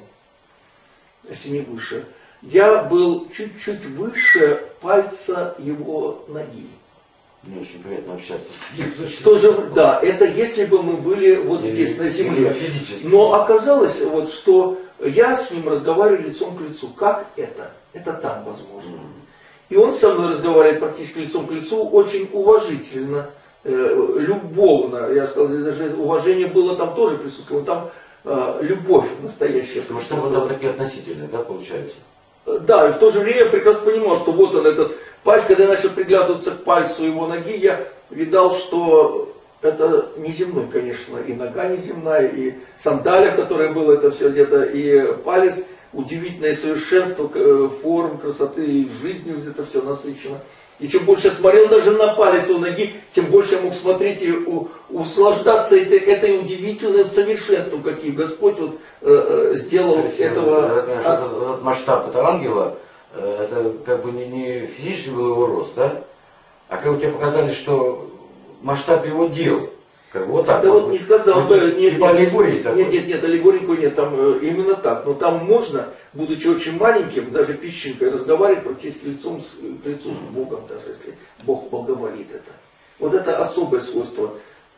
если не выше. Я был чуть-чуть выше пальца его ноги. Мне очень приятно общаться с таким. Тоже, да, это если бы мы были вот не, здесь, на земле. Физически. Но оказалось, вот, что я с ним разговариваю лицом к лицу. Как это? Это там возможно. Mm. И он со мной разговаривает практически лицом к лицу, очень уважительно, э, любовно. Я сказал, даже уважение было там тоже присутствовало. Там э, любовь настоящая. Потому что вот там такие относительные, да, получается? Да, и в то же время я прекрасно понимал, что вот он этот палец, когда я начал приглядываться к пальцу его ноги, я видал, что это неземной, конечно, и нога неземная, и сандалия, в которой было это все где-то, и палец, удивительное совершенство форм, красоты, и в жизни это все насыщено. И чем больше я смотрел даже на палец у ноги, тем больше я мог смотреть и у, услаждаться этой, этой удивительным совершенством, какие Господь вот, э, сделал есть, этого. Это, конечно, а... этот, этот масштаб этого ангела, э, это как бы не, не физически был его рост, да? А как бы тебе показали, что масштаб его дел. Как бы вот так. Да вот не сказал бы, нет, нет, типа аллегории такой. Нет, нет, нет, аллегории нет, там э, именно так. Но там можно, будучи очень маленьким, даже песчинкой, разговаривать практически лицом с, к лицу с Богом, даже если Бог благоволит это. Вот это особое свойство,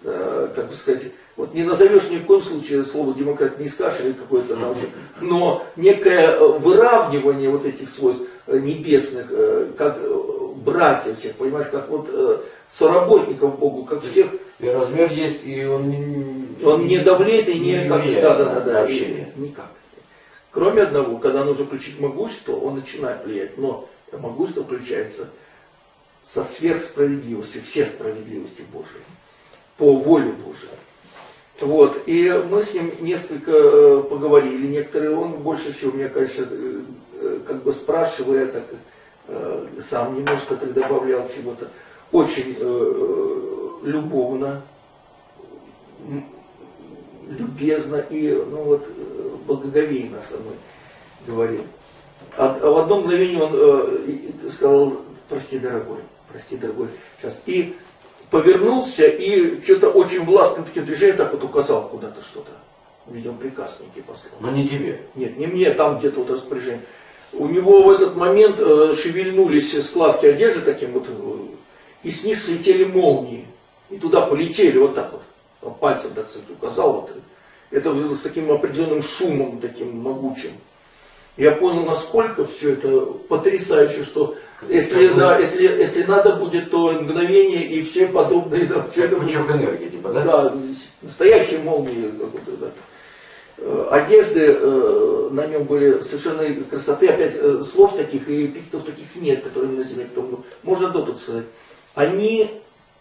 э, как бы сказать, вот не назовешь ни в коем случае слово демократ, не скажешь или какое-то научное, но некое выравнивание вот этих свойств небесных, э, как братьев всех, понимаешь, как вот э, соработников Богу, как всех. И размер есть, и он не... Он не давлеет и не... не как, влияет да, да, на да, да, общение. и, никак. Кроме одного, когда нужно включить могущество, он начинает влиять, но могущество включается со сверхсправедливостью, все справедливости Божьей, по воле Божьей. Вот, и мы с ним несколько э, поговорили, некоторые, он больше всего меня, конечно, э, э, как бы спрашивая, так, э, сам немножко так добавлял чего-то, очень э, любовно, любезно и, ну вот, благоговейно со мной говорил. А, а в одно мгновение он э, сказал, прости, дорогой, прости, дорогой, сейчас. И повернулся и что-то очень властным таким движением так вот указал куда-то что-то. Видимо, приказ некий послал. Но не тебе. Нет, не мне, там где-то вот распоряжение. У него в этот момент э, шевельнулись складки одежды таким вот, э, и с них слетели молнии. И туда полетели вот так вот. Пальцем, так сказать, указал. Вот. Это с таким определенным шумом, таким могучим. Я понял, насколько все это потрясающе, что если, да, если, если надо будет, то мгновение и все подобные. Да, все пучок энергии, типа, да? Да, настоящие молнии. Да. Одежды э, на нем были совершенно красоты. Опять э, слов таких и эпитетов таких нет, которые на земле. Можно дотук сказать. Они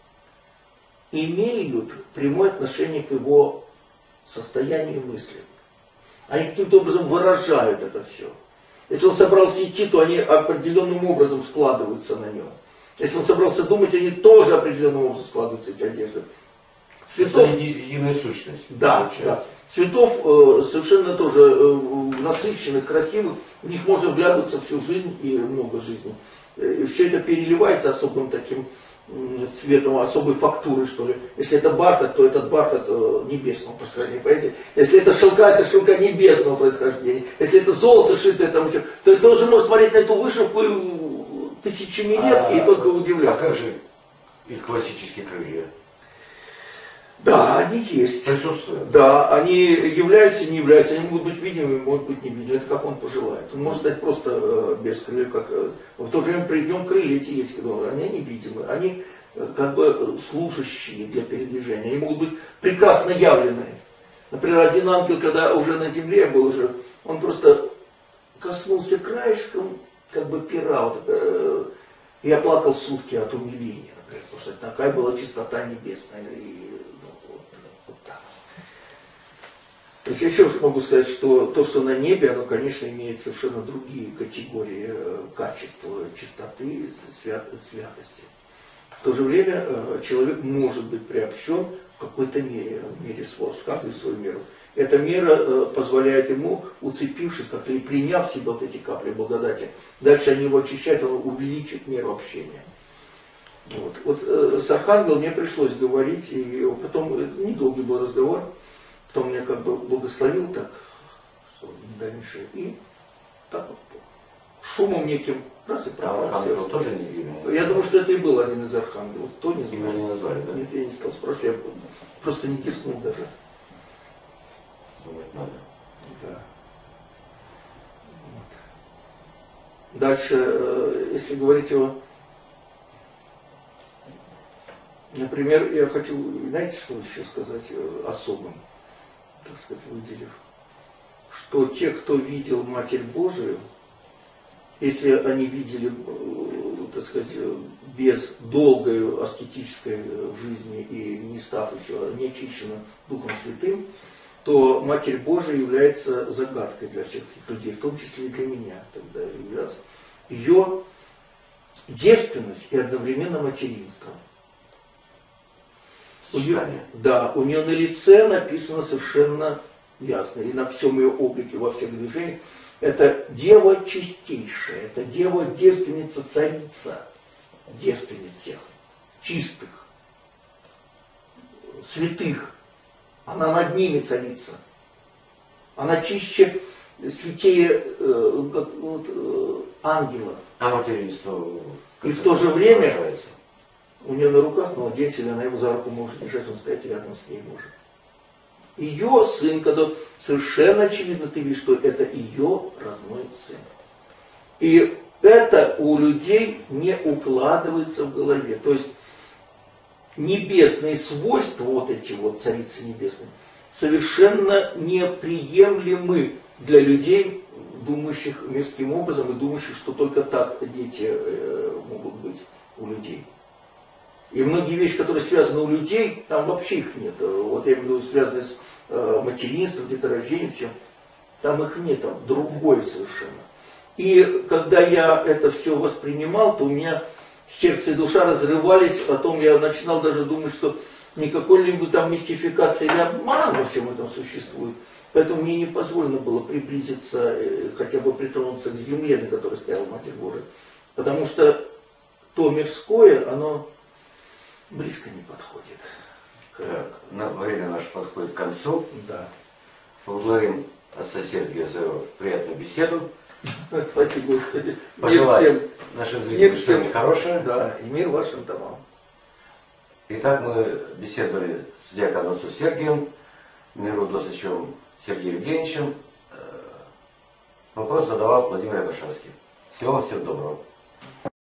имеют прямое отношение к его состоянию мысли. Они каким-то образом выражают это все. Если он собрался идти, то они определенным образом складываются на нем. Если он собрался думать, они тоже определенным образом складываются, эти одежды. Цветов... Единая сущность. Да, да. Цветов э, совершенно тоже э, насыщенных, красивых. В них можно вглядываться всю жизнь и много жизни. И все это переливается особым таким цветом особой фактуры, что ли. Если это бархат, то этот бархат э, небесного происхождения, понимаете? Если это шелка, это шелка небесного происхождения. Если это золото шитое, там все, то ты тоже можешь смотреть на эту вышивку тысячами лет а, и только удивляться. А как же их классические крылья? Да, они есть. Присутствуют. Да, они являются, не являются, они могут быть видимыми, могут быть невидимыми. Это как он пожелает. Он может стать просто э, без крыльев, как э, в то же время при нем крылья эти есть, которые, они невидимы, они э, как бы служащие для передвижения. Они могут быть прекрасно явленные. Например, один ангел, когда уже на земле был, уже, он просто коснулся краешком как бы пера. Вот, э, я плакал сутки от умиления, например, потому что такая была чистота небесная. И, то есть еще могу сказать, что то, что на небе, оно, конечно, имеет совершенно другие категории э, качества, чистоты, свят, святости. В то же время э, человек может быть приобщен в какой-то мере, в мере свой, в каждую свою меру. Эта мера э, позволяет ему, уцепившись как-то и приняв в себя вот эти капли благодати, дальше они его очищают, он увеличит меру общения. Вот, вот э, с архангелом мне пришлось говорить, и потом э, недолгий был разговор. Потом меня как бы благословил так, что дальше, и так вот шумом неким раз и пропал. А архангел тоже не имя? Я думаю, что это и был один из архангелов. Кто не знает. Имя не назвали, да? Нет, я не стал спрашивать, я просто не кирснул даже. Думать надо. Да. Вот. Дальше, если говорить о... Например, я хочу, знаете, что еще сказать особым? Так сказать, выделив, что те, кто видел Матерь Божию, если они видели, так сказать, без долгой аскетической жизни и не став еще неочищенным Духом Святым, то Матерь Божия является загадкой для всех этих людей, в том числе и для меня тогда является. Ее девственность и одновременно материнство. У нее, да, у нее на лице написано совершенно ясно, и на всем ее облике, во всех движениях, это дева чистейшая, это дева девственница, царица, девственниц всех, чистых, святых, она над ними царица, она чище, святее э, вот, э, ангела. А материнство? И в то же время... Выражается? У нее на руках младенец, или она его за руку может держать, он стоять рядом с ней может. Ее сын, когда совершенно очевидно ты видишь, что это ее родной сын. И это у людей не укладывается в голове. То есть небесные свойства, вот эти вот царицы небесные, совершенно неприемлемы для людей, думающих мирским образом и думающих, что только так дети э, могут быть у людей. И многие вещи, которые связаны у людей, там вообще их нет. Вот я имею в виду, связанные с э, материнством, деторождением, всем. Там их нет, там другое совершенно. И когда я это все воспринимал, то у меня сердце и душа разрывались, потом я начинал даже думать, что не какой-либо там мистификация или обман во всем этом существует. Поэтому мне не позволено было приблизиться, э, хотя бы притронуться к земле, на которой стояла Матерь Божия. Потому что то мирское, оно близко не подходит. Так, на, время наше подходит к концу. Да. Благодарим отца Сергия за приятную беседу. Спасибо, Господи. Пожелаем нашим зрителям всем хорошее. Да, и мир вашим домам. Итак, мы беседовали с диаконом отцом Сергием, миротворцем Сергеем Евгеньевичем. Вопрос задавал Владимир Ябошевский. Всего вам всем доброго.